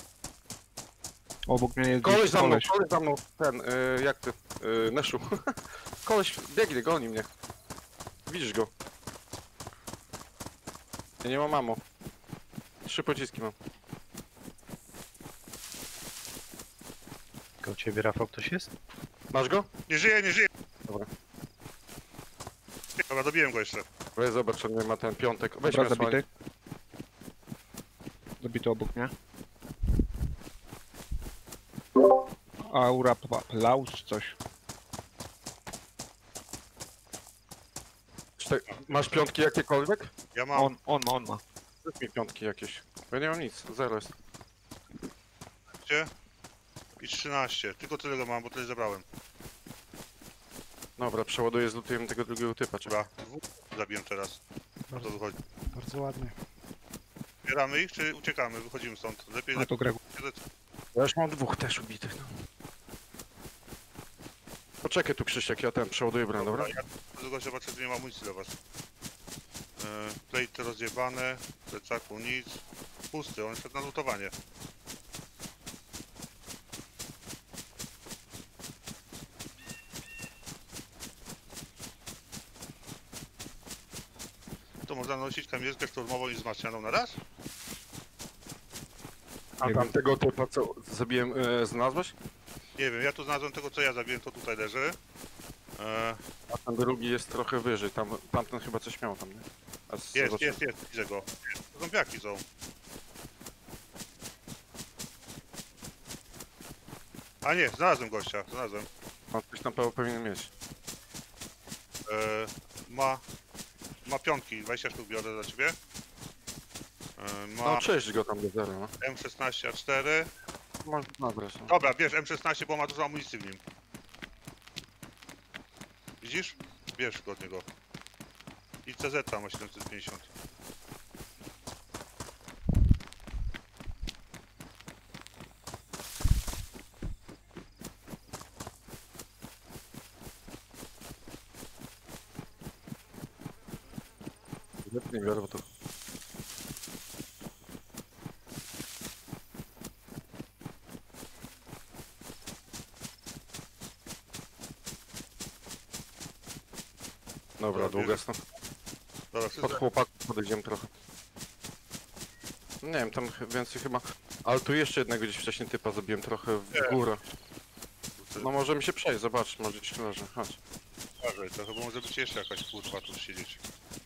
Obok mnie jest Koleś gdzieś za mną, koleś. koleś za mną, ten, y, jak ty, y, Neszu. Koleś biegnie, goni mnie. Widzisz go. Ja nie mam mamo. Trzy pociski mam. Koło ciebie, Rafał, ktoś jest? Masz go? Nie żyje, nie żyje! Dobra. Dobra, dobiłem go jeszcze. Weź zobacz, czy nie ma ten piątek. Weź Dobra, mnie osłaniaj. zabity. Zabity obok mnie. Aura Plaus czy coś. Czy te- Masz piątki jakiekolwiek? Ja mam. On, on ma, on ma. Rzuć mi piątki jakieś. Ja nie mam nic, zero jest. Gdzie? I trzynaście. Tylko tyle go mam, bo tyle zabrałem. Dobra, przeładuję, zlutujemy tego drugiego typa. Trzeba. Chyba dwóch zabiłem teraz. O to Bardzo, wychodzi. bardzo ładnie. Zbieramy ich, czy uciekamy? Wychodzimy stąd. Lepiej, A lepiej. to Gregu. Ja już mam dwóch też ubitych, no. Poczekaj tu, Krzysiek, ja ten przeładuję broń, dobra? Ja do gościa patrzę, że nie ma amunicji dla was. Yy, plate rozjebane, w plecaku nic. Pusty, on szedł na lutowanie. To można nosić kamizelkę szturmową i wzmacnianą na raz? A Nie tam wiem. tego typa, co zabiłem, e, znalazłeś? Nie wiem, ja tu znalazłem tego, co ja zabiłem, to tutaj leży. E, A ten drugi jest trochę wyżej, tam, tamten chyba coś miał tam, nie? A z- jest, zobaczę. jest, jest, widzę go. To zombiaki są. A nie, znalazłem gościa, znalazłem. On coś na pewno powinien mieć. E, ma... Ma pionki, dwadzieścia sztuk biorę dla ciebie. E, ma No cześć go tam do zera, no. M szesnaście A cztery. Można nabrać, no. Dobra, bierz M szesnaście, bo ma dużo amunicji w nim. Widzisz? Bierz go od niego. I C Z ma siedemset pięćdziesiąt. Nie biorę, bo to... Dobra, Dobra, długa bierze. stąd. Dobra, Pod wszyscy... chłopaków podejdziemy trochę. Nie wiem, tam ch- więcej chyba... Ale tu jeszcze jednego gdzieś wcześniej typa zabiłem trochę w Nie. górę. No możemy się przejść, zobacz, może gdzieś leży, chodź. Uważaj, to chyba może być jeszcze jakaś kurwa tu siedzieć.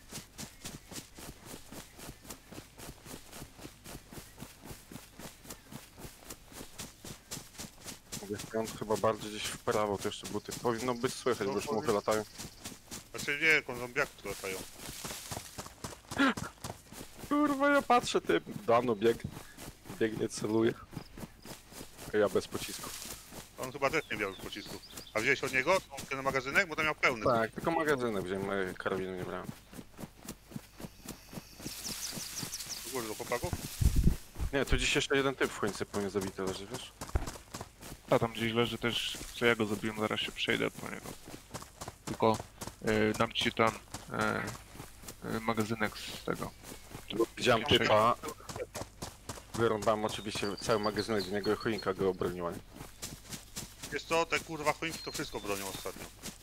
Mówię, on chyba bardziej gdzieś w prawo, to jeszcze buty. Powinno być słychać, No, bo już powinno- muchy latają. Znaczy nie, kon zombiaki tu latają. Kurwa, ja patrzę, ty dawno bieg... biegnie, celuje. A ja bez pocisku. On chyba też nie miał pocisków. A wziąłeś od niego ten magazynek? Bo tam miał pełny. Tak, tylko magazynek wziąłem, e, karabinu nie brałem. Do góry do chłopaków? Nie, tu dziś jeszcze jeden typ w końcu pewnie zabity leży, wiesz? A tam gdzieś leży też, co ja go zabiłem, zaraz się przejdę po niego. Tylko y, dam ci tam y, y, magazynek z tego. Widziałem Przejdę. typa. Wyrąbałem oczywiście cały magazynek z niego i choinka go obroniła. nie? Jest to, te kurwa choinki to wszystko bronią ostatnio.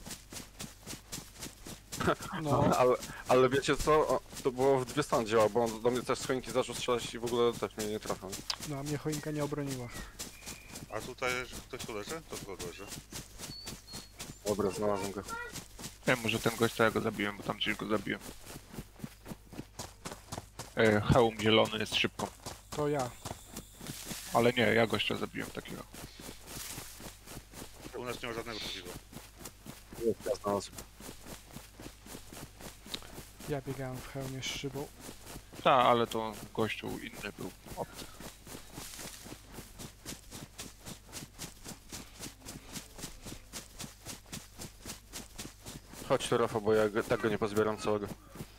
No, Ale, ale wiecie co? O, to było w dwie strony działa, bo on do mnie też z choinki zaczął strzelać i w ogóle też mnie nie trafiał. nie? no a mnie choinka nie obroniła. A tutaj ktoś tu leży? To tu leży. Dobra, znalazłem go. Nie wiem, może ten gość, co ja go zabiłem, bo tam gdzieś go zabiłem. Y, hełm zielony jest szybką. To ja. Ale nie, ja gościa zabiłem takiego. U nas nie ma żadnego takiego. Ja znalazłem. Ja biegałem w hełmie z szybą. Ta, ale to gościu inny był obcy. Chodź tu, Rafał, bo ja go, tak go nie pozbieram całego.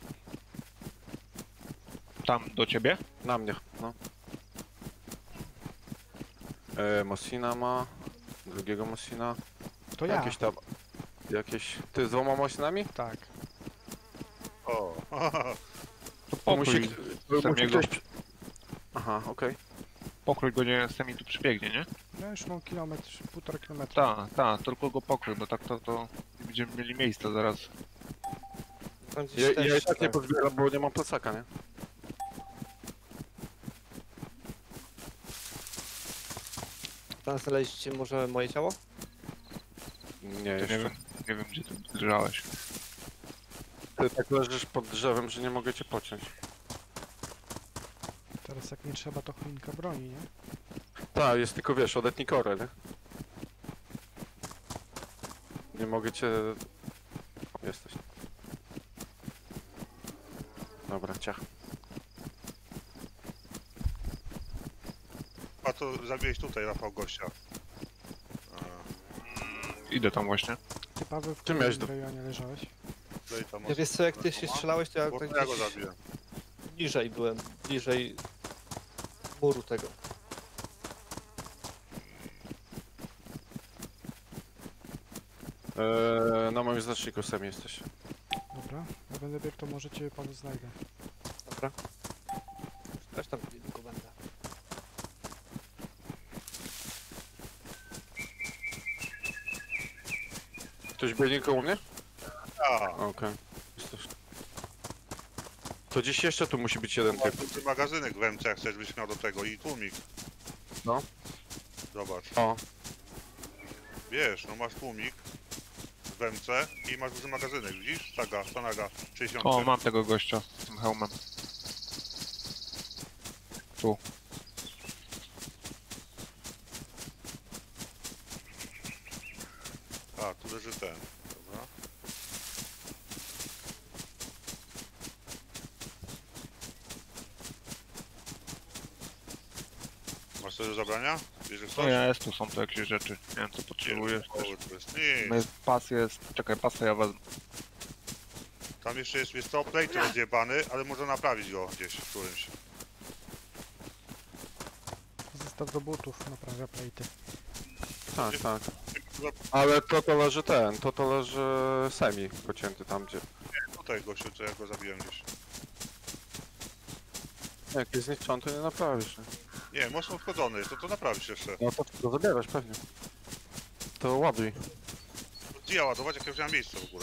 Tam do ciebie? Na mnie, no. E, Mosina ma. Drugiego Mosina. To ja. Jakieś tam... Jakieś... Ty z dwoma Mosinami? Tak. O, To To musi, pokrój, musi samego. ktoś... Aha, okej. pokrój go nie z mi tu przybiegnie, nie? Ja już mam kilometr, półtora kilometra. Ta, ta, tylko go pokrój, bo tak to, to nie będziemy mieli miejsca zaraz. Tam gdzieś Ja, też, ja i tak nie pozbieram, bo nie mam plecaka, nie? Tam znaleźliście może moje ciało? Nie, To jeszcze. nie wiem, nie wiem gdzie ty leżałeś. Ty tak leżysz pod drzewem, że nie mogę cię pociąć. Teraz jak nie trzeba, to choinka broni, nie? Tak, jest tylko, wiesz, odetnij korę, nie? Nie mogę cię... O, jesteś. Dobra, ciach. a to zabiłeś tutaj, Rafał, gościa. Idę tam właśnie. Ty, Paweł, w Ty miałeś którym do- rejonie leżałeś? Tutaj tam Ja wiesz co, jak ty się Ma? strzelałeś, to ja Bo tak to ja go gdzieś zabiłem. bliżej byłem, bliżej muru tego. Eee, na moim znaczniku sami jesteś. Dobra, ja będę biegł, to może cię, Paweł, znajdę. Dobra. Też tam niedługo będę. Ktoś biegnie koło mnie? A, Okej. Jesteś. To dziś jeszcze tu musi być jeden masz typ. tu magazynek w M C, jak chcesz byś miał do tego i tłumik. No. Zobacz. O, Wiesz, no masz tłumik w M C i masz duży magazynek, widzisz? Saga, Sanaga, sześćdziesiąt. O, mam tego gościa z tym hełmem. Tu. A, tu leży ten. Dobra. Masz coś do zabrania? Bierzesz No coś? jest, tu są to jakieś rzeczy. Nie wiem co potrzebujesz O, też. to jest nic. No jest, pas jest, czekaj, pas to ja wezmę. Tam jeszcze jest, jest to plate rozjebany, ale można naprawić go gdzieś w którymś. Zestaw do butów naprawia plejty. tak, tak. Ale to to leży ten, to to leży semi pocięty tam gdzie. Tutaj gościu, co ja go zabiłem gdzieś. Jak jest zniszczony, to nie naprawisz. Nie? Nie, mocno odchodzony jest, to to naprawisz jeszcze. No to to zabierasz pewnie. To ładuj. Gdzie ja ładować, jak ja już nie mam miejsca w ogóle.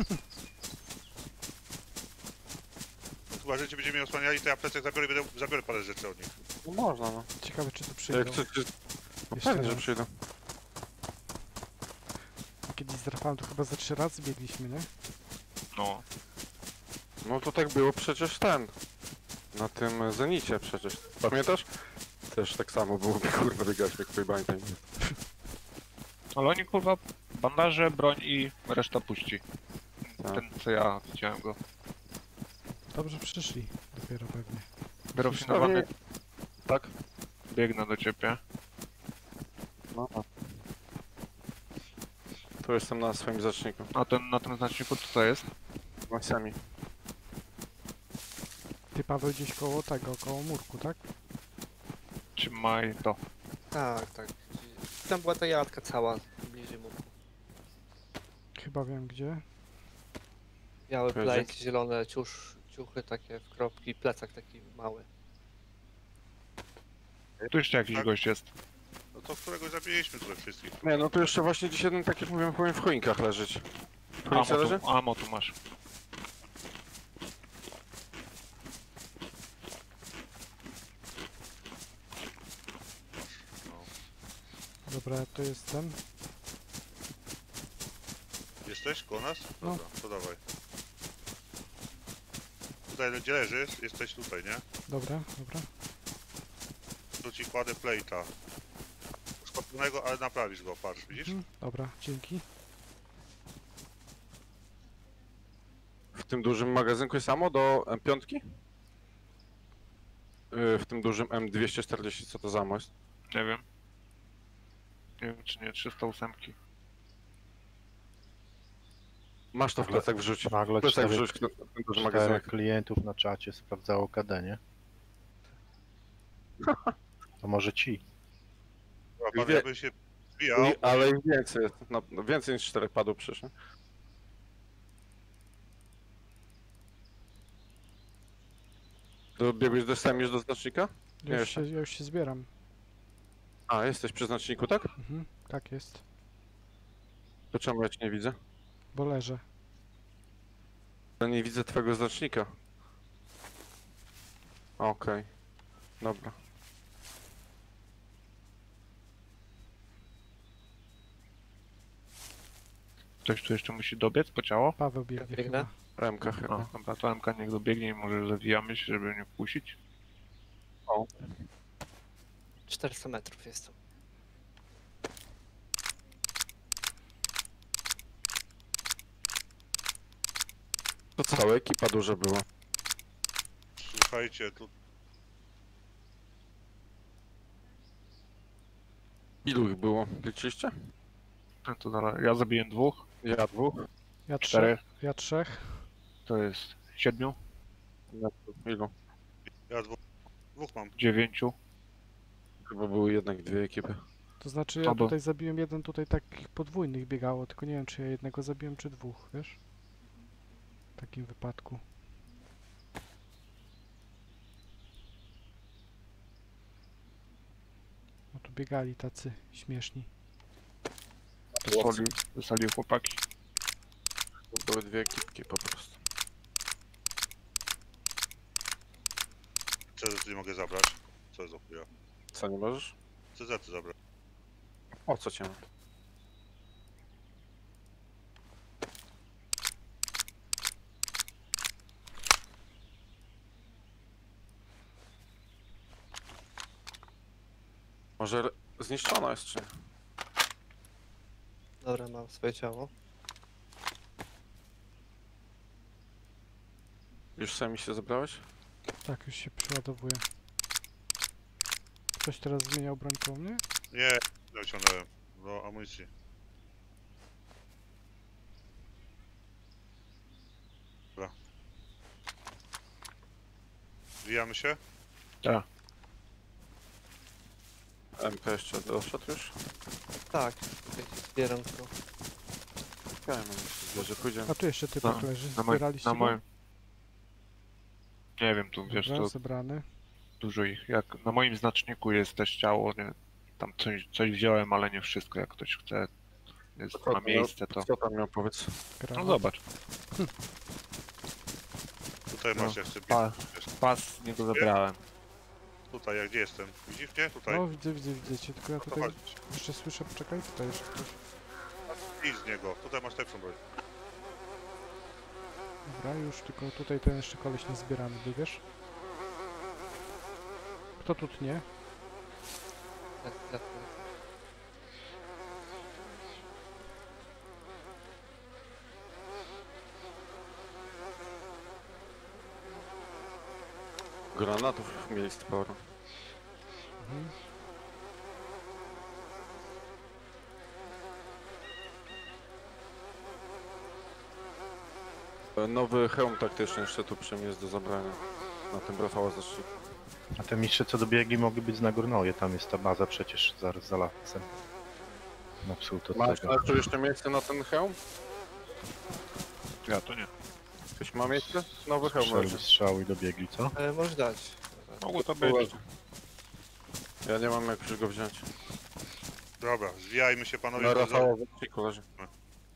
No, chyba, że cię będziemy osłaniali, to ja plecak zabiorę i będę, zabiorę parę rzeczy od nich. No można, no. Ciekawe czy tu Jak przyjdą. chcesz, no Jeszcze pewnie, że raz. przyjdą. Kiedyś z Rafałem to chyba za trzy razy biegliśmy, nie? No. No to tak było przecież ten. Na tym Zenicie przecież. Pamiętasz? Też tak samo było, kurwa, biegać jak pojebani tam. Ale oni kurwa bandaże, broń i reszta puści. Tak. Ten co ja widziałem go. Dobrze przyszli. Dopiero pewnie. Wyrafinowany, Tak? biegnę do ciebie. No tak. Tu jestem na swoim zaczniku. A ten na tym znaczniku co to jest? Na semi. Ty Paweł gdzieś koło tego, koło murku, tak? Trzymaj to. Tak, tak. Tam była ta jadka cała, bliżej mu. Chyba wiem gdzie. Biały To jest plate, jak- zielone ciusz, ciuchy takie w kropki, plecak taki mały. Tu jeszcze jakiś Tak. gość jest. No to którego zabiliśmy tutaj wszystkich. Nie, no tu jeszcze właśnie dziś jeden, tak jak mówiłem, powinien w choinkach leżeć. W Amo choince leży? tu, amo tu masz. Dobra, ja tu jestem. Jesteś koło nas? No. Dobra, to dawaj. Tutaj gdzie leżysz, jesteś tutaj, nie? Dobra, dobra. Tu ci kładę plate'a. Uszkodzonego, ale naprawisz go, patrz, widzisz? Mhm, dobra, dzięki. W tym dużym magazynku jest samo do M pięć? Yy, w tym dużym M dwieście czterdzieści, co to za ammo jest? Nie wiem. Nie wiem czy nie, trzysta osiem. Masz to w Nagle- plecak wrzuć. Nagle W plecak cztery, wrzuć, no, ten duży czterech magazynek. klientów na czacie sprawdzało K D, nie? To może ci. Dobra, Wie- ja bym się zbijał. I- Ale ich więcej jest, no, no, więcej niż czterech padło przecież. nie? Dobiegłeś do semi już do znacznika? Nie Ja już, jeszcze. się, ja już się zbieram. A, jesteś przy znaczniku, tak? Mhm, tak jest. To czemu ja cię nie widzę? Bo leżę. Ja nie widzę twojego znacznika. Okej. Dobra. Ktoś tu jeszcze musi dobiec po ciało? Paweł biegnie Biegnę. chyba. M K chyba. No, dobra, to M K niech dobiegnie i może zawijamy się, żeby nie wpuścić. czterysta metrów jest to. To cała ekipa duża była. Słuchajcie, tu Ilu ich było? Liczyliście? No to dalej. Ja zabiję dwóch, Ja dwóch. Ja czterech, trzech. Ja trzech. to jest siedmiu, Ja ilu? ja dwóch, dwóch mam. dziewięciu. Chyba były jednak dwie ekipy. To znaczy ja Albo- tutaj zabiłem jeden tutaj takich podwójnych biegało, tylko nie wiem czy ja jednego zabiłem czy dwóch, wiesz? W takim wypadku. No tu biegali tacy śmieszni. Wysłali, wysłali chłopaki. To były dwie ekipki po prostu. Co tutaj mogę zabrać? Co za chuja? Co, nie możesz? C Z zabrał. O co cię? Może re- zniszczona jest czy nie? Dobra, mam swoje ciało. Już sami się zebrałeś? Tak, już się przeładowuje. Ktoś teraz zmieniał broń koło mnie? Nie, dociągnąłem do amunicji. Dobra. Zwijamy się? Tak. M K jeszcze doszedł już? Tak, tutaj się zbieram to. Ja mam się zbierze, pójdziemy. A tu jeszcze typek Na- leży. Na, moj, Zbieraliście na go? moim... Nie wiem, tu wiesz, Dobra, to zebrany. dużo ich. Jak na moim znaczniku jest też ciało, nie? Tam coś, coś wziąłem, ale nie wszystko. Jak ktoś chce, jest, Co ma tam miejsce, miał- to... Co tam miał powiedz? No Granat. zobacz, Tutaj No, masz jeszcze. pa, pas z niego zabrałem. Tutaj, jak gdzie jestem? Widzisz mnie? Tutaj. No widzę, widzę, widzicie, tylko ja To tutaj chodź. jeszcze słyszę, poczekaj, tutaj jeszcze ktoś. Idź z niego. Tutaj masz lepszą broń. Dobra, już tylko tutaj ten jeszcze koleś nie zbierany był, wiesz? Kto tu tnie? Tak, tak. Granatów mieli sporo. Mhm. E, Nowy hełm taktyczny jeszcze tu przy mnie jest do zabrania. Na tym Rafała zaczniku. A te mistrze co dobiegi mogły być z Nagornoje, tam jest ta baza przecież zaraz za lasem. Na psu to Masz tego. na tu jeszcze miejsce na ten hełm? Ja to nie. Ktoś ma miejsce? Nowy hełm Strzały, leży. strzały i dobiegli, co? E, możesz dać. Mogło to być. Leży. Ja nie mam jak już go wziąć. Dobra, zwijajmy się panowie. Na bo za- Rafała w zaczniku leży. No.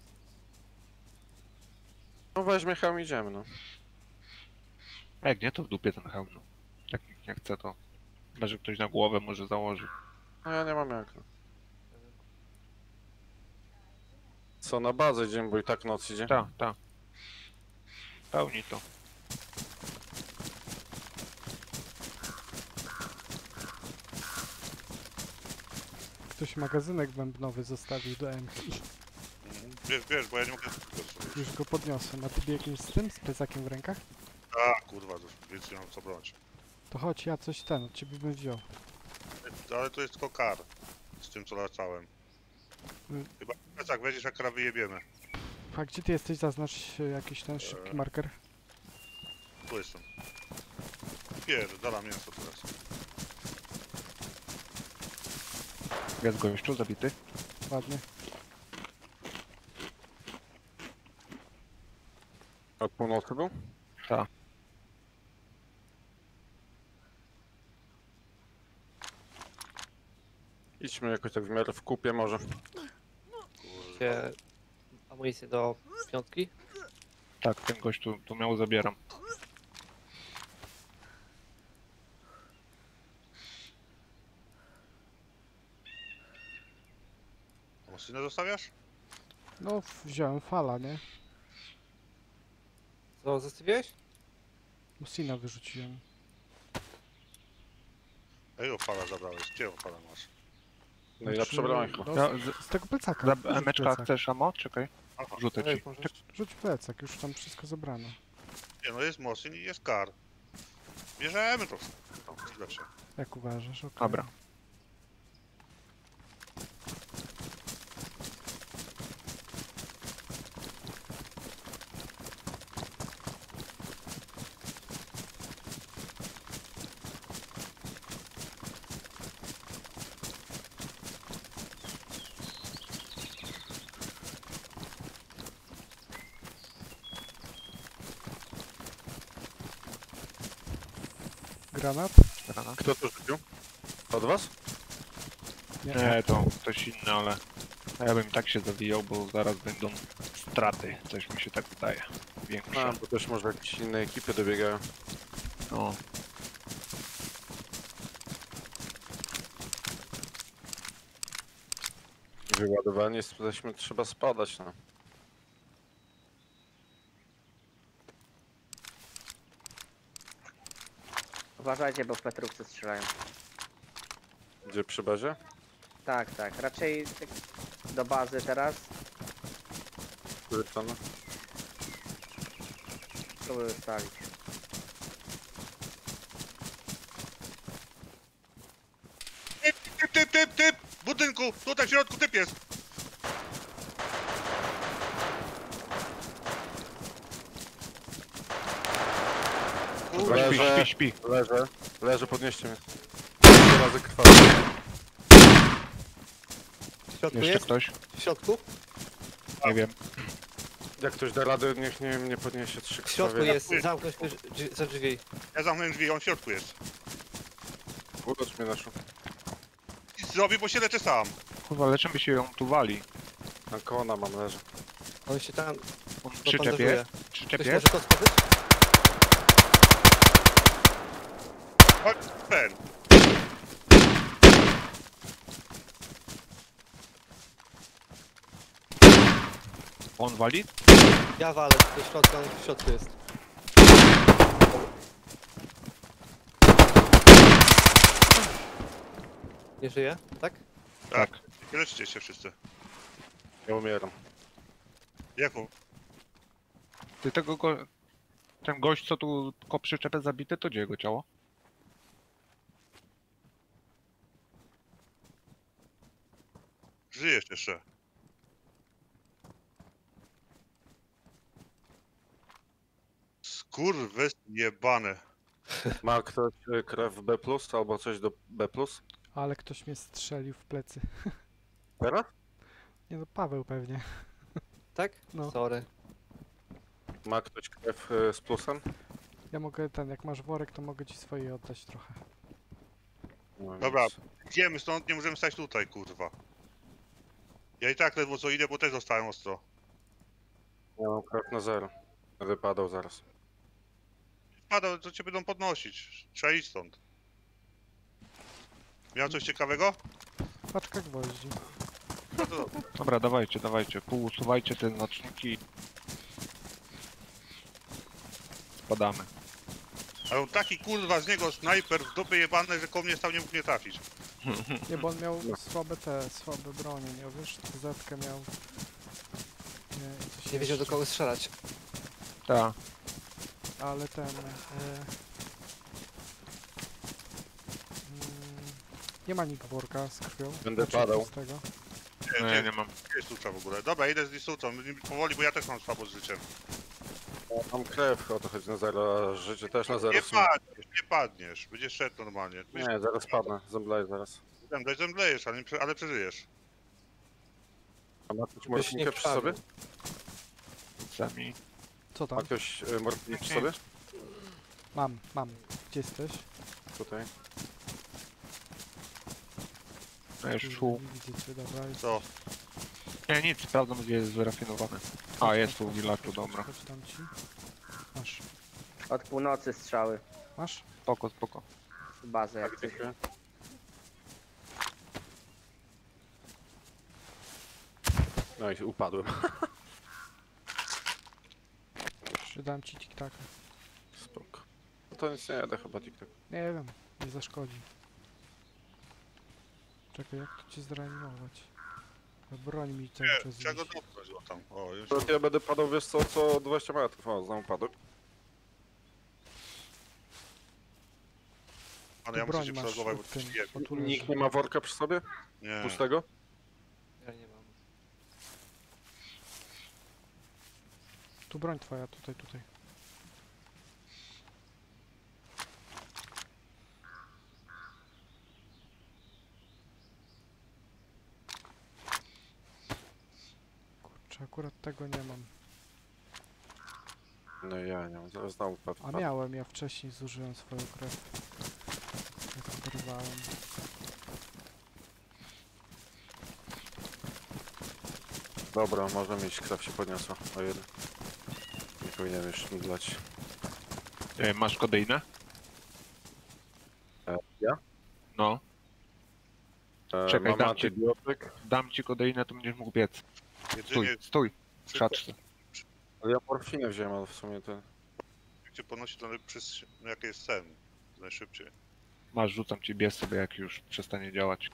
No weźmie hełm, idziemy no. A jak nie, to w dupie ten hełm. no. Jak nikt nie chce, to... Chyba, że ktoś na głowę może założy. No ja nie mam jak. No. Co, na bazę idziemy, bo i tak noc idzie? Tak, tak. Pełni to. Ktoś magazynek bębnowy zostawił do M K. Wiesz, wiesz, bo ja nie mogę... Już go podniosłem. A ty biegniesz z tym, z plecakiem w rękach? A, kurwa, już więcej nie mam co brać. To chodź, ja coś ten od ciebie bym wziął. Ale to jest tylko kar. Z tym co latałem. Mm. Chyba tak, weźmiesz jak kara wyjebiemy. A gdzie ty jesteś? Zaznacz e, jakiś ten szybki Eee. marker. Tu jestem. Pierdala mięso teraz. Jest gościu zabity. Ładnie. Od północy był? Tak. Idźmy jakoś tak w miarę w kupie może. Gdzie amunicję do piątki? Tak, ten gość tu, tu miał, zabieram. Mocynę zostawiasz? No, wziąłem fala, nie? Co, zostawiłeś? Musina wyrzuciłem. Ej, opala zabrałeś. Gdzie opala masz? No i ja Znaczy, przebrałem chyba. no, Ja, z, z tego plecaka. za Rzuć emeczka plecak. chcesz amo? Czekaj, Aha. rzucę Ej, ci. możesz. Rzuć plecak, już tam wszystko zebrano. Nie no, jest Mocyn i jest kar. Bierzemy to. To jest lepsze. Jak uważasz? Okay. Dobra. Granat? Granat. Kto to rzucił? Od was? Nie, to ktoś inny, ale ja bym i tak się zawijał, bo zaraz będą straty. Coś mi się tak wydaje. Większe. A, bo też może jakieś inne ekipy dobiegają. No. Wyładowani jesteśmy, trzeba spadać, no. Uważajcie, bo w Petrówce strzelają. Gdzie przy bazie? Tak, tak. Raczej tak do bazy teraz. Który tam? Spróbuję ustalić. Typ, typ, typ, typ, typ! W budynku! Tutaj w środku typ jest! Dobra, śpi, Leżę. śpi, śpi. Leżę, leżę, podnieście mnie. Trzy razy krwawy. W środku Jeszcze jest? ktoś? W środku? Nie wiem. Jak ktoś da radę, niech nie mnie podniesie trzy W środku krwawie. jest, zamknąć drzwi- za drzwi. Ja zamknąłem drzwi, on w środku jest. Udocz mnie naszą. Nic zrobi, bo się leczę sam. Kurwa, leczemy się ją tu wali. Na kona mam leżę. On się tam On przyczepie? bandażuje. Przyczepie? Ktoś może to otworzyć? Chodź, ten. On wali? Ja walę do środka, on w środku jest. Nie żyje? Tak? Tak. Leczcie się wszyscy. Ja umieram. Jaką? Ty tego go... Ten gość, co tu ko przyczepę zabity, to gdzie jego ciało? Żyjesz jeszcze. Skurwys jebane. Ma ktoś y, krew w B plus albo coś do B plus? Ale ktoś mnie strzelił w plecy. Teraz? Nie no, Paweł pewnie. Tak? No. Sorry. Ma ktoś krew y, z plusem? Ja mogę ten, jak masz worek, to mogę ci swoje oddać trochę. No, Dobra. nic. Idziemy stąd, nie możemy stać tutaj, kurwa. Ja i tak ledwo co idę, bo też dostałem ostro. Ja mam krew na zero. Wypadał zaraz. Pada, to cię będą podnosić. Trzeba iść stąd. Miał coś ciekawego? Paczka gwoździ. No to dobra. Dobra, dawajcie, dawajcie. Półusuwajcie te znaczniki. Spadamy. Ale on taki kurwa z niego snajper w dupy jebane, że koło mnie stał, nie mógł mnie trafić. Nie, bo on miał słabe te, słabe bronie miał, wiesz, zetkę miał. Nie, i coś Nie wiedział do jeszcze. kogo strzelać. Tak. Ale ten... E... Mm, nie ma nikt worka z krwią. Będę Znaczy, padał. z tego. Nie, No, nie, ja nie mam. nie jest tucza w ogóle. Dobra, idę z Disucą. Powoli, bo ja też mam słabo z życiem. Ja mam krew, o to chodzi na zero, a życie też na zero. Nie w sumie. padniesz, nie padniesz. Będziesz szedł normalnie. Nie, zaraz padnę, zemdleję zaraz. Wiem, zemdlejesz, ale, nie prze- ale przeżyjesz. A ma ktoś Byś nie morfinkę przy sobie? krwawił. Sami. Co tam? Ma ktoś y, morfinkę przy sobie? Mam, mam. Gdzie jesteś? Tutaj. Ja już Kurde, czuł. nie widzę cię, dobra. jest- Co? Nie, nic, sprawdzam gdzie jest zrafinowane. A, jest tu w Wilaku, dobra. Chodź tam ci. Masz. Od północy strzały. Masz? Spoko, spoko. Z bazy jak Tak, coś. dziękuję. No i upadłem. Przydam ci tiktaka. Spoko. No to nic nie da chyba TikTok. Nie wiem, nie zaszkodzi. Czekaj, jak to cię zreanimować? Broń mi cały Nie, czas trzeba go wisi. dotknąć go tam. O, już. To ja będę padał, wiesz co, co dwadzieścia metrów. O, znowu padł. Ale ja Tu muszę się broń masz przelogować, bo od to tym, jest o tu leży. Nikt nie ma worka przy sobie? Nie. Pustego? Ja nie mam. Tu broń twoja, tutaj, tutaj. Kurczę, akurat tego nie mam. No i ja nie mam, zaraz znowu padł. A miałem, ja wcześniej zużyłem swoją krew. Jak wyrwałem. Dobra, może mieć, krew się podniosła. O jeden. Nie powinien już mdlać. E, masz kodeinę? E, ja? No. E, Czekaj, mamy dam ci. antybiotyk, Dam ci kodeinę, to będziesz mógł biec. Stój, Jedynie stój, w krzaczce. ale ja morfinę wziąłem, ale w sumie to... jak cię ponosi, to przez no, jaki jest sen. Najszybciej. Masz, rzucam ci, bierz sobie, jak już przestanie działać.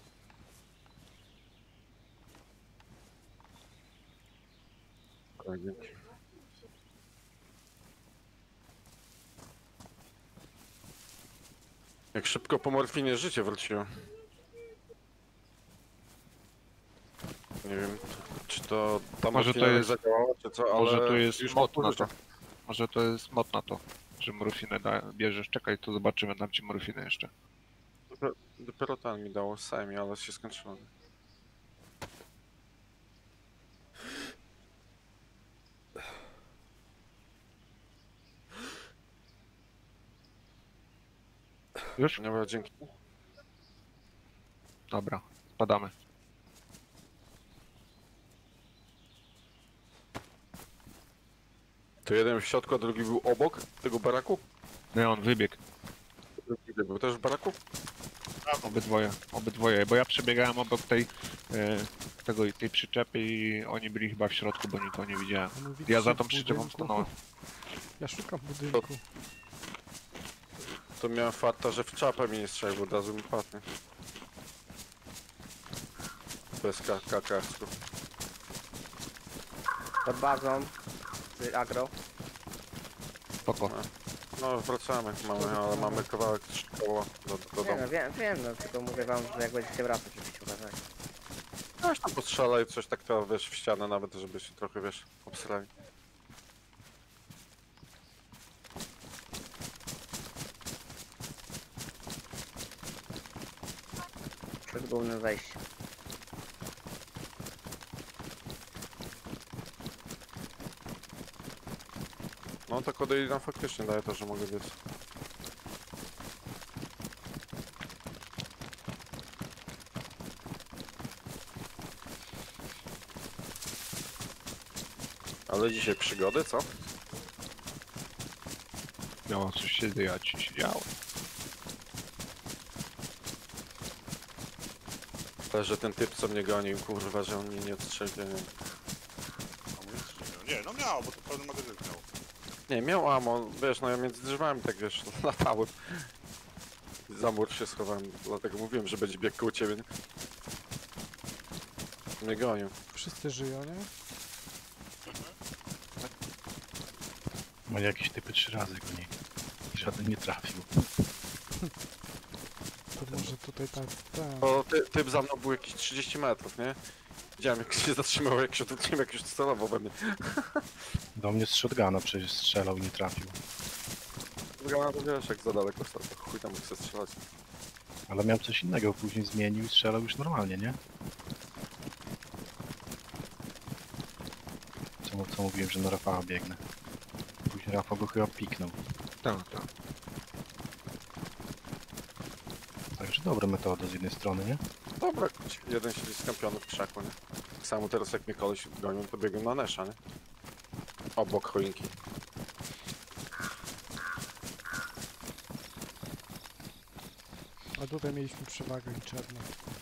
Tak, dzięki. Jak szybko po morfinie życie wróciło. Nie wiem, czy to ta Może morfina to nie jest- zadziałała, czy co, ale... Może to jest już mod po na życiu. to. Może to jest mod na to, że morfinę da, bierzesz. Czekaj, to zobaczymy, dam ci morfinę jeszcze. Dopiero, dopiero ten mi dało sami, ale się skończyło. Już? Nie było dzięki. Dobra, spadamy. To jeden w środku, a drugi był obok tego baraku? Nie, on wybiegł. Drugi był też w baraku? Obydwoje, obydwoje, bo ja przebiegałem obok tej, e, tego, tej przyczepy i oni byli chyba w środku, bo nikogo nie widziałem. A mówicie Ja za w tą przyczepą budynku? stanąłem. Ja szukam budynku. To miałem farta, że w czapę mi nie strzelił, bo od razu mi padnie. Bez kakacku. Pod bazą. Z agro. Spoko. No wracamy, mamy, ale mamy kawałek koło do, do Nie domu. no, wiem, wiem, no tylko mówię wam, że jak będziecie wracać, żebyście uważali. Weź tam postrzelaj coś tak to wiesz w ścianę nawet, żeby się trochę wiesz obsrali. Przed głównym wejściem. No to kodej nam faktycznie daje to, że mogę biec. Ale dzisiaj przygody, co? Miało coś się dziać i się działo. Ale że ten typ co mnie gonił, kurwa, że on mnie nie odstrzelił, nie wiem. Amunicji nie miał. Nie, no miał, bo to pełny magazyn miał. Nie, miał ammo, wiesz, no ja między drzewami tak wiesz, latałem. Za mur się schowałem, dlatego mówiłem, że będzie biegł koło ciebie, nie? Mnie gonił. Wszyscy żyją, nie? No jakieś typy trzy razy go nie. Żaden nie trafił. To może tutaj tak, tak. O, ty, typ za mną był jakieś trzydzieści metrów, nie? Widziałem jak się zatrzymał, jak się odwróciłem, jak już celował we mnie. Do mnie z shotguna przecież strzelał i nie trafił. Wygląda to wiesz, jak za daleko stał, to chuj tam chce strzelać. Ale miał coś innego, później zmienił i strzelał już normalnie, nie? Co, mu- co mówiłem, że na Rafała biegnę. Później Rafał go chyba piknął. Tak, tak. Także dobra metoda z jednej strony, nie? Dobra, jeden siedzi skampiony w krzaku, nie? Tak samo teraz jak mnie koleś gonią, to biegłem na Nesza, nie? Obok choinki. A tutaj mieliśmy przewagę liczebną.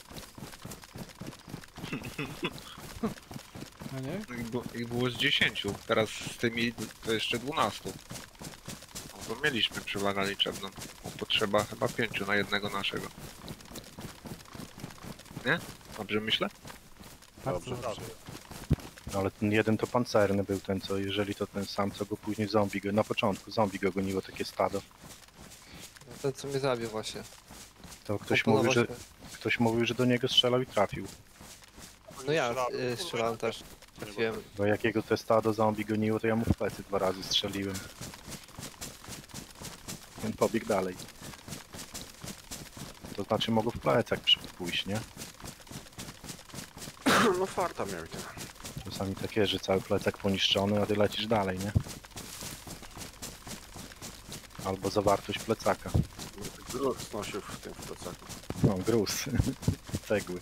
No nie? Ich, bu- ich było z dziesięciu, teraz z tymi to jeszcze dwunastu. No to mieliśmy przewagę liczebną. Bo potrzeba chyba pięciu na jednego naszego. Nie? Dobrze myślę? Bardzo Dobrze, dobrze. No ale ten jeden to pancerny był ten, co jeżeli to ten sam, co go później zombie go, na początku zombie go goniło takie stado. Ten co mnie zabił właśnie. To ktoś Komponował mówił, że, się. ktoś mówił, że do niego strzelał i trafił. No ja Strzelałem. y, strzelałem też. Trafiłem. Bo jakiego te stado zombie goniło, to ja mu w plecy dwa razy strzeliłem. On pobiegł dalej. To znaczy mogło w plecach przy- pójść, nie? No farta miał i tyle. Czasami takie, że cały plecak poniszczony, a ty lecisz dalej, nie? Albo zawartość plecaka. Gruz znosił w tym w plecaku. No, gruz. Cegły.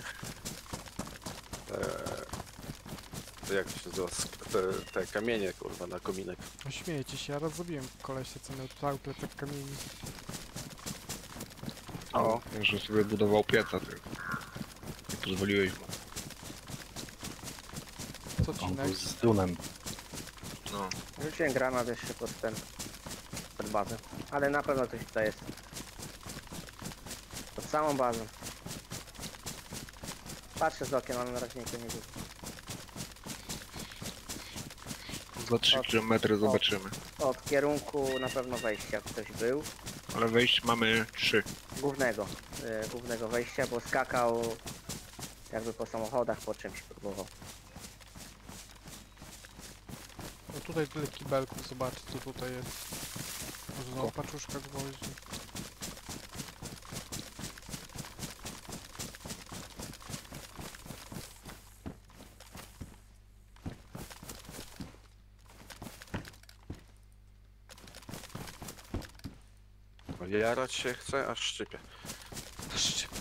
Eee, to jak to się nazywa? Sk- Te, te kamienie, kurwa, na kominek. No śmiejecie się, ja raz zabiłem kolesia, co miał cały plecak kamieni. O. Że sobie budował pieca tylko. pozwoliłeś mu. Co On cinek? był z dunem. No. Rzuciłem granat jeszcze pod ten, pod bazę. Ale na pewno coś tutaj jest. Pod samą bazą. Patrzę z okien, ale na razie nikogo nie widzę. Za trzy Od- kilometry zobaczymy. Od kierunku na pewno wejścia ktoś był. Ale wejść mamy trzy. Głównego, y, głównego wejścia, bo skakał jakby po samochodach, po czymś próbował. O tutaj tyle kibelków, zobaczcie co tutaj jest. Może znowu paczuszka gwoździ. Jarać się chce, aż szczypie. Aż szczypie.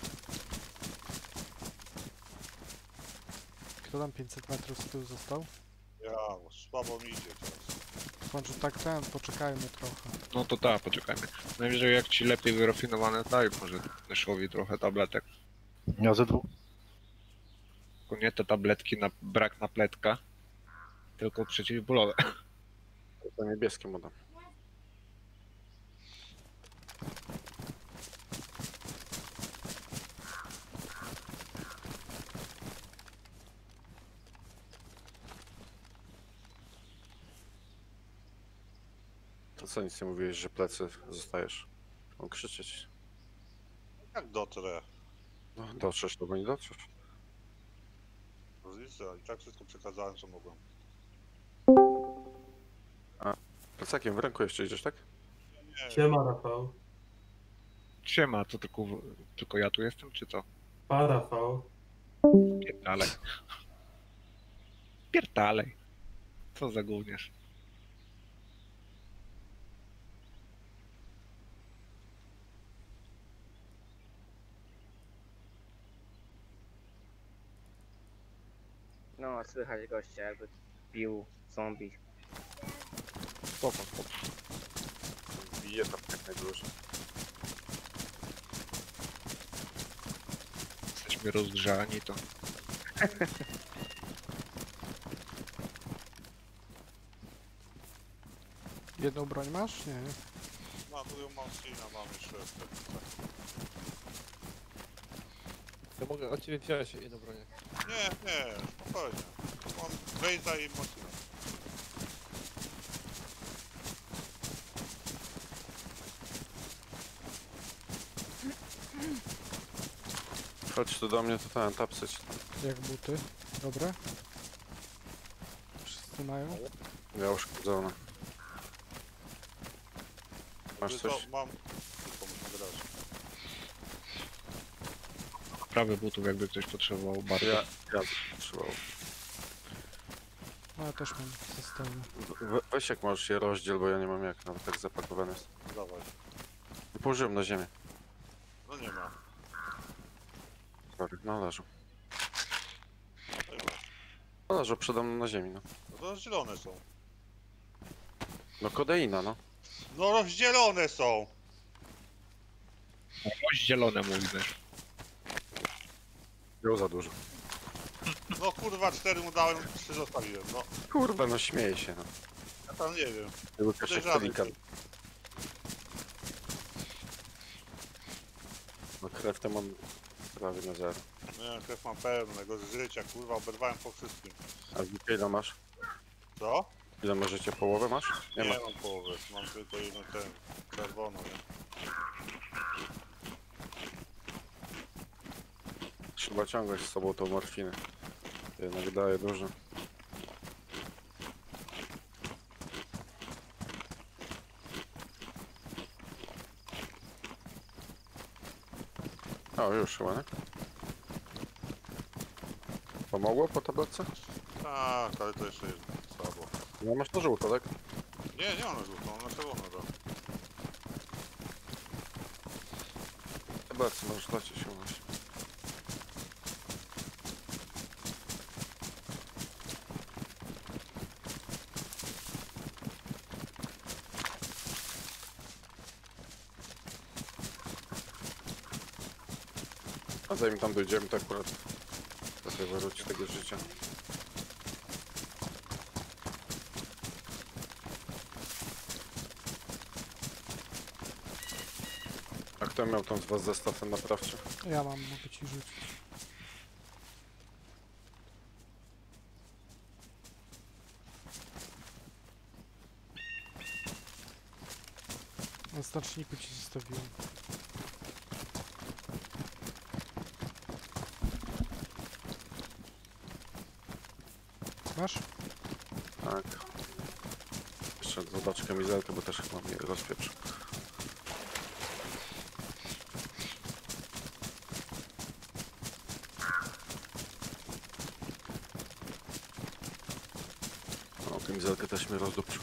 Kto tam pięćset metrów z tyłu został? Ja, bo słabo mi idzie teraz. Kończę tak ten, poczekajmy trochę. No to tak, poczekajmy. Najwyżej jak ci lepiej wyrafinowane, daj może Neszowi trochę tabletek. Ja ze dwóch. Tylko nie te tabletki na brak napletka, tylko przeciwbólowe. To niebieskie mu dam. To co, nic nie mówiłeś, że plecy zostajesz? On krzyczeć. Jak dotrę? No dotrzesz, to bo nie dotrzesz. Różnica, i tak wszystko przekazałem, co mogłem. Plecakiem w ręku jeszcze idziesz, tak? Nie, Siema Rafał. Siema, to tylko, tylko ja tu jestem, czy co? Pa Rafał. Pierdalej. Pierdalej. Co za gówniarz. No, słychać gościa jakby bił zombie. Spoko, spoko. Bije tam jak najdłużej. Jesteśmy rozgrzani, to Jedną broń masz? Nie. mam, tu mam screena, mam jeszcze efekt. Ja mogę od ciebie wziąć jedną bronię. Nie, nie, spokojnie. Mam Rejza i Mocina. Chodź tu do mnie, to ten tapsyć. Jak buty. Dobre. Wszyscy mają? Ja uszkodzone. Masz Tylko coś? mam, tylko muszę grać. prawy butów jakby ktoś potrzebował bardzo. Ja, ja potrzebował. No ja też mam w systemie. We- Weź jak możesz się rozdziel, bo ja nie mam jak, nawet tak zapakowany jest. Dawaj. I położyłem na ziemię. No nie ma. Sorry, no leżą. Nie ma. No leżą przede mną na ziemi, no. No to rozdzielone są. No kodeina, no. No rozdzielone są! Rozdzielone mówisz. Było za dużo. No kurwa, cztery mu dałem, trzy zostawiłem, no. Kurwa, no śmieję się, no. Ja tam nie wiem. Był też jak Podejrzany. pelikan. No krew to mam prawie na zero. Nie, krew mam pełnego z życia, kurwa, oberwałem po wszystkim. A wiecie, ile masz? Co? Ile masz życia? Połowę masz? Nie, Nie, ma. mam połowę, mam tylko jedno ten, czerwono, nie? Trzeba ciągnąć z sobą tą morfinę. Jednak daje dużo. O, już chyba, nie? Pomogło po tabletce? Tak, ale to jeszcze jest słabo. No masz to żółto, tak? Nie, nie mam na żółtą, mam na czerwonego. Tabletce możesz lecieć się właśnie. A zanim tam dojdziemy, to akurat trochę wróci tego życia. A kto miał tam z was zestaw ten naprawczy? Ja mam, mogę ci rzucić. Na znaczniku ci zostawiłem. Masz? Tak. Jeszcze zobaczę kamizelkę, bo też chyba mnie rozpieprzył. No, kamizelkę też mnie rozdupczył.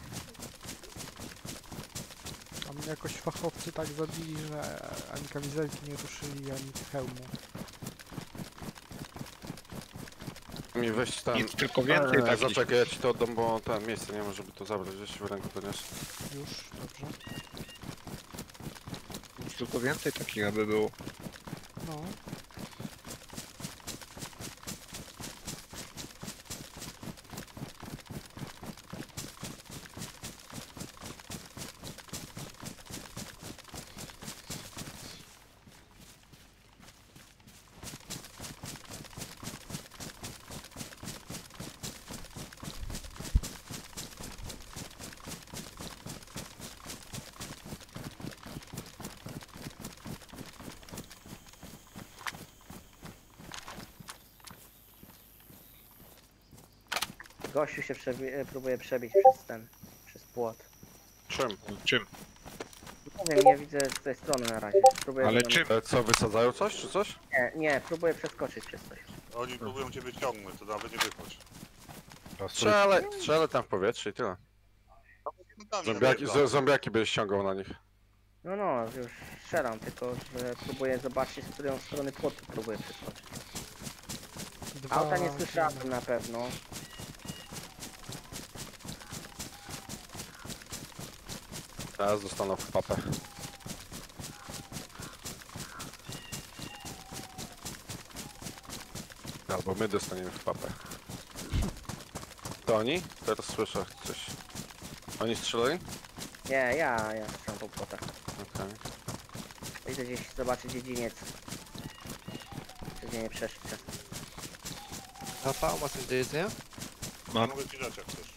A mnie jakoś fachowcy tak zabili, że ani kamizelki nie ruszyli, ani hełmu. Mi weź tam. Nic, tylko więcej Eee, takich. zaczekaj, ja ci to oddam, bo tam miejsce nie ma, żeby to zabrać, gdzieś w ręku to niosę. Już, dobrze. Nic, tylko więcej takich, aby było. No. Gościu się przebi e, próbuje przebić przez ten, przez płot. Czym? Czym? Nie wiem, nie widzę z tej strony na razie. Próbuję Ale do- czym? E, co, wysadzają coś, czy coś? Nie, nie, próbuję przeskoczyć przez coś. Oni próbują cię wyciągnąć, to nawet nie wychodź. Strzelę, strzelę tam w powietrze i tyle. No tam Zombiaki, nie z, zombiaki byś ściągał na nich. No no, już strzelam, tylko że próbuję zobaczyć, z której strony płotu próbuję przeskoczyć. Dwa... Auta nie słyszałem na pewno. Teraz dostaną w papę. Albo my dostaniemy w papę. To oni? Teraz słyszę coś. Oni strzelali? Nie, ja, ja strzelam po płotach. Okej. Idę gdzieś zobaczyć dziedziniec. Czy gdzie nie przeszli przez... Rafał, ma coś do jedzenia? Mam. Mogę ci dać jak chcesz.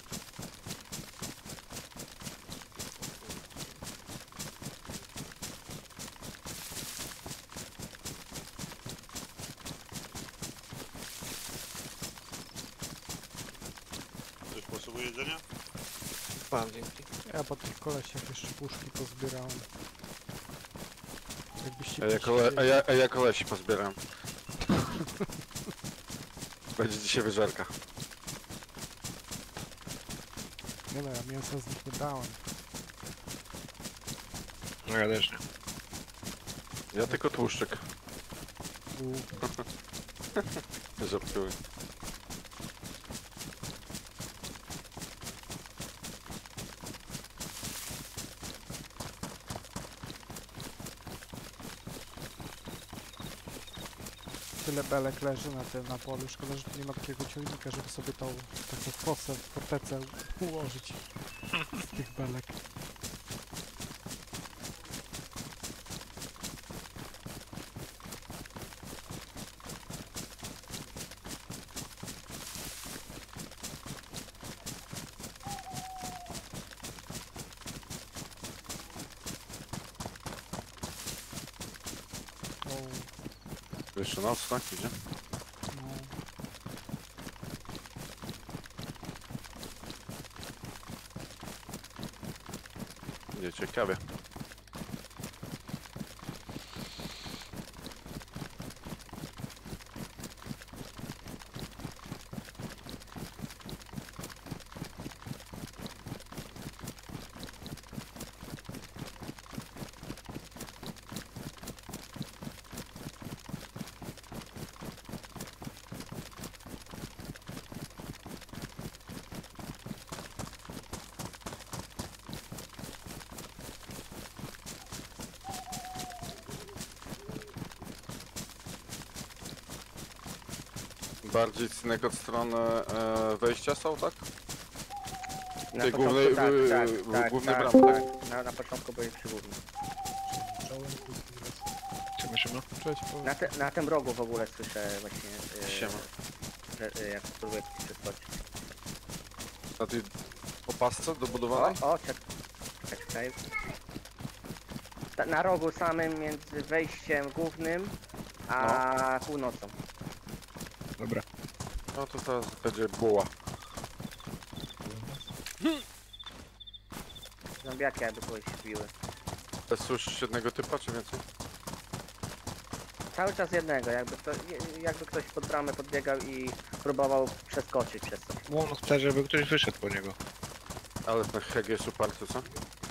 Ktoś potrzebuje jedzenia? Mam, dzięki. Ja po tych kolesiach jeszcze puszki pozbierałem. Jakbyście A ja, też kole, a, chcieli. ja, a ja kolesi pozbieram. Będzie dzisiaj wyżerka. Nie no, ja mięsa z nich nie brałem. No ja też nie. Ja tylko tłuszczyk. U, Żartuję. tyle belek leży na tym, na polu. Szkoda, że tu nie ma takiego ciągnika, żeby sobie tą taką fosę w fortecę ułożyć z tych belek. O, Jeszcze noc, tak? Idzie? no. Nie, ciekawie. Bardziej cynek od strony e, wejścia są, tak? Na Tej początku głównej- tak, y, tak, y, tak, głównej tak, bramy, tak. Na, na początku byli przy głównym. Siema, siema. Cześć, po... Na, te, na tym rogu w ogóle słyszę właśnie, yy, Siema. że yy, jak spróbuję przeskoczyć. Na tej opasce dobudowanej? O, o, czek, czek, czekaj. Ta- Na rogu samym między wejściem głównym a północą. Dobra. No to teraz będzie buła. Zombiaki jakby kogoś biły. E, Słyszysz jednego typa, czy więcej? Cały czas jednego, jakby, kto, je- jakby ktoś pod bramę podbiegał i próbował przeskoczyć przez to. On chce, żeby ktoś wyszedł po niego. Ale ten heg jest uparty, co?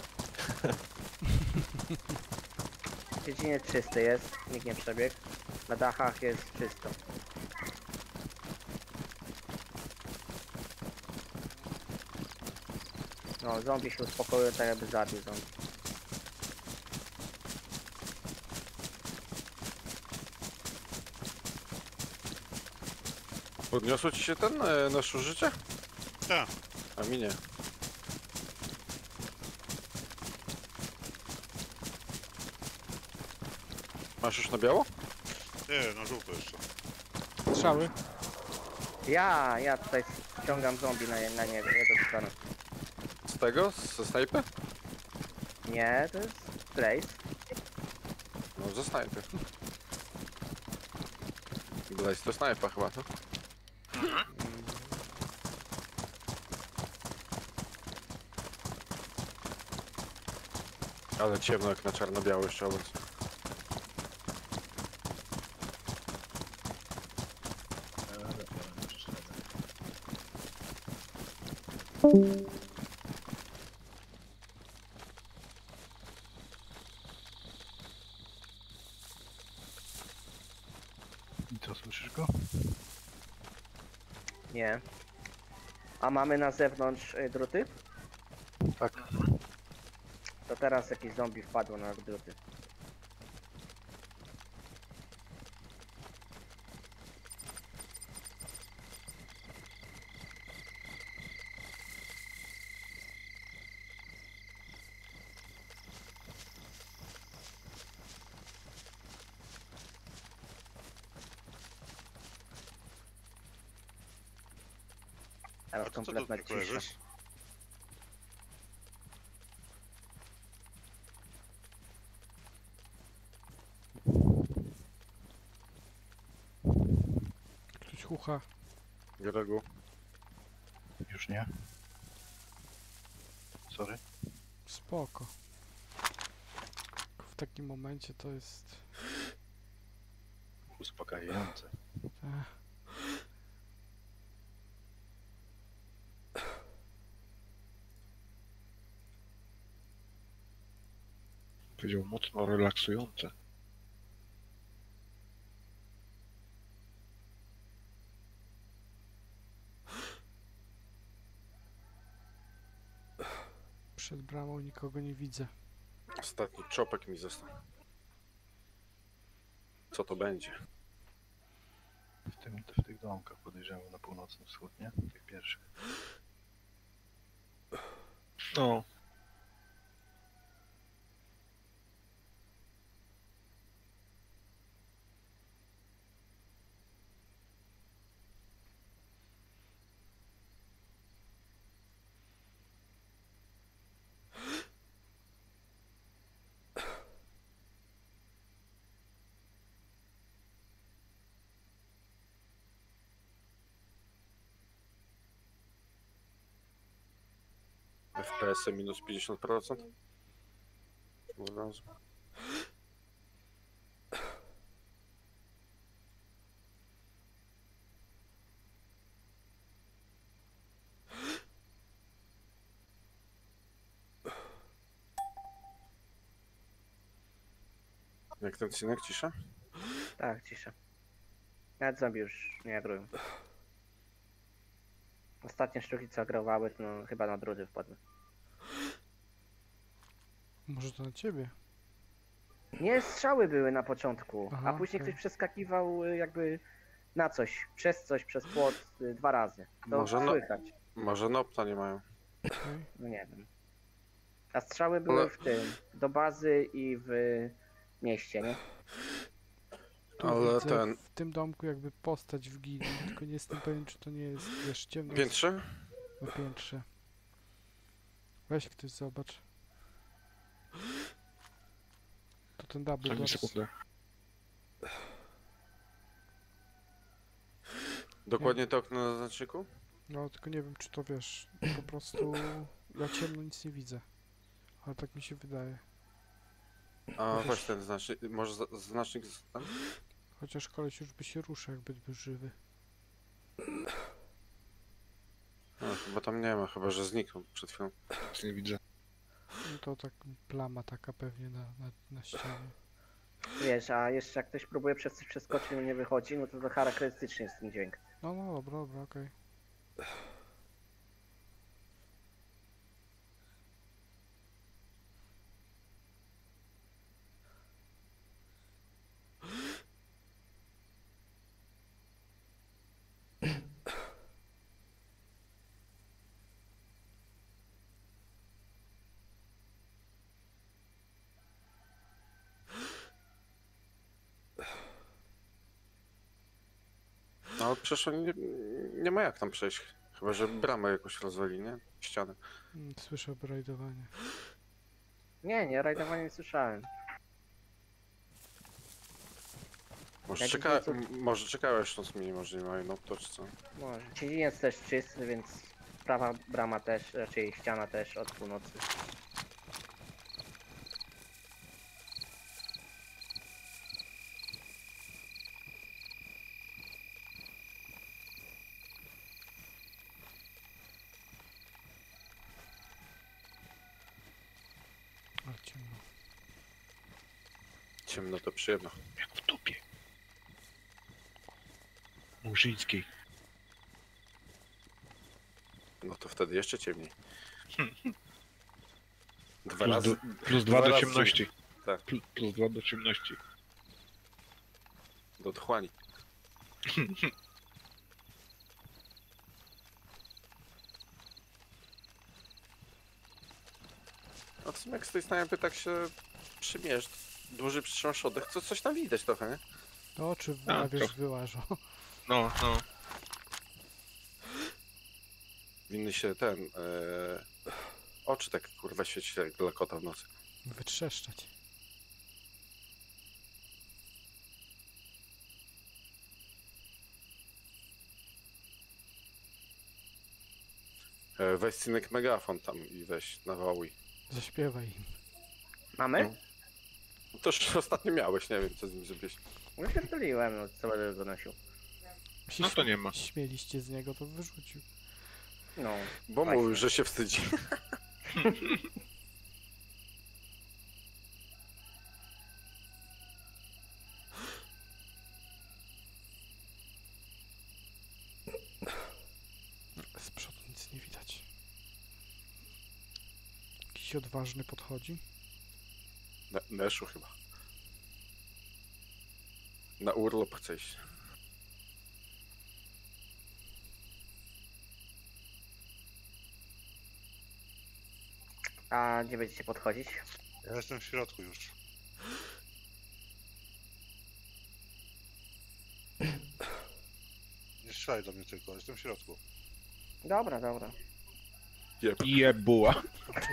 Dziedziniec czysty jest, nikt nie przebiegł. Na dachach jest czysto. No, zombie się uspokoił, tak jakby zabił zombie. Podniosło ci się ten e, nasze życie? Tak. A mi nie. Masz już na biało? Nie, na żółto jeszcze. Strzały. Ja, ja tutaj ściągam zombie na, na niego, jego stronę. Z tego? Ze snajpy? Nie, to jest Blaze. No ze snajpy. Blaze to snajpa chyba, to? Ale ciemno jak na czarno-biały jeszcze obecnie. I co, słyszysz go? Nie. A mamy na zewnątrz y, druty? Tak. To teraz jakiś zombie wpadło na druty. A Teraz to co tu kompletna tylko cisza. leżysz? Ktoś chucha. Gregu. Już nie. Sorry. Spoko. W takim momencie to jest... Uspokajające. Ech. Powiedział mocno relaksujące. Przed bramą nikogo nie widzę. Ostatni czopek mi został. Co to będzie? W, tym, w tych domkach podejrzewam na północny wschód, nie? Tych pierwszych. No. F P S minus pięćdziesiąt procent? Od razu. Jak ten cynek, cisza? Tak, cisza. Nawet zombie już nie agrują. Ostatnie sztuki co agrowały, to no, chyba na druty wpadły. Może to na ciebie? Nie, strzały były na początku, Aha, a później okej. ktoś przeskakiwał y, jakby na coś, przez coś, przez płot y, dwa razy. To Może no- słychać. Może nopta nie mają. Okej. No nie wiem. A strzały były Ale- w tym, do bazy i w mieście, nie? Tu Ale widzę ten- w tym domku jakby postać w gili, tylko nie jestem pewien, czy to nie jest, wiesz, ciemno Piętrze? na piętrze. Weź ktoś zobacz. To ten double Daj mi doors. sekundę. Dokładnie to okno na znaczniku? No tylko nie wiem, czy to wiesz, po prostu ja ciemno nic nie widzę. Ale tak mi się wydaje. A weź ten znacznik, może za- znacznik z- tam? Chociaż koleś już by się ruszał, jakby był żywy. No, chyba tam nie ma, chyba że zniknął przed chwilą. Nic nie widzę. No to tak plama taka pewnie na, na, na ścianie. Wiesz, a jeszcze jak ktoś próbuje przez coś przeskoczyć i nie wychodzi, no to to charakterystyczny jest ten dźwięk. No, no, dobra, dobra, okej. No ale przecież oni nie, nie ma jak tam przejść. Chyba że bramę jakoś rozwali, nie? Ścianę. Mm, Słyszę obrajdowanie. Nie, nie, rajdowania nie słyszałem. Może, Jak czeka... widzę, m- może czekałeś noc mi, może nie mają nopto czy co? Może. Dziedziniec też czysty, więc prawa brama też, raczej ściana też od północy. Ale ciemno. Ciemno to przyjemno. Jak w dupie. Murzyńskiej. No to wtedy jeszcze ciemniej. Dwa Plus, razy. du- plus dwa dwa do razy ciemności. Tak. Plus, plus dwa do ciemności. Do otchłani. No w sumie jak z tej snajpy tak się przymierz, dłużej przytrzymasz oddech, to coś tam widać trochę, nie? To oczy A, na wierzch to- wyłażą. No, no. Winny się ten... E... Oczy tak kurwa świeci jak dla kota w nocy. Wytrzeszczać. E, weź synek megafon tam i weź nawołuj. Zaśpiewaj im. Mamy? No. No to już ostatnio miałeś, nie wiem co z nim zrobiłeś. No pierdoliłem, no co będę go nosił. Się No to nie ma. Śmieliście z niego, to wyrzucił. No. Bo Właśnie. mówił, że się wstydzi. Z przodu nic nie widać. Jakiś odważny podchodzi. Na, Neszu chyba. Na urlop chce iść. A gdzie będziecie podchodzić? Ja jestem w środku już. Nie strzelaj do mnie tylko, jestem w środku. Dobra, dobra. Jeb. Jebuła.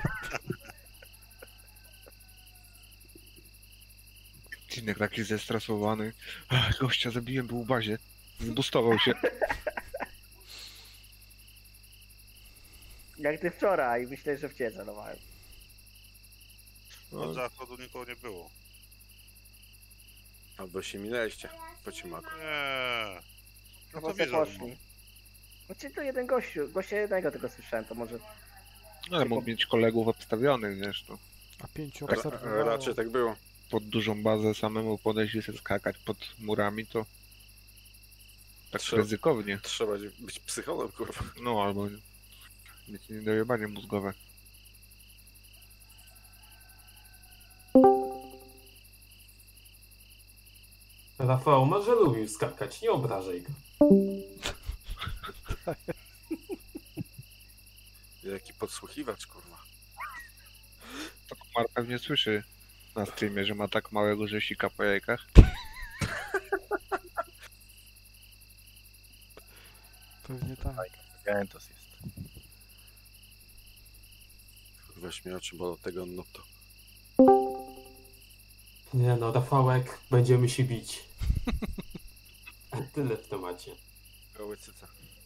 Cinek taki zestresowany. Ach, gościa zabiłem, był w bazie. Zbustował się. Jak ty wczoraj, myślę, że w ciebie celowałem. Od zachodu nikogo nie było. Albo się minęliście po ciemaku. Nie. No Chyba to sobie wiedzą. poszli. Znaczy to jeden gościu, gościa jednego tylko słyszałem, to może... No, ale mógł mieć kolegów obstawionych, wiesz, to. A pięciu Ra obserwowało. raczej tak było. Pod dużą bazę samemu podejść i sobie skakać pod murami, to tak Trzeba- ryzykownie. Trzeba być psychologiem, kurwa. No, albo mieć niedojebanie mózgowe. Rafał może lubił skakać, nie obrażaj go. Jaki podsłuchiwacz, kurwa. To Komar pewnie słyszy na streamie, że ma tak małego rzesika po jajkach. Pewnie tak. Gentos jest. Weź mi oczy, bo tego no to. Nie no, Rafałek, będziemy się bić. Tyle w temacie. Goły cyca.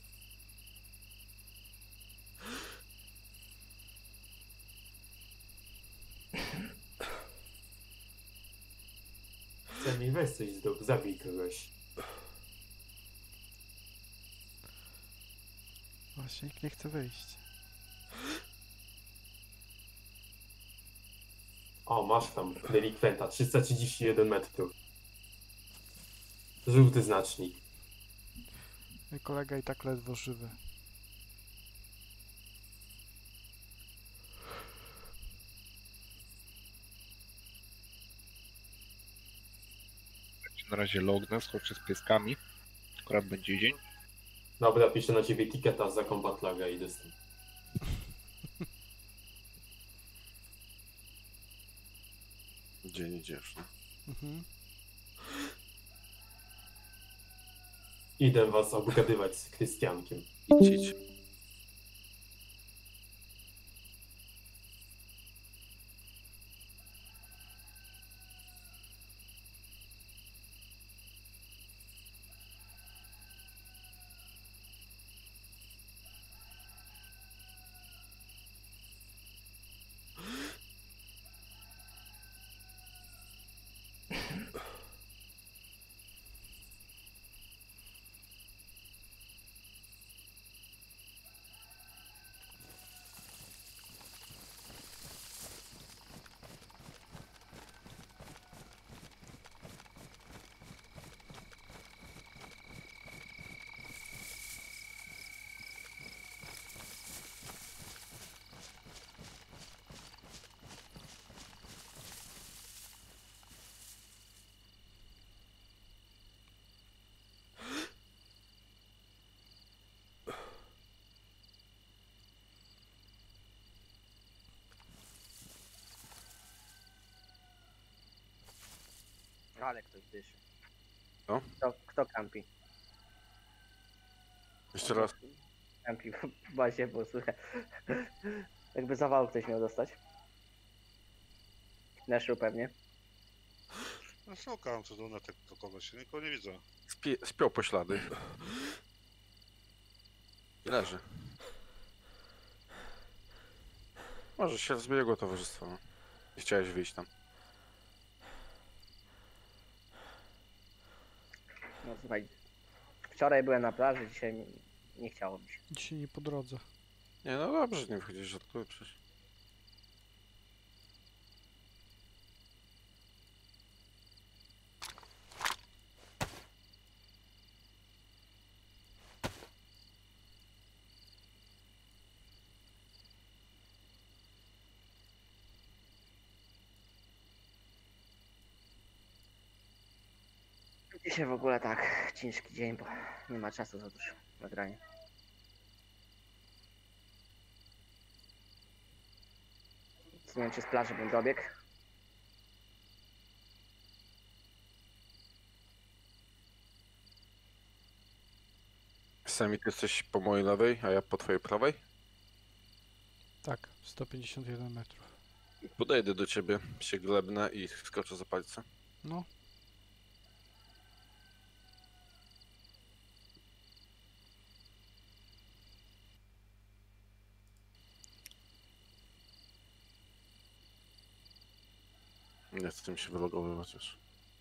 Chcę mi weź coś zrób, zabij kogoś. Właśnie nikt nie chce wyjść. O, masz tam delikwenta, trzysta trzydzieści jeden metrów. Żółty znacznik. Mój kolega i tak ledwo żywy. Na razie lognę, skoczę z pieskami. Akurat będzie dzień. Dobra, piszę na ciebie tiketa za combat laga i idę z tym. Gdzie nie idziesz, no? Mhm. Idę was obgadywać z Krystiankiem. Idź, idź. Ale ktoś dyszy. Co? Kto, kto kampi? Jeszcze raz. Kampi w bazie, bo słychać. Jakby zawału ktoś miał dostać. Neszu pewnie. No szukam, co tu na tego kogoś, nikogo nie widzę. Spie spiął poślady. I leży. Może się z jego towarzystwa. No. Nie chciałeś wyjść tam. No słuchaj. Wczoraj byłem na plaży, dzisiaj mi nie chciało mi się. Dzisiaj nie po drodze. Nie, no dobrze, nie wychodzisz, żartuję przecież. Dzisiaj w ogóle tak, ciężki dzień, bo nie ma czasu za dużo na granie. Nie wiem, czy z plaży bym dobiegł. Sami ty jesteś po mojej lewej, a ja po twojej prawej? Tak, sto pięćdziesiąt jeden metrów. Podejdę do ciebie, się glebnę i skoczę za palce. No. Nie chcę tym się wylogowywać już.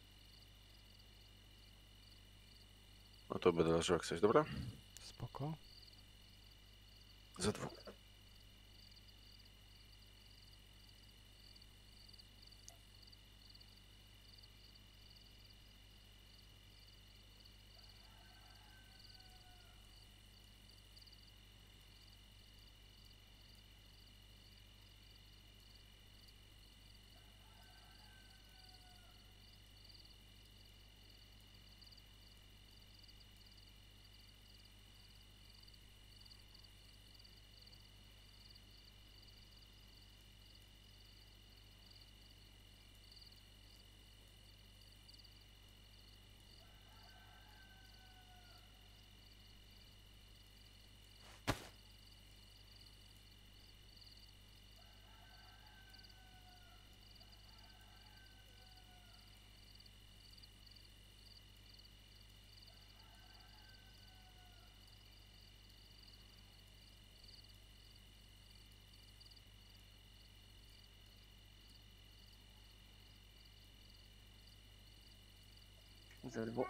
No to będę leżał jak coś, dobra? Spoko. Za dwóch. ze dwóch.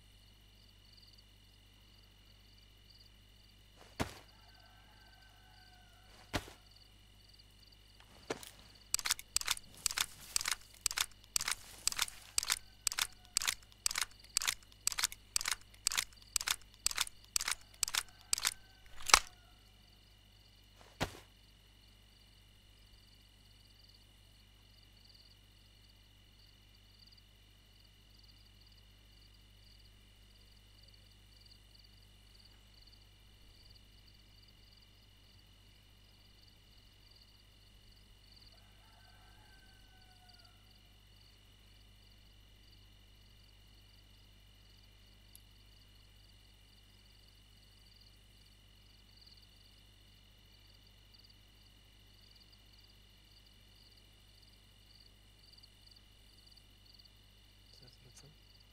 Zaraz wracam.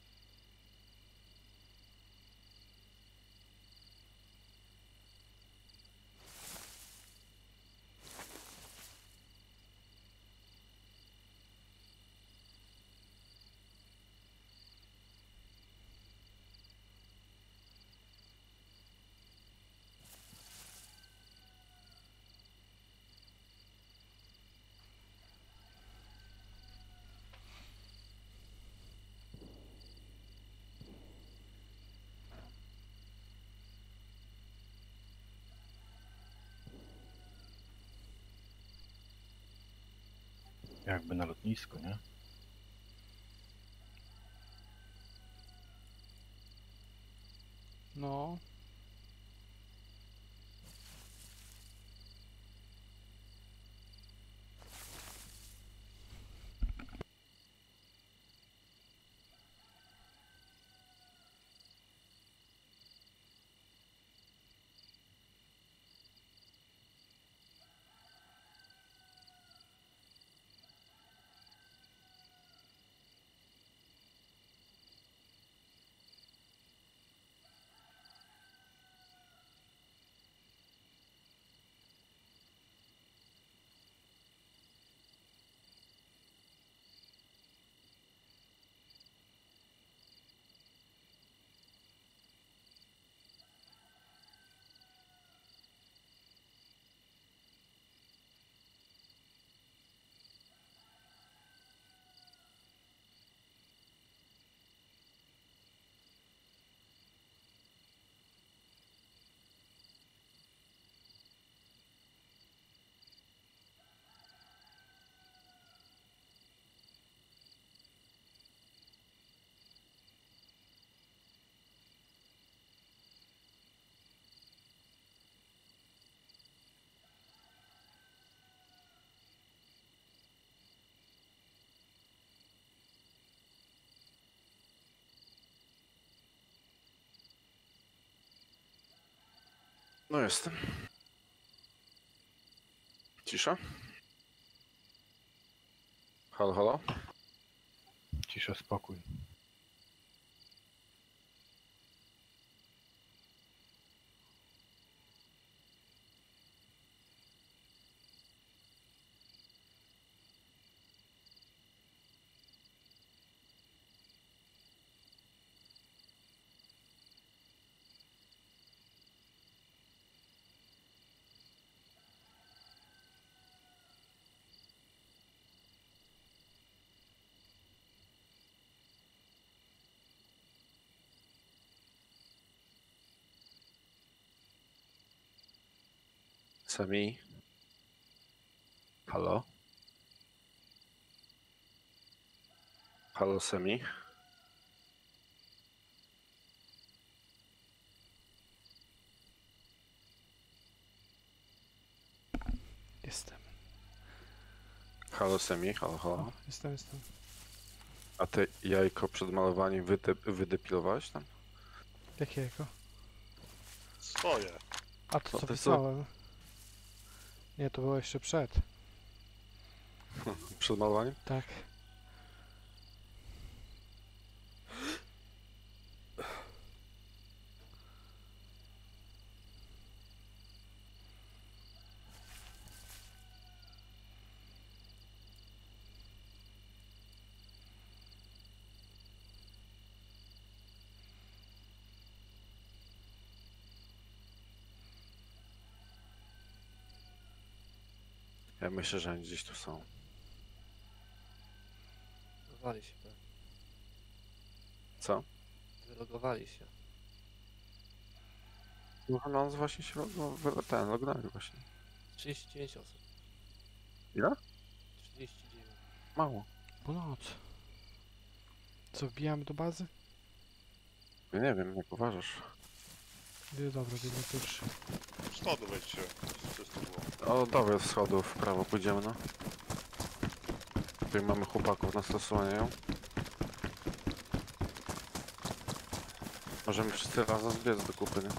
Jakby na lotnisku, nie? No. No jestem. Cisza? Halo, halo? Cisza, spokój. Sami? Halo? Halo, Sami? Jestem. Halo, Sami? Halo, halo? O, jestem, jestem. A ty jajko przed malowaniem wyde wydepilowałeś tam? Jakie jajko? Swoje. A to Co co ty, co? wysłałem? Nie, to było jeszcze przed. Przed malowaniem? Tak. Ja myślę, że oni gdzieś tu są. Wylogowali się pewnie. Co? Wylogowali się. No, no właśnie się no, ten, lognali właśnie. trzydzieści dziewięć osób. Ile? trzydzieści dziewięć. Mało. Ponad. Co, wbijamy do bazy? Ja nie wiem, jak uważasz. Nie, dobra, biegnę pierwszy. Schody wejdźcie. Czysto było. O, dobra, z schodów w prawo pójdziemy, no. Tutaj mamy chłopaków, nas zasłaniają. Możemy wszyscy razem zbiec do kupy, nie?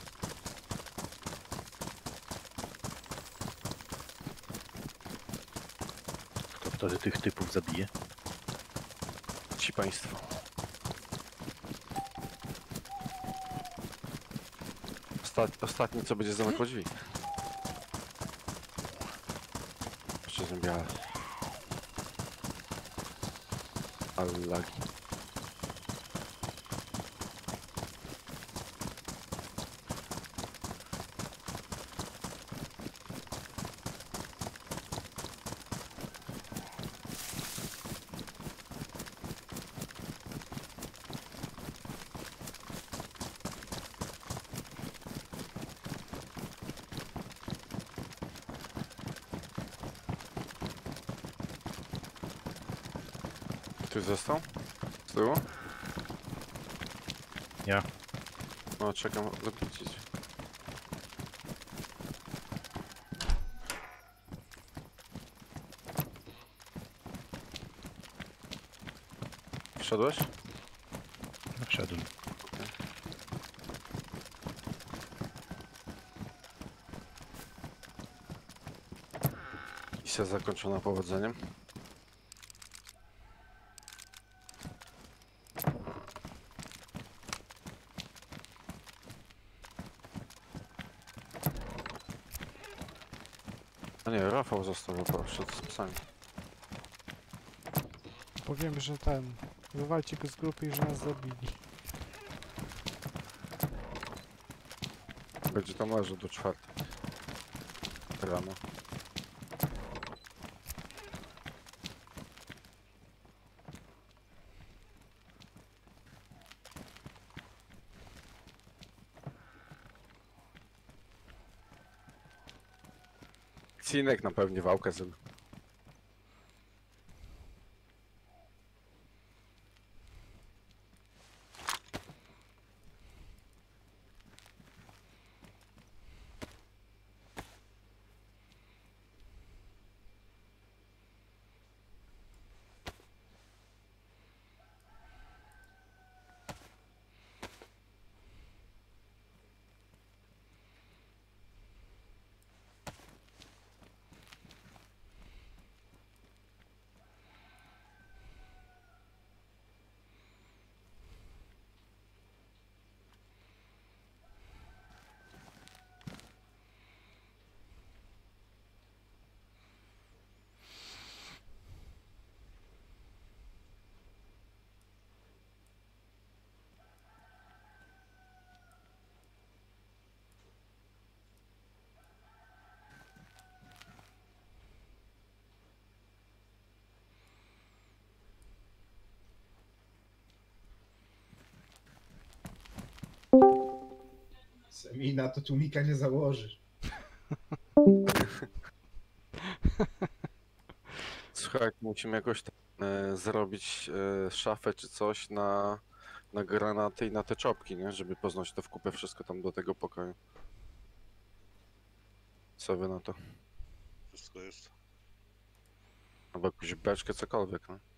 Kto wtedy tych typów zabije? Ci państwo. Ostat... Ostatni, co będzie zamykał drzwi. Jeszcze są białe. Ale lagi. Ktoś został? Z tyłu? Ja. No, czekam, zapłacić. Wszedłeś? No, wszedłem. Misja zakończona powodzeniem. A nie, Rafał został proszę z psami. Powiem, że ten... Wywalcie go z grupy i że nas zabili. Będzie tam leżał do czwartej rano. Cinek na pewnie wałkę zrobił. Semina, to tłumika nie założysz. Słuchaj, musimy jakoś tam, e, zrobić e, szafę czy coś na, na granaty i na te czopki, nie? Żeby poznać to w kupę wszystko tam do tego pokoju. Co wy na to? Wszystko jest. Albo jakąś beczkę, cokolwiek, no.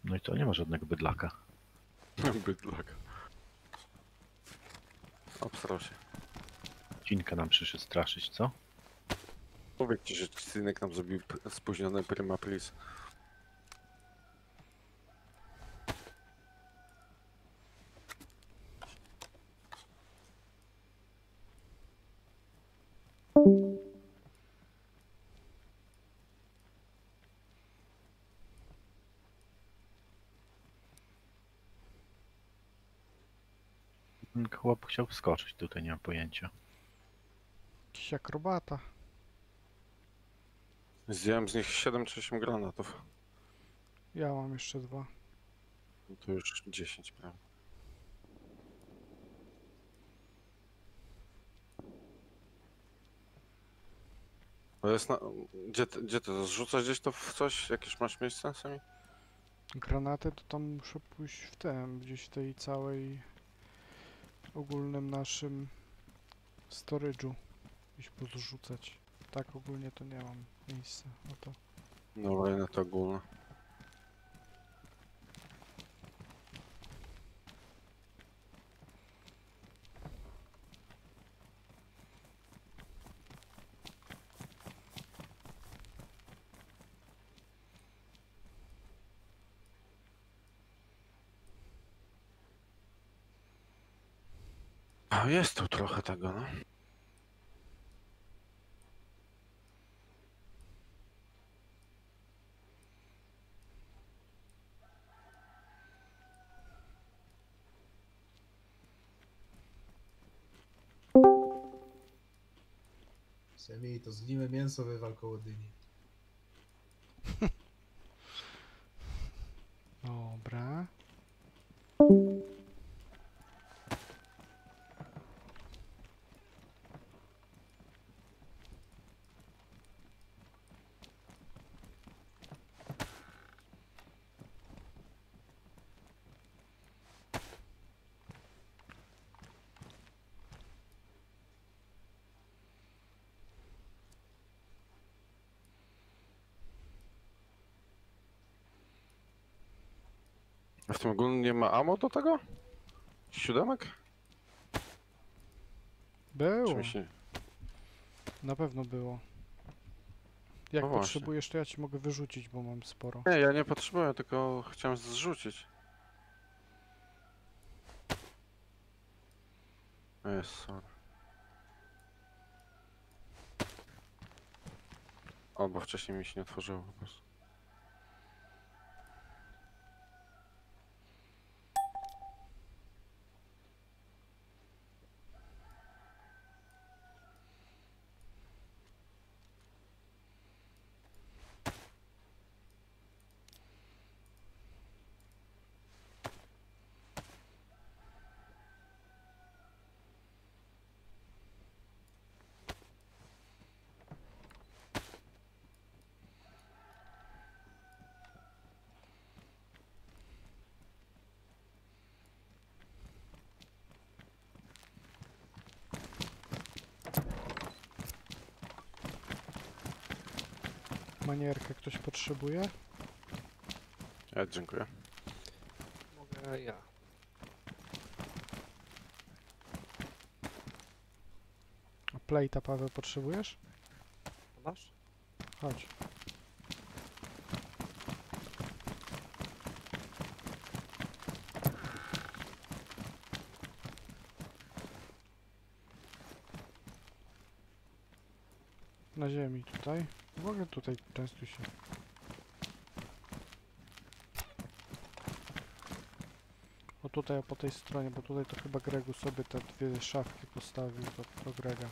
No i to nie ma żadnego bydlaka. Bydlak. Obstrał się. Cinka nam przyszedł straszyć, co? Powiedz ci, że synek nam zrobił p- spóźniony prima plis. Chłop chciał wskoczyć, tutaj nie mam pojęcia. Jakiś akrobata. Zdjąłem z nich siedem czy osiem granatów. Ja mam jeszcze dwa. No to już dziesięć prawie. To jest na... Gdzie, ty- gdzie ty to zrzucasz gdzieś to w coś? Jakieś masz miejsce sami? Granaty to tam muszę pójść w tym, gdzieś w tej całej ogólnym naszym storage'u gdzieś pozrzucać. Tak ogólnie to nie mam miejsca na to. Dobra, na to ogólne. A jest tu trochę tego, no. Semi, to zgniłe mięso wywal koło dyni. Dobra. A w tym ogólnie nie ma ammo do tego? Siódemek? Czy Było. mi się... Na pewno było. Jak No właśnie. potrzebujesz, to ja ci mogę wyrzucić, bo mam sporo. Nie, ja nie potrzebuję, tylko chciałem zrzucić. Jest, sorry. Albo wcześniej mi się nie otworzyło po prostu. Manierkę ktoś potrzebuje? Ja dziękuję. Mogę ja. A plate'a, Paweł, potrzebujesz? Masz? Chodź. Na ziemi tutaj. W ogóle tutaj często się... O tutaj, o po tej stronie, bo tutaj to chyba Gregu sobie te dwie szafki postawił do, do Grega.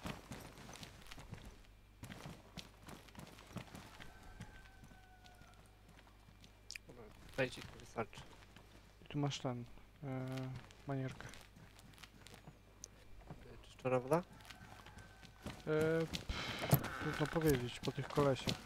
Dajcie, to wystarczy. I tu masz ten... Yy, manierkę. Czyszczona woda? Yy, pff, trudno powiedzieć po tych kolesiach.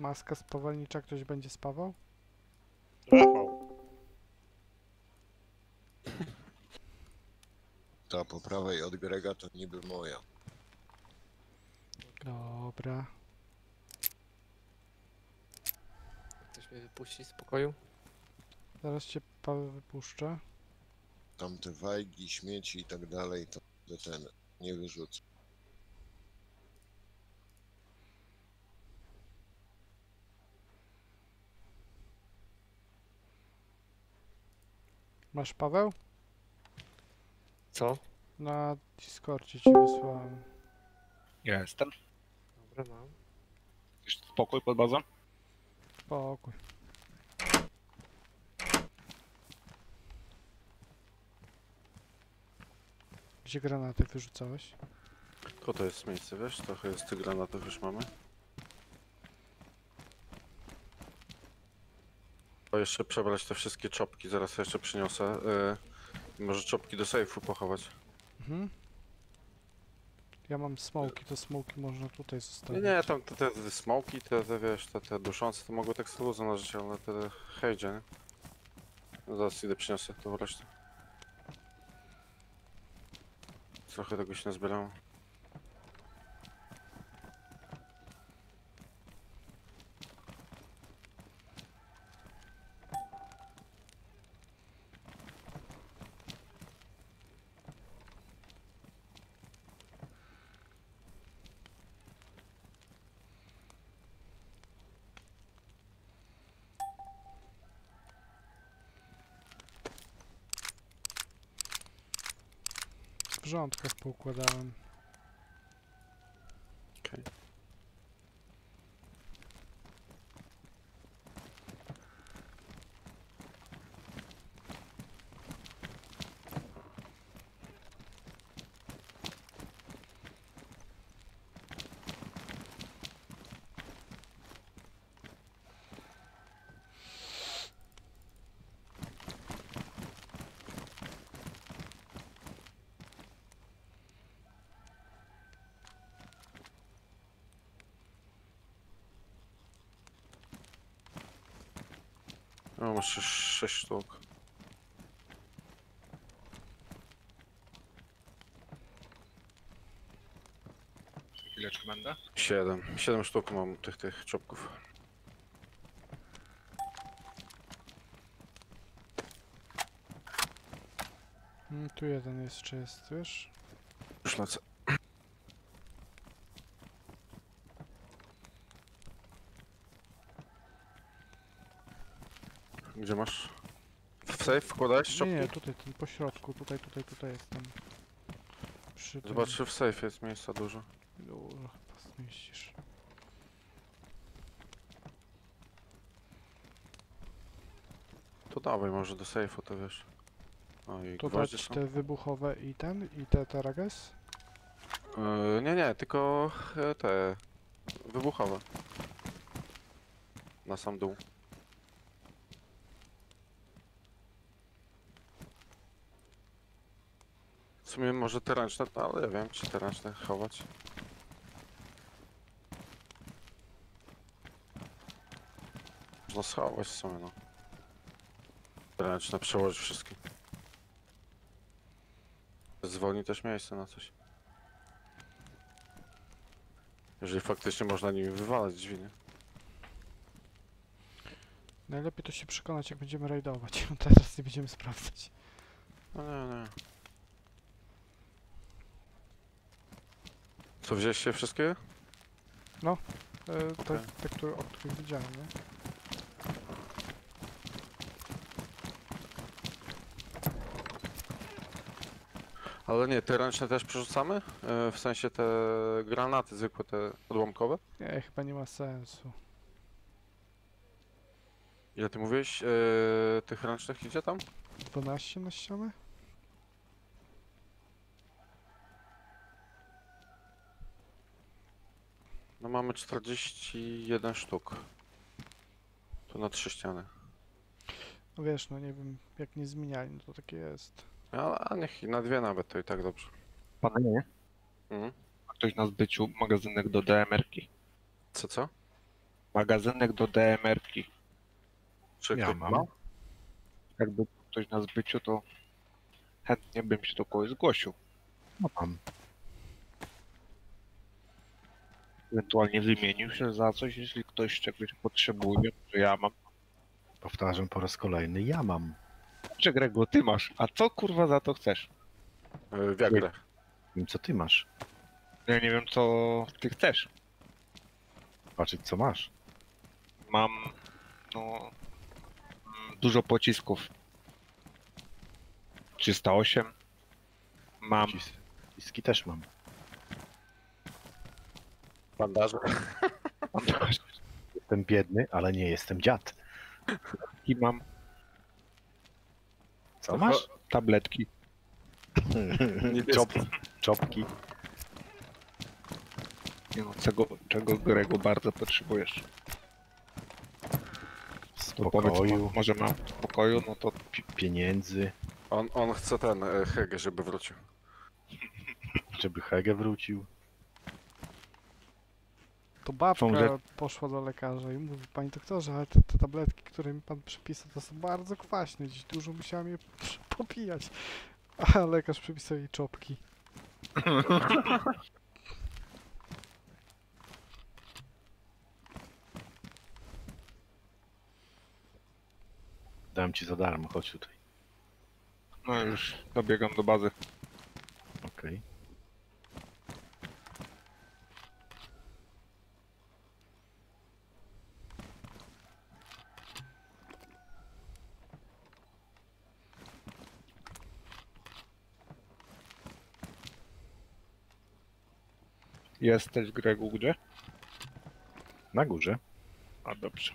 Maska spawalnicza ktoś będzie spawał? Rafał. Ta po prawej od Grega to niby moja. Dobra. Ktoś mnie wypuści z pokoju? Zaraz cię Paweł wypuszczę. Tam te wajgi, śmieci i tak dalej, to ten nie wyrzucę. Masz Paweł? Co? Na Discordzie ci wysłałem. Ja jestem. Dobra, mam. Jest spokój pod bazą? Spokój. Gdzie granaty wyrzucałeś? To to jest miejsce, wiesz? Trochę z tych granatów już mamy. O, jeszcze przebrać te wszystkie czopki, zaraz jeszcze przyniosę. Yy, może czopki do sejfu pochować. Mhm. Ja mam smoki, to smoki można tutaj Nie, zostawić. nie, tam te, te, te smoki, te, te wiesz, te, te duszące, to mogły tak z luzem leżeć, ale te hejdzie, nie? No zaraz idę przyniosę tą resztę. Trochę tego się nazbierało. W rządkach poukładałem. Okej. O, masz sze- sześć sztuk. Chwileczkę będę. Siedem. Siedem sztuk mam tych, tych czopków. Mm, tu jeden jeszcze jest, wiesz? Już lecę. Gdzie masz? W safe wkładałeś Nie, czopki? nie, tutaj, ten po środku, tutaj, tutaj, tutaj jestem. Przy tym... Zobacz, czy w safe jest miejsca dużo. Dużo chyba zmieścisz. To dawaj może do safe'u, to wiesz. O, i To gwoździe dać są. te wybuchowe i ten, i te tarages? Yy, nie, nie, tylko e, te wybuchowe. Na sam dół. W sumie może te ręczne, no, ale ja wiem, czy te ręczne chować. Można schować w sumie, no. Te ręczne przełożyć wszystkie. Zwolni też miejsce na coś. Jeżeli faktycznie można nimi wywalać drzwi, nie? Najlepiej to się przekonać, jak będziemy rajdować. Teraz nie będziemy sprawdzać. No nie, nie. Co, wzięliście wszystkie? E, te, Okej. te, które, o których widziałem, nie? Ale nie, te ręczne też przerzucamy? E, w sensie te granaty zwykłe, te odłamkowe? Nie, chyba nie ma sensu. Ile ty mówiłeś? E, tych ręcznych idzie tam? dwanaście na ścianę? No mamy czterdzieści jeden sztuk. To na trzy ściany. No wiesz, no nie wiem, jak nie zmieniali, no to takie jest. A, a niech i na dwie nawet, to i tak dobrze. Panie, nie? Mhm. Ma ktoś na zbyciu magazynek do D M R ki? Co, co? Magazynek do D M R-ki. Czy Ja ktoś mam. ma? Jakby ktoś na zbyciu, to chętnie bym się do kogoś zgłosił. No mam. Ewentualnie wymienił się za coś, jeśli ktoś czegoś potrzebuje, że ja mam. Powtarzam po raz kolejny, ja mam. Czy Grego, ty masz, a co kurwa za to chcesz? Yy, Viagrę. Wiem co ty masz. Ja nie wiem, co ty chcesz. Patrzeć co masz. Mam, no, mm, dużo pocisków. trzysta osiem. Mam. Cis- Ciski też mam. Bandaże. Jestem biedny, ale nie jestem dziad. I mam Co masz? tabletki. Czop, czopki. Nie no, czego, czego Grego bardzo potrzebujesz? To powiedz, Spokoju, mo- może mam w pokoju, no to pi- pieniędzy, On, on chce ten e, Hege, żeby wrócił. żeby Hege wrócił. To babka Są rzeczy- poszła do lekarza i mówi, panie doktorze, ale te, te tabletki, które mi pan przepisał, to są bardzo kwaśne, dziś dużo musiałem je popijać. A lekarz przepisał jej czopki. Dałem ci za darmo, chodź tutaj. no już dobiegam do bazy. Okej. Jesteś Gregu gdzie? Na górze. A dobrze.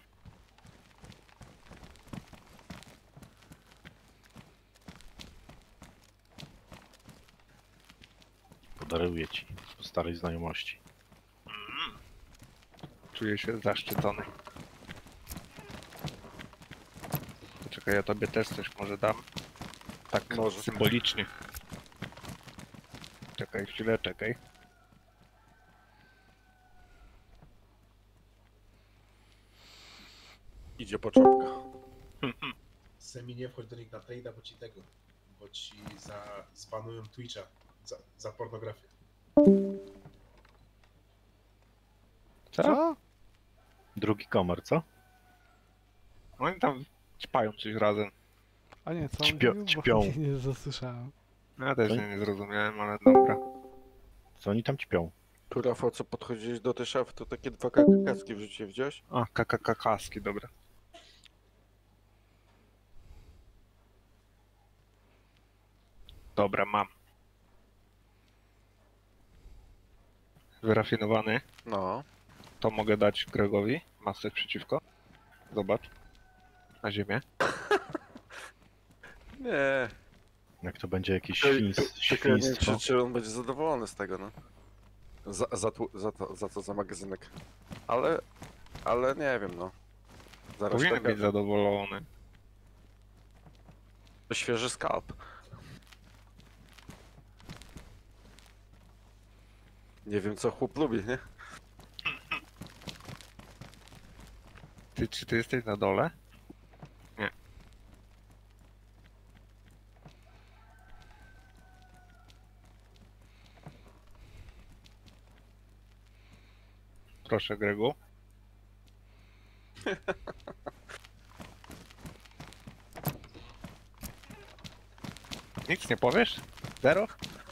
Podaruję ci po starej znajomości. Czuję się zaszczycony. Poczekaj, ja tobie też coś może dam. Tak Może. symbolicznie. Czekaj chwilę, czekaj. Idzie po czopka. Semi nie wchodź do nich na trade'a, bo ci tego, bo ci za, zbanują Twitcha za, za pornografię. Co? Co? Drugi komar, co? Oni tam ćpają coś razem. A nie, co on Ćpio- mówił? ćpią. Bo nie zasłyszałem. Ja też Co? nie, nie zrozumiałem, ale dobra. Co oni tam ćpią? Tu Rafał, co podchodziłeś do tej szafy, to takie dwa ka- kaski w życiu widziałeś? A, kakakaski, dobra. Dobra, mam. Wyrafinowany. No. To mogę dać Gregowi. Masz coś przeciwko? Zobacz. Na ziemię. Nie. Jak to będzie jakieś Ej, świństwo, Tylko ja nie wiem, świństwo. czy, czy on będzie zadowolony z tego, no. Za, za, tu, za, to, za to, za magazynek. Ale, ale nie wiem, no. Zaraz Powinien taka- być zadowolony. Świeży skalp. Nie wiem, co chłop lubi, nie? Ty, czy ty jesteś na dole? Nie. Proszę, Gregu. Nic nie powiesz? Zero?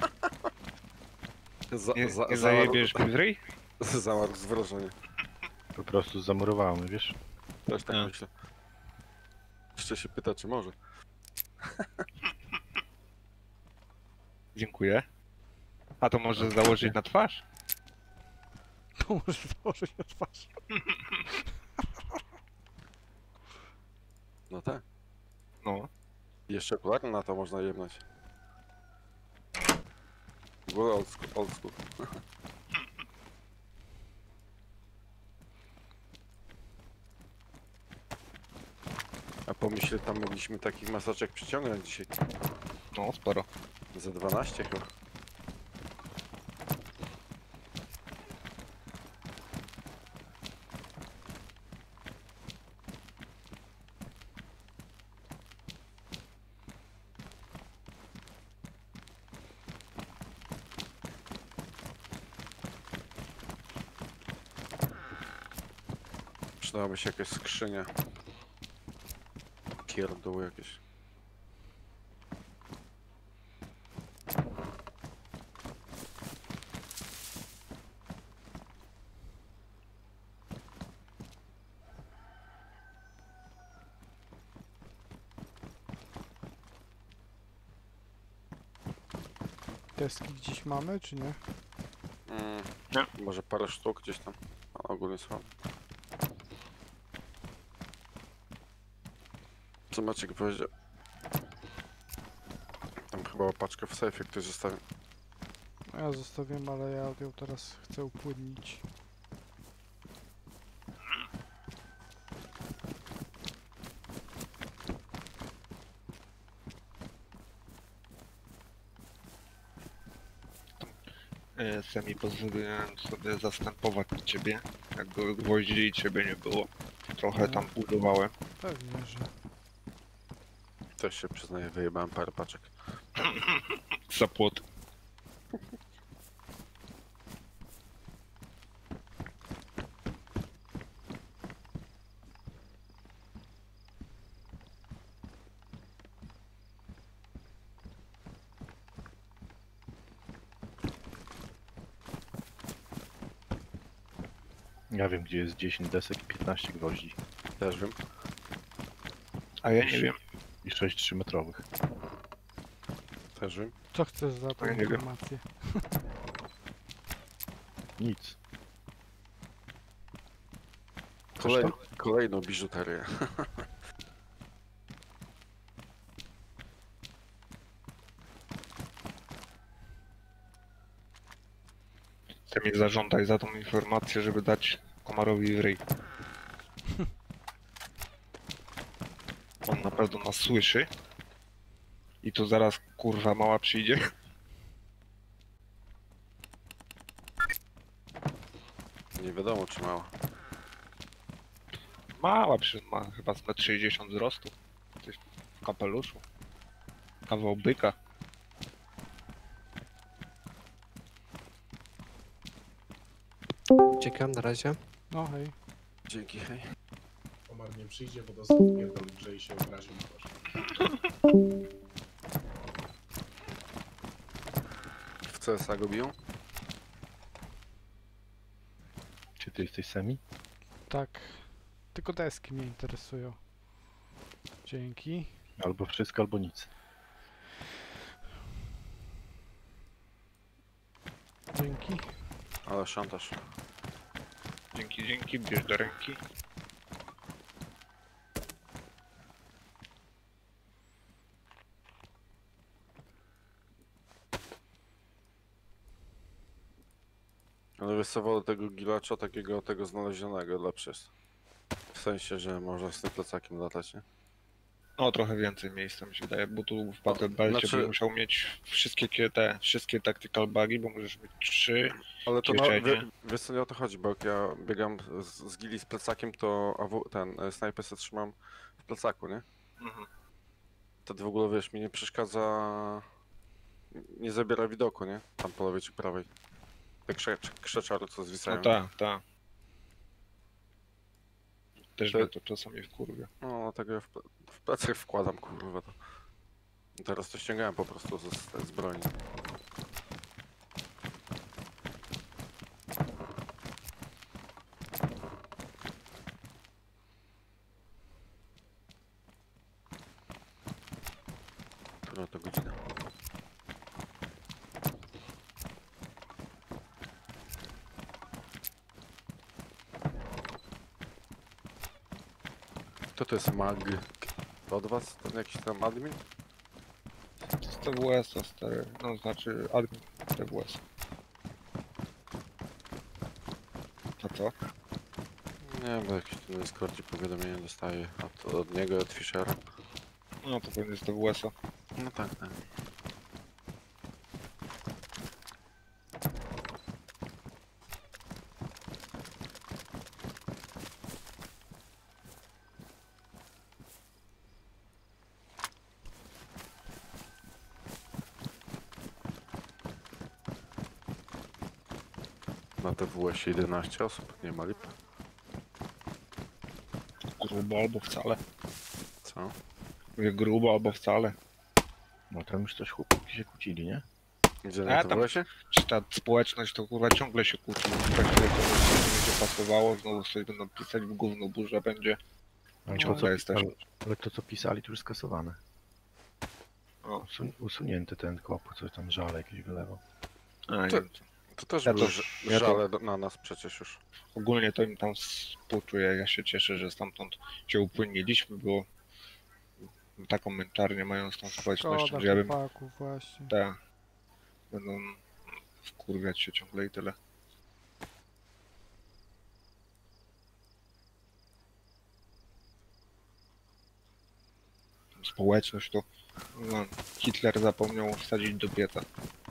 Za, Nie, za, nie zamarł- zajebiesz mi w ryj? Zamarł z wrażenia. Po prostu zamurowałem, wiesz? Też tak A. myślę. Jeszcze się pyta, czy może. Dziękuję. A to może założyć na twarz? To możesz założyć na twarz. No tak. No. Jeszcze okulary na to można jebnąć. W ogóle old school. Old school. A pomyśl, tam mogliśmy takich masaczek przyciągnąć dzisiaj. No, sporo. Za dwanaście chyba. Przydałaby się jakieś skrzynie. Pierdół jakieś. Deski gdzieś mamy, czy nie? Mm, Nie. Może parę sztuk gdzieś tam. A ogólnie są. Co Maciek powiedział? Tam chyba paczkę w sejfie ktoś zostawił. No ja zostawiam, ale ja ją teraz chcę upłynnić. E, Semi pozwoliłem sobie zastępować ciebie, jak były gwoździe i ciebie nie było. Trochę tam budowałem. Pewnie, że... Też się przyznaję, wyjebałem parę paczek. Za płot. Ja wiem, gdzie jest dziesięć desek i piętnaście gwoździ. Też wiem. A ja nie wiem. I sześć trzymetrowych. Też wiem. Co chcesz za tą Ja nie wiem. informację? Nic. Kolej, kolejną biżuterię. Semi zażądaj za tą informację, żeby dać komarowi w ryj. On na pewno nas słyszy. I tu zaraz kurwa mała przyjdzie. Nie wiadomo czy mała. Mała przy, ma chyba z metr sześćdziesiąt wzrostu. Coś w kapeluszu. Kawał byka. Czekam na razie. No hej. Dzięki, hej. Omar nie przyjdzie, bo dostał pierdol w grze i się obraził na to. W C S A go biją? Czy ty jesteś Semi? Tak. Tylko deski mnie interesują. Dzięki. Albo wszystko, albo nic. Dzięki. Ale szantaż. Dzięki, dzięki, bierz do ręki. Ale wiesz co, wolę tego gilacza, takiego tego znalezionego, lepszy jest. W sensie, że można z tym plecakiem latać, nie? No trochę więcej miejsca mi się wydaje, bo tu w Battle Belcie Znaczy- bym musiał mieć wszystkie te, wszystkie tactical bugi, bo możesz mieć trzy. Ale to no, Kieszenie. wie, wiesz co, nie o to chodzi, bo jak ja biegam z, z gili z plecakiem, to A W, ten e, snajper se trzymam w plecaku, nie? Mhm. Wtedy w ogóle, wiesz, mi nie przeszkadza... Nie zabiera widoku, nie? Tam po lewej czy prawej. Te krze, krzeczary, co zwisają. No tak, tak. Też To- mnie to czasami wkurwia. No, dlatego ja w, ple- w plecach wkładam, kurwa to. Teraz to ściągałem po prostu z, z, z broni. Która to godzina? Kto to jest mag? To od was? Ten jakiś tam admin? Z T W S-a stary, no znaczy admin T W S. A co? Nie, bo jakiś tu na Discordzie powiadomienie dostaje od, od niego, od Fischera. No to pewnie z T W S-a. No tak, tak. Na T W S jedenaście osób, nie ma lip. grubo albo wcale. Co? Mówię grubo albo wcale. No tam już coś chłopaki się kłócili, nie? Gdzie A na tam- tym się? Czy ta społeczność to kurwa ciągle się kłóci. Tak się komuś nie będzie pasowało, znowu coś będą pisać w gówno burza będzie. Ale to, Ciągle co, jesteśmy. ale, ale to co pisali, to już skasowane. O, Usun usunięty ten chłopu, coś tam żale jakieś wylewał. a, To- nie. To też Ja były to- ż- ja to- żale do- na nas przecież już. Ogólnie to im tam współczuję, ja się cieszę, że stamtąd się upłynęliśmy, bo taką męczarnię mają z tą społecznością, Szkoda że ja bym chłopaków właśnie. te będą wkurwiać się ciągle i tyle. Społeczność to no, Hitler zapomniał wsadzić do pieca.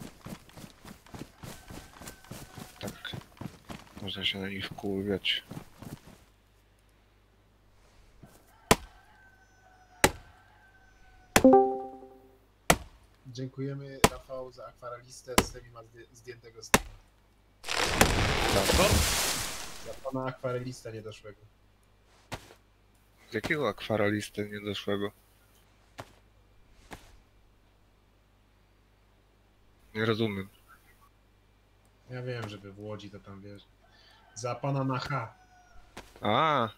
Tak. Można się na nich wkurwiać. Dziękujemy Rafał za akwarelistę, Semi ma zdję- zdjętego z tego. Za pana akwarelistę niedoszłego. Z jakiego akwaralisty niedoszłego? Nie rozumiem. Ja wiem, żeby w Łodzi to tam wiesz. Za pana na H. A,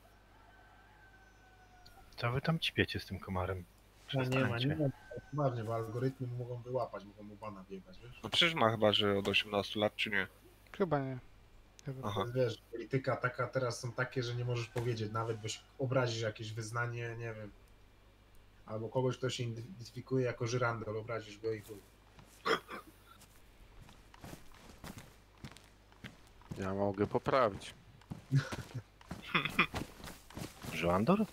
Co wy tam ćpiecie z tym komarem? A nie ma, nie Przestańcie. ma. Poważnie, bo algorytmy mu mogą wyłapać, mogą mu bana biegać, wiesz? no przecież ma chyba, że od osiemnastu lat, czy nie? Chyba nie. Nie wiem. Aha. Wiesz, polityka taka teraz są takie, że nie możesz powiedzieć nawet, bo się obrazisz jakieś wyznanie, nie wiem. Albo kogoś, kto się identyfikuje jako żyrandol, obrazisz go i chuj. Ja mogę poprawić. Żandor?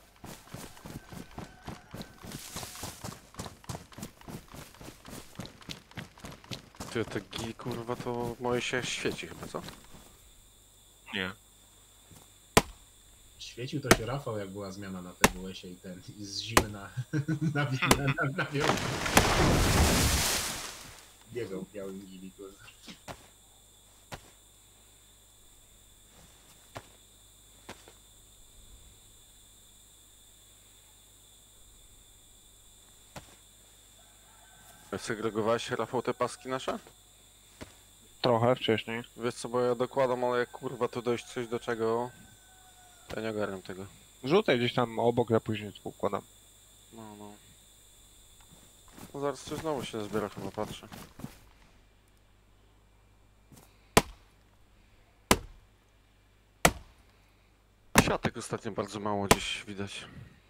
Ty, te gi, kurwa, to moje się świeci chyba, co? Nie. Świecił to się Rafał, jak była zmiana na T W S-ie i ten, i z zimy na, na, na, na, na wiosnę. Biegał w białym gili, kurwa. Segregowałeś, Rafał, te paski nasze? Trochę wcześniej. Wiesz co, bo ja dokładam, ale jak kurwa to dojść coś do czego... Ja nie ogarniam tego. Rzucaj gdzieś tam obok, ja później to układam. No, no. No zaraz coś znowu się zbiera, chyba patrzę. Siatek ostatnio bardzo mało gdzieś widać.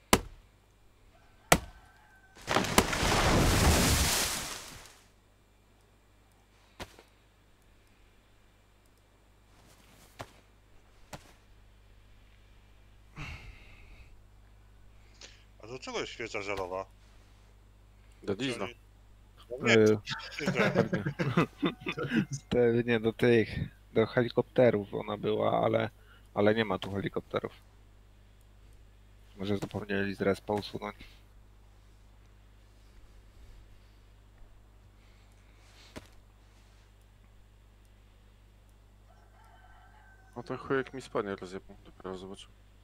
A do czego jest świeca żelowa? Do Disney. No nie, Yy, nie, te, nie, do tych, do helikopterów ona była, ale, ale nie ma tu helikopterów. Może zapomnieli z respa usunąć. No to chujek mi spadnie rozjebał, dopiero zobaczę.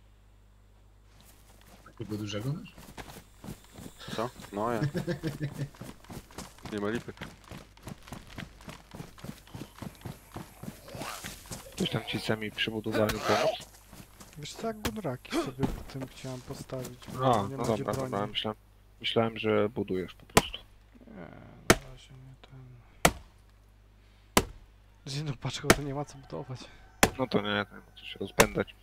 Takiego dużego masz? Co? No ja. Nie ma lipy. Ktoś tam ci sami przy budowaniu pomóc? Wiesz co, jak gunraki sobie tym chciałem postawić, bo A, nie no ma gdzie dobra, broni. dobra, myślałem, myślałem, że budujesz po prostu. Nie, na razie nie ten... Gdzie no patrzę, to nie ma co budować. No to nie, nie ma co się rozpędzać.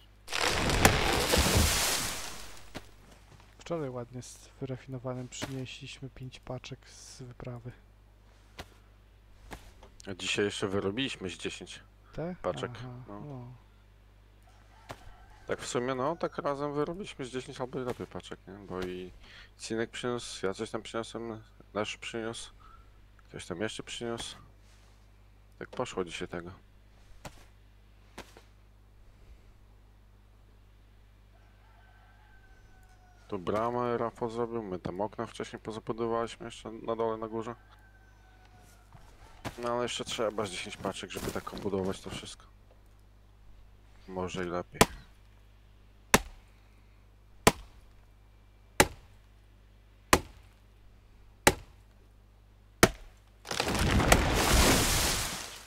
Wczoraj ładnie z wyrafinowanym przynieśliśmy pięć paczek z wyprawy. A dzisiaj jeszcze wyrobiliśmy z dziesięć Te? paczek. Aha, No. no. Tak w sumie, no, tak razem wyrobiliśmy z dziesięć albo i lepiej paczek, nie? Bo i Cinek przyniósł, ja coś tam przyniosłem, Nasz przyniósł, ktoś tam jeszcze przyniósł. Tak poszło dzisiaj tego. Tu bramę Rafał zrobił, my tam okna wcześniej pozabudowaliśmy jeszcze na dole, na górze. No ale jeszcze trzeba z dziesięć paczek, żeby tak obudować to wszystko. Może i lepiej.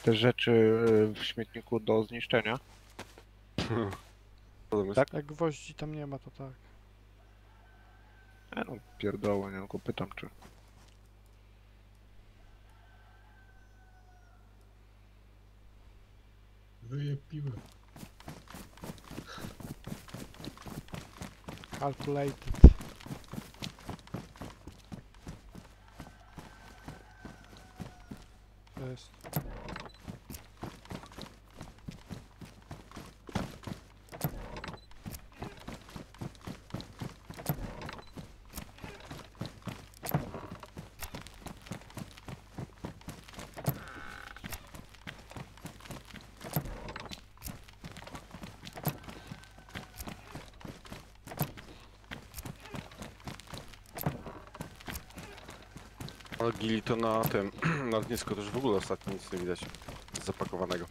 te rzeczy y, w śmietniku do zniszczenia? Tak? Jak gwoździ tam nie ma, to tak. E no, pierdoła, nie tylko pytam, czy... Wyje piwo. Calculated. To jest. Ale gili to na tym, na lotnisku też w ogóle ostatnio nic nie widać zapakowanego.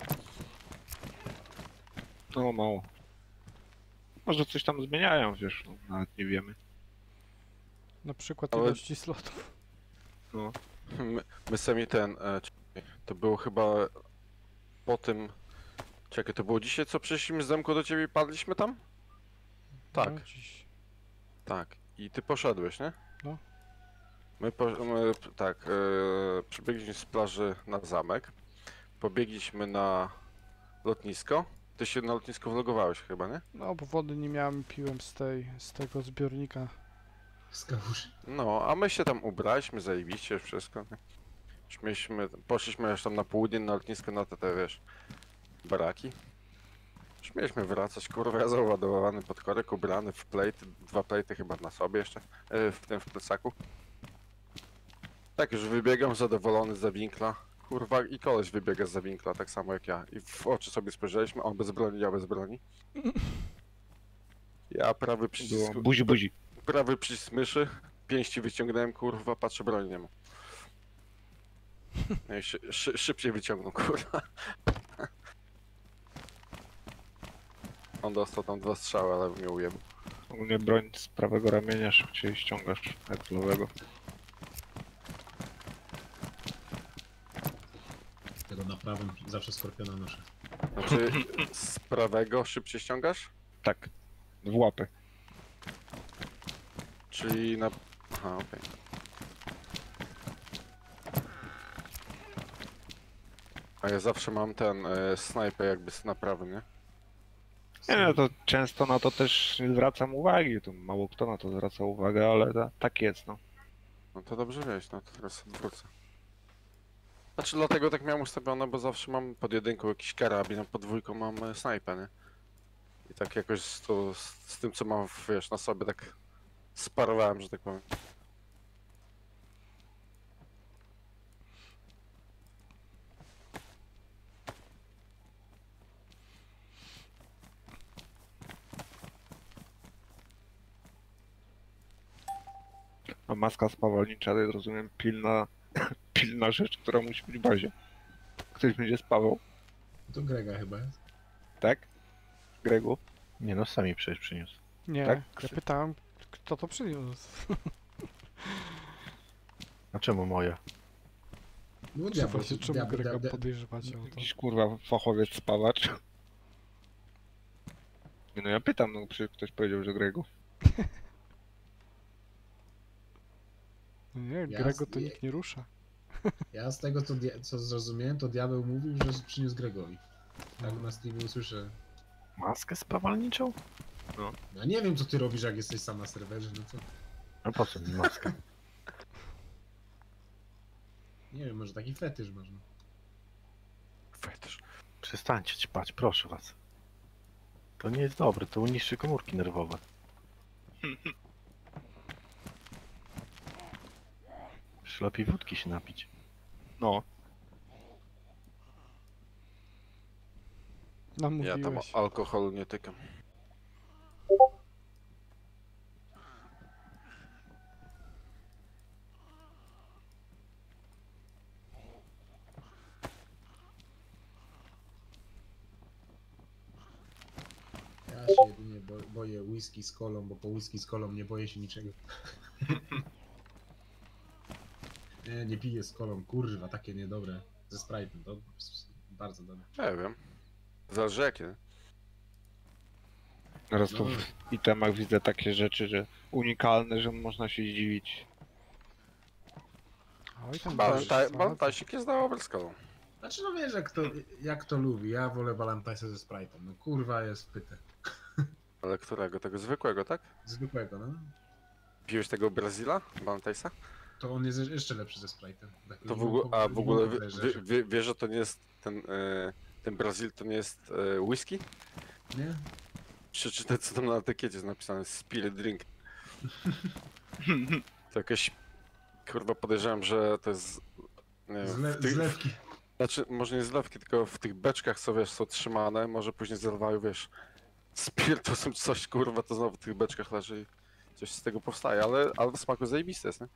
No mało. Może coś tam zmieniają, wiesz, no, nawet nie wiemy. Na przykład Ale- ilości slotów. No. My, my sami ten, e, czekaj, to było chyba po tym, czekaj, to było dzisiaj co przyszliśmy z Zemką do ciebie i padliśmy tam? Tak. No, dziś. Tak, i ty poszedłeś, nie? No. My, po, my tak, e, przebiegliśmy z plaży na zamek, pobiegliśmy na lotnisko. Ty się na lotnisko vlogowałeś chyba, nie? No, bo wody nie miałem, piłem z tej, z tego zbiornika. Z kałuży. No, a my się tam ubraliśmy, zajebiście wszystko, nie? Już mieliśmy, poszliśmy już tam na południe na lotnisko, na te, te wiesz, baraki. Już mieliśmy wracać, kurwa, ja załadowany pod korek, ubrany w plate, dwa plate chyba na sobie jeszcze, e, w tym w plecaku. Tak, już wybiegam zadowolony za winkla. Kurwa, i koleś wybiega za winkla, tak samo jak ja. I w oczy sobie spojrzeliśmy, on bez broni, ja bez broni. Ja prawy przycisk, Było buzi, buzi. prawy przycisk myszy, pięści wyciągnąłem, kurwa, patrzę, broni nie ma. No i szy, szy, szybciej wyciągnął, kurwa. On dostał tam dwa strzały, ale mnie ujebał. Ogólnie broń z prawego ramienia szybciej ściągasz jak z lewego. Tego na prawym zawsze skorpiona noszę. Znaczy, z prawego szybciej ściągasz? Tak, w łapy. Czyli na... Aha, okej. A ja zawsze mam ten e, snajper jakby na prawym, nie? Nie no, to często na to też nie zwracam uwagi, to mało kto na to zwraca uwagę, ale ta, tak jest, no. No to dobrze wiesz, no to teraz odwrócę. Znaczy dlatego tak miałem ustawione, bo zawsze mam pod jedynką jakiś karabin, a pod dwójką mam e, snajper, nie? I tak jakoś z, to, z, z tym co mam, wiesz, na sobie tak sparowałem, że tak powiem. A maska spawalnicza to jest, rozumiem, pilna, pilna rzecz, która musi być w bazie. Ktoś będzie spawał, To Grega chyba jest. tak? Gregu? Nie no, sami przecież przyniósł. Nie, Tak? ja pytałem, kto to przyniósł. A czemu moja? No Czy diabeł, właśnie czemu diabeł, Grega diabeł, podejrzewacie o to? Jakiś kurwa fachowiec spawacz. Nie no ja pytam, no czy ktoś powiedział, że Gregu. No nie, Ja Grego z- to nikt nie rusza. Ja z tego co, dia- co zrozumiałem, to diabeł mówił, że przyniósł Gregowi. Tak na streamie usłyszę. Maskę spawalniczą? Ja nie wiem co ty robisz jak jesteś sam na serwerze, no co? A po co mi maska? Nie wiem, może taki fetysz masz. No. Fetysz. Przestańcie ćpać, proszę was. To nie jest dobre, to uniszczy komórki nerwowe. Już lepiej wódki się napić. No, Ja tam Namówiłeś. alkoholu nie tykam. Ja się jedynie bo, boję whisky z kolą, bo po whisky z kolą nie boję się niczego. Nie, nie piję z kolą, kurwa, takie niedobre. Ze Sprite'em, to s- Bardzo dobre. Nie wiem. Zależy jakie. Teraz No. tu w itemach widzę takie rzeczy, że unikalne, że można się zdziwić. Oj, tam Balantaj- bardzo- Balantajsik jest na overscalą. Znaczy no wiesz jak to, jak to lubi, ja wolę Balantajsa ze Sprite'em, no kurwa jest pyte. Ale którego? Tego zwykłego, tak? Zwykłego, no. Piłeś tego Brazila? Balantajsa? To on jest jeszcze lepszy ze Sprite'em. Tak To w limon- ogóle, a w ogóle limon wie, podejrzewam. wie, wie, wiesz, że to nie jest ten, e, ten Brazil to nie jest e, whisky? Nie? Przeczytaj co tam na etykiecie jest napisane, spirit drink. To jakieś, kurwa podejrzewam, że to jest, nie wiem, Zle, w tych, zlewki. znaczy może nie zlewki, tylko w tych beczkach co wiesz, są trzymane, może później zalewają, wiesz, spirytusem czy coś, kurwa, to znowu w tych beczkach leży i coś z tego powstaje, ale, ale w smaku zajebiste jest, nie?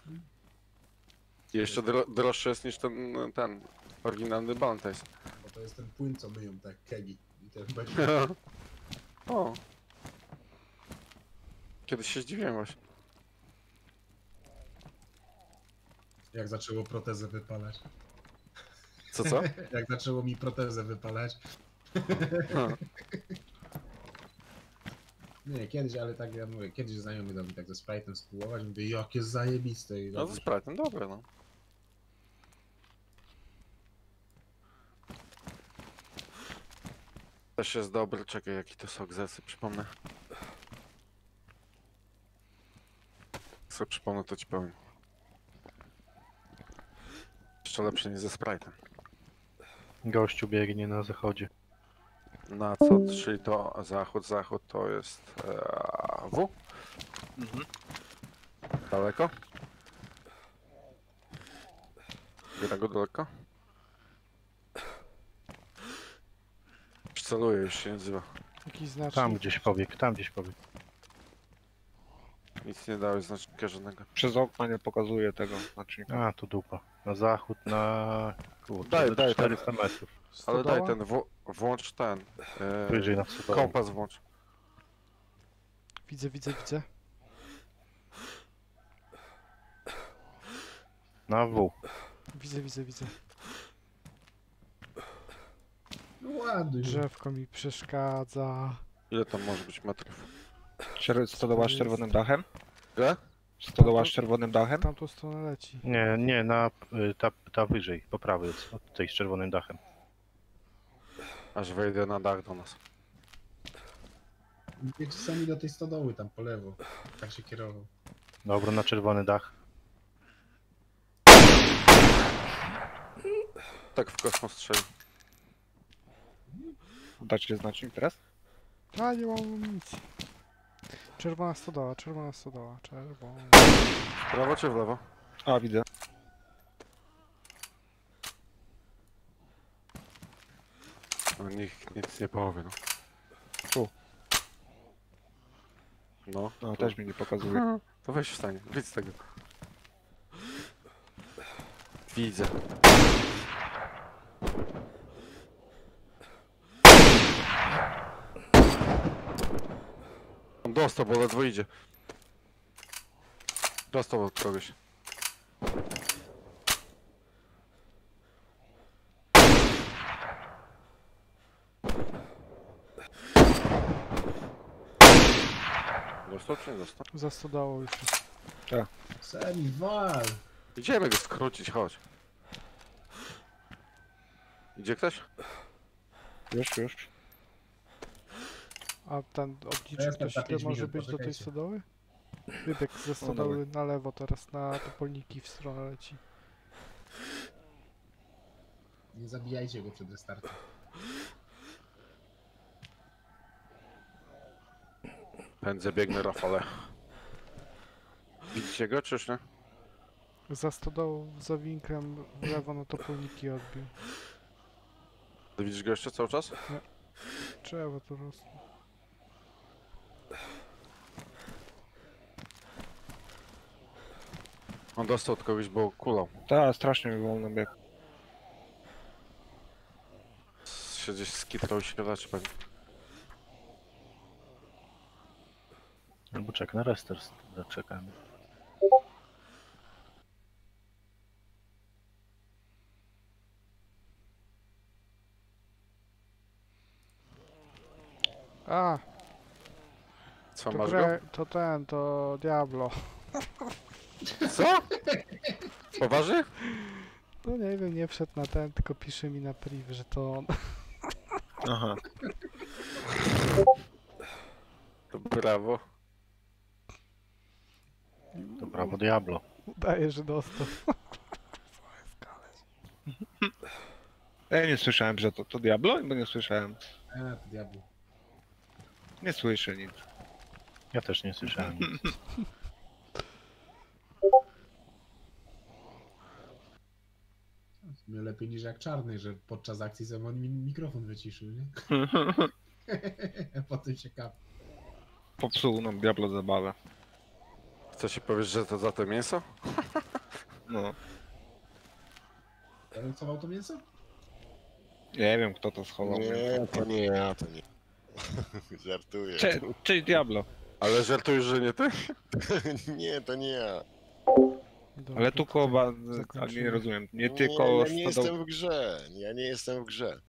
I jeszcze dro, droższy jest niż ten, ten oryginalny Balantajs. Bo to jest ten płyn co myją, tak kegi. I ten będzie. O. Kiedyś się zdziwiłem właśnie. Jak zaczęło protezę wypalać. Co, co? Jak zaczęło mi protezę wypalać. No. Nie, kiedyś, ale tak ja mówię, kiedyś znajomy dał mi tak ze Sprite'em spróbować, mówię, jakie zajebiste. I No to Sprite'em, dobre no. Też jest dobry, czekaj jaki to sok zesy, przypomnę. Jak sobie przypomnę to ci powiem. Jeszcze lepszy niż ze Sprite'em. Gościu biegnie na zachodzie. Na co? Czyli to zachód, zachód to jest e, W? Mhm. Daleko? Gra go daleko? Celuję, już się nie odzywa. Jakiś znacznik. Tam gdzieś pobiegł, tam gdzieś pobiegł. Nic nie dałeś znacznika żadnego. Przez okna nie pokazuje tego znacznika. A, tu dupa. Na zachód, na... Kurde, Daj, do daj, czterysta metrów. Ale daj Stodoła? ten, w, włącz ten. E, Wyżej nad stodołą. kompas włącz. Widzę, widzę, widzę. Na W. Widzę, widzę, widzę. No ładuj. Drzewko mi przeszkadza. Ile tam może być metrów? Czer- Stodoła z czerwonym dachem? Ile? Stodoła z czerwonym dachem? W tamtą stronę leci. Nie, nie, na... y, Ta, ta wyżej, po prawej jest, od tej z czerwonym dachem. Aż wejdę na dach do nas. Wiecie sami do tej stodoły tam po lewo. Tak się kierował. Dobra, na czerwony dach. Tak w kosmos strzeli. Dacie znacznik teraz? A, nie mam amunicji. Czerwona stodoła, czerwona stodoła, czerwona. W prawo czy w lewo? A, widzę. No, nikt nic nie powie, no. Tu. No, No, tu. też mi nie pokazuje. To weź wstań, wyjdź z tego. Widzę. On dostał, bo ledwo idzie. Dostał od kogoś. Dostał czy nie dostał? Za stodołą już jest. Sami wal! Idziemy go skrócić, chodź. Idzie ktoś? Już, już. A ten obliczy Jestem ktoś za ile pięć może minut, być do tej poczekajcie. stodoły? Wybieg ze stodoły na lewo, teraz na topolniki w stronę leci. Nie zabijajcie go przed restartem. Pędzę, biegnę, Rafale. Widzicie go, czyż nie? Za stodołą, za winklem w lewo na topolniki odbił. Ty widzisz go jeszcze cały czas? Trzeba po prostu. On dostał od kogoś, bo kulał. Tak, strasznie mi wolno bieg. Się gdzieś skitrał i się leczy pewnie. Albo czek na restart, zaczekamy. A, Co, to, masz go? grę, to ten, to Diablo. Co? Poważnie? No nie wiem, nie wszedł na ten, tylko pisze mi na priv, że to on. Aha. To brawo. To prawo Diablo. Udaje, że dostał. Ja nie słyszałem, że to, to Diablo, bo nie słyszałem. E, to diabło. Nie słyszę nic. Ja też nie słyszałem nic. W sumie lepiej niż jak czarny, że podczas akcji sobie on mi mikrofon wyciszył, nie? A potem się kap. Popsuł nam Diablo zabawę. Chcesz ci powiedzieć, że to za to mięso? No. Chował to mięso? Nie wiem, kto to schował. Nie, to nie ja, to nie. Żartuję. Cze Cześć Diablo. Ale żartujesz, że nie ty? Nie, to nie ja. Dobra, Ale tu to koło... tutaj ba- A nie zakończymy. rozumiem. Nie ty koło ja nie stodoł... jestem w grze. Ja nie jestem w grze.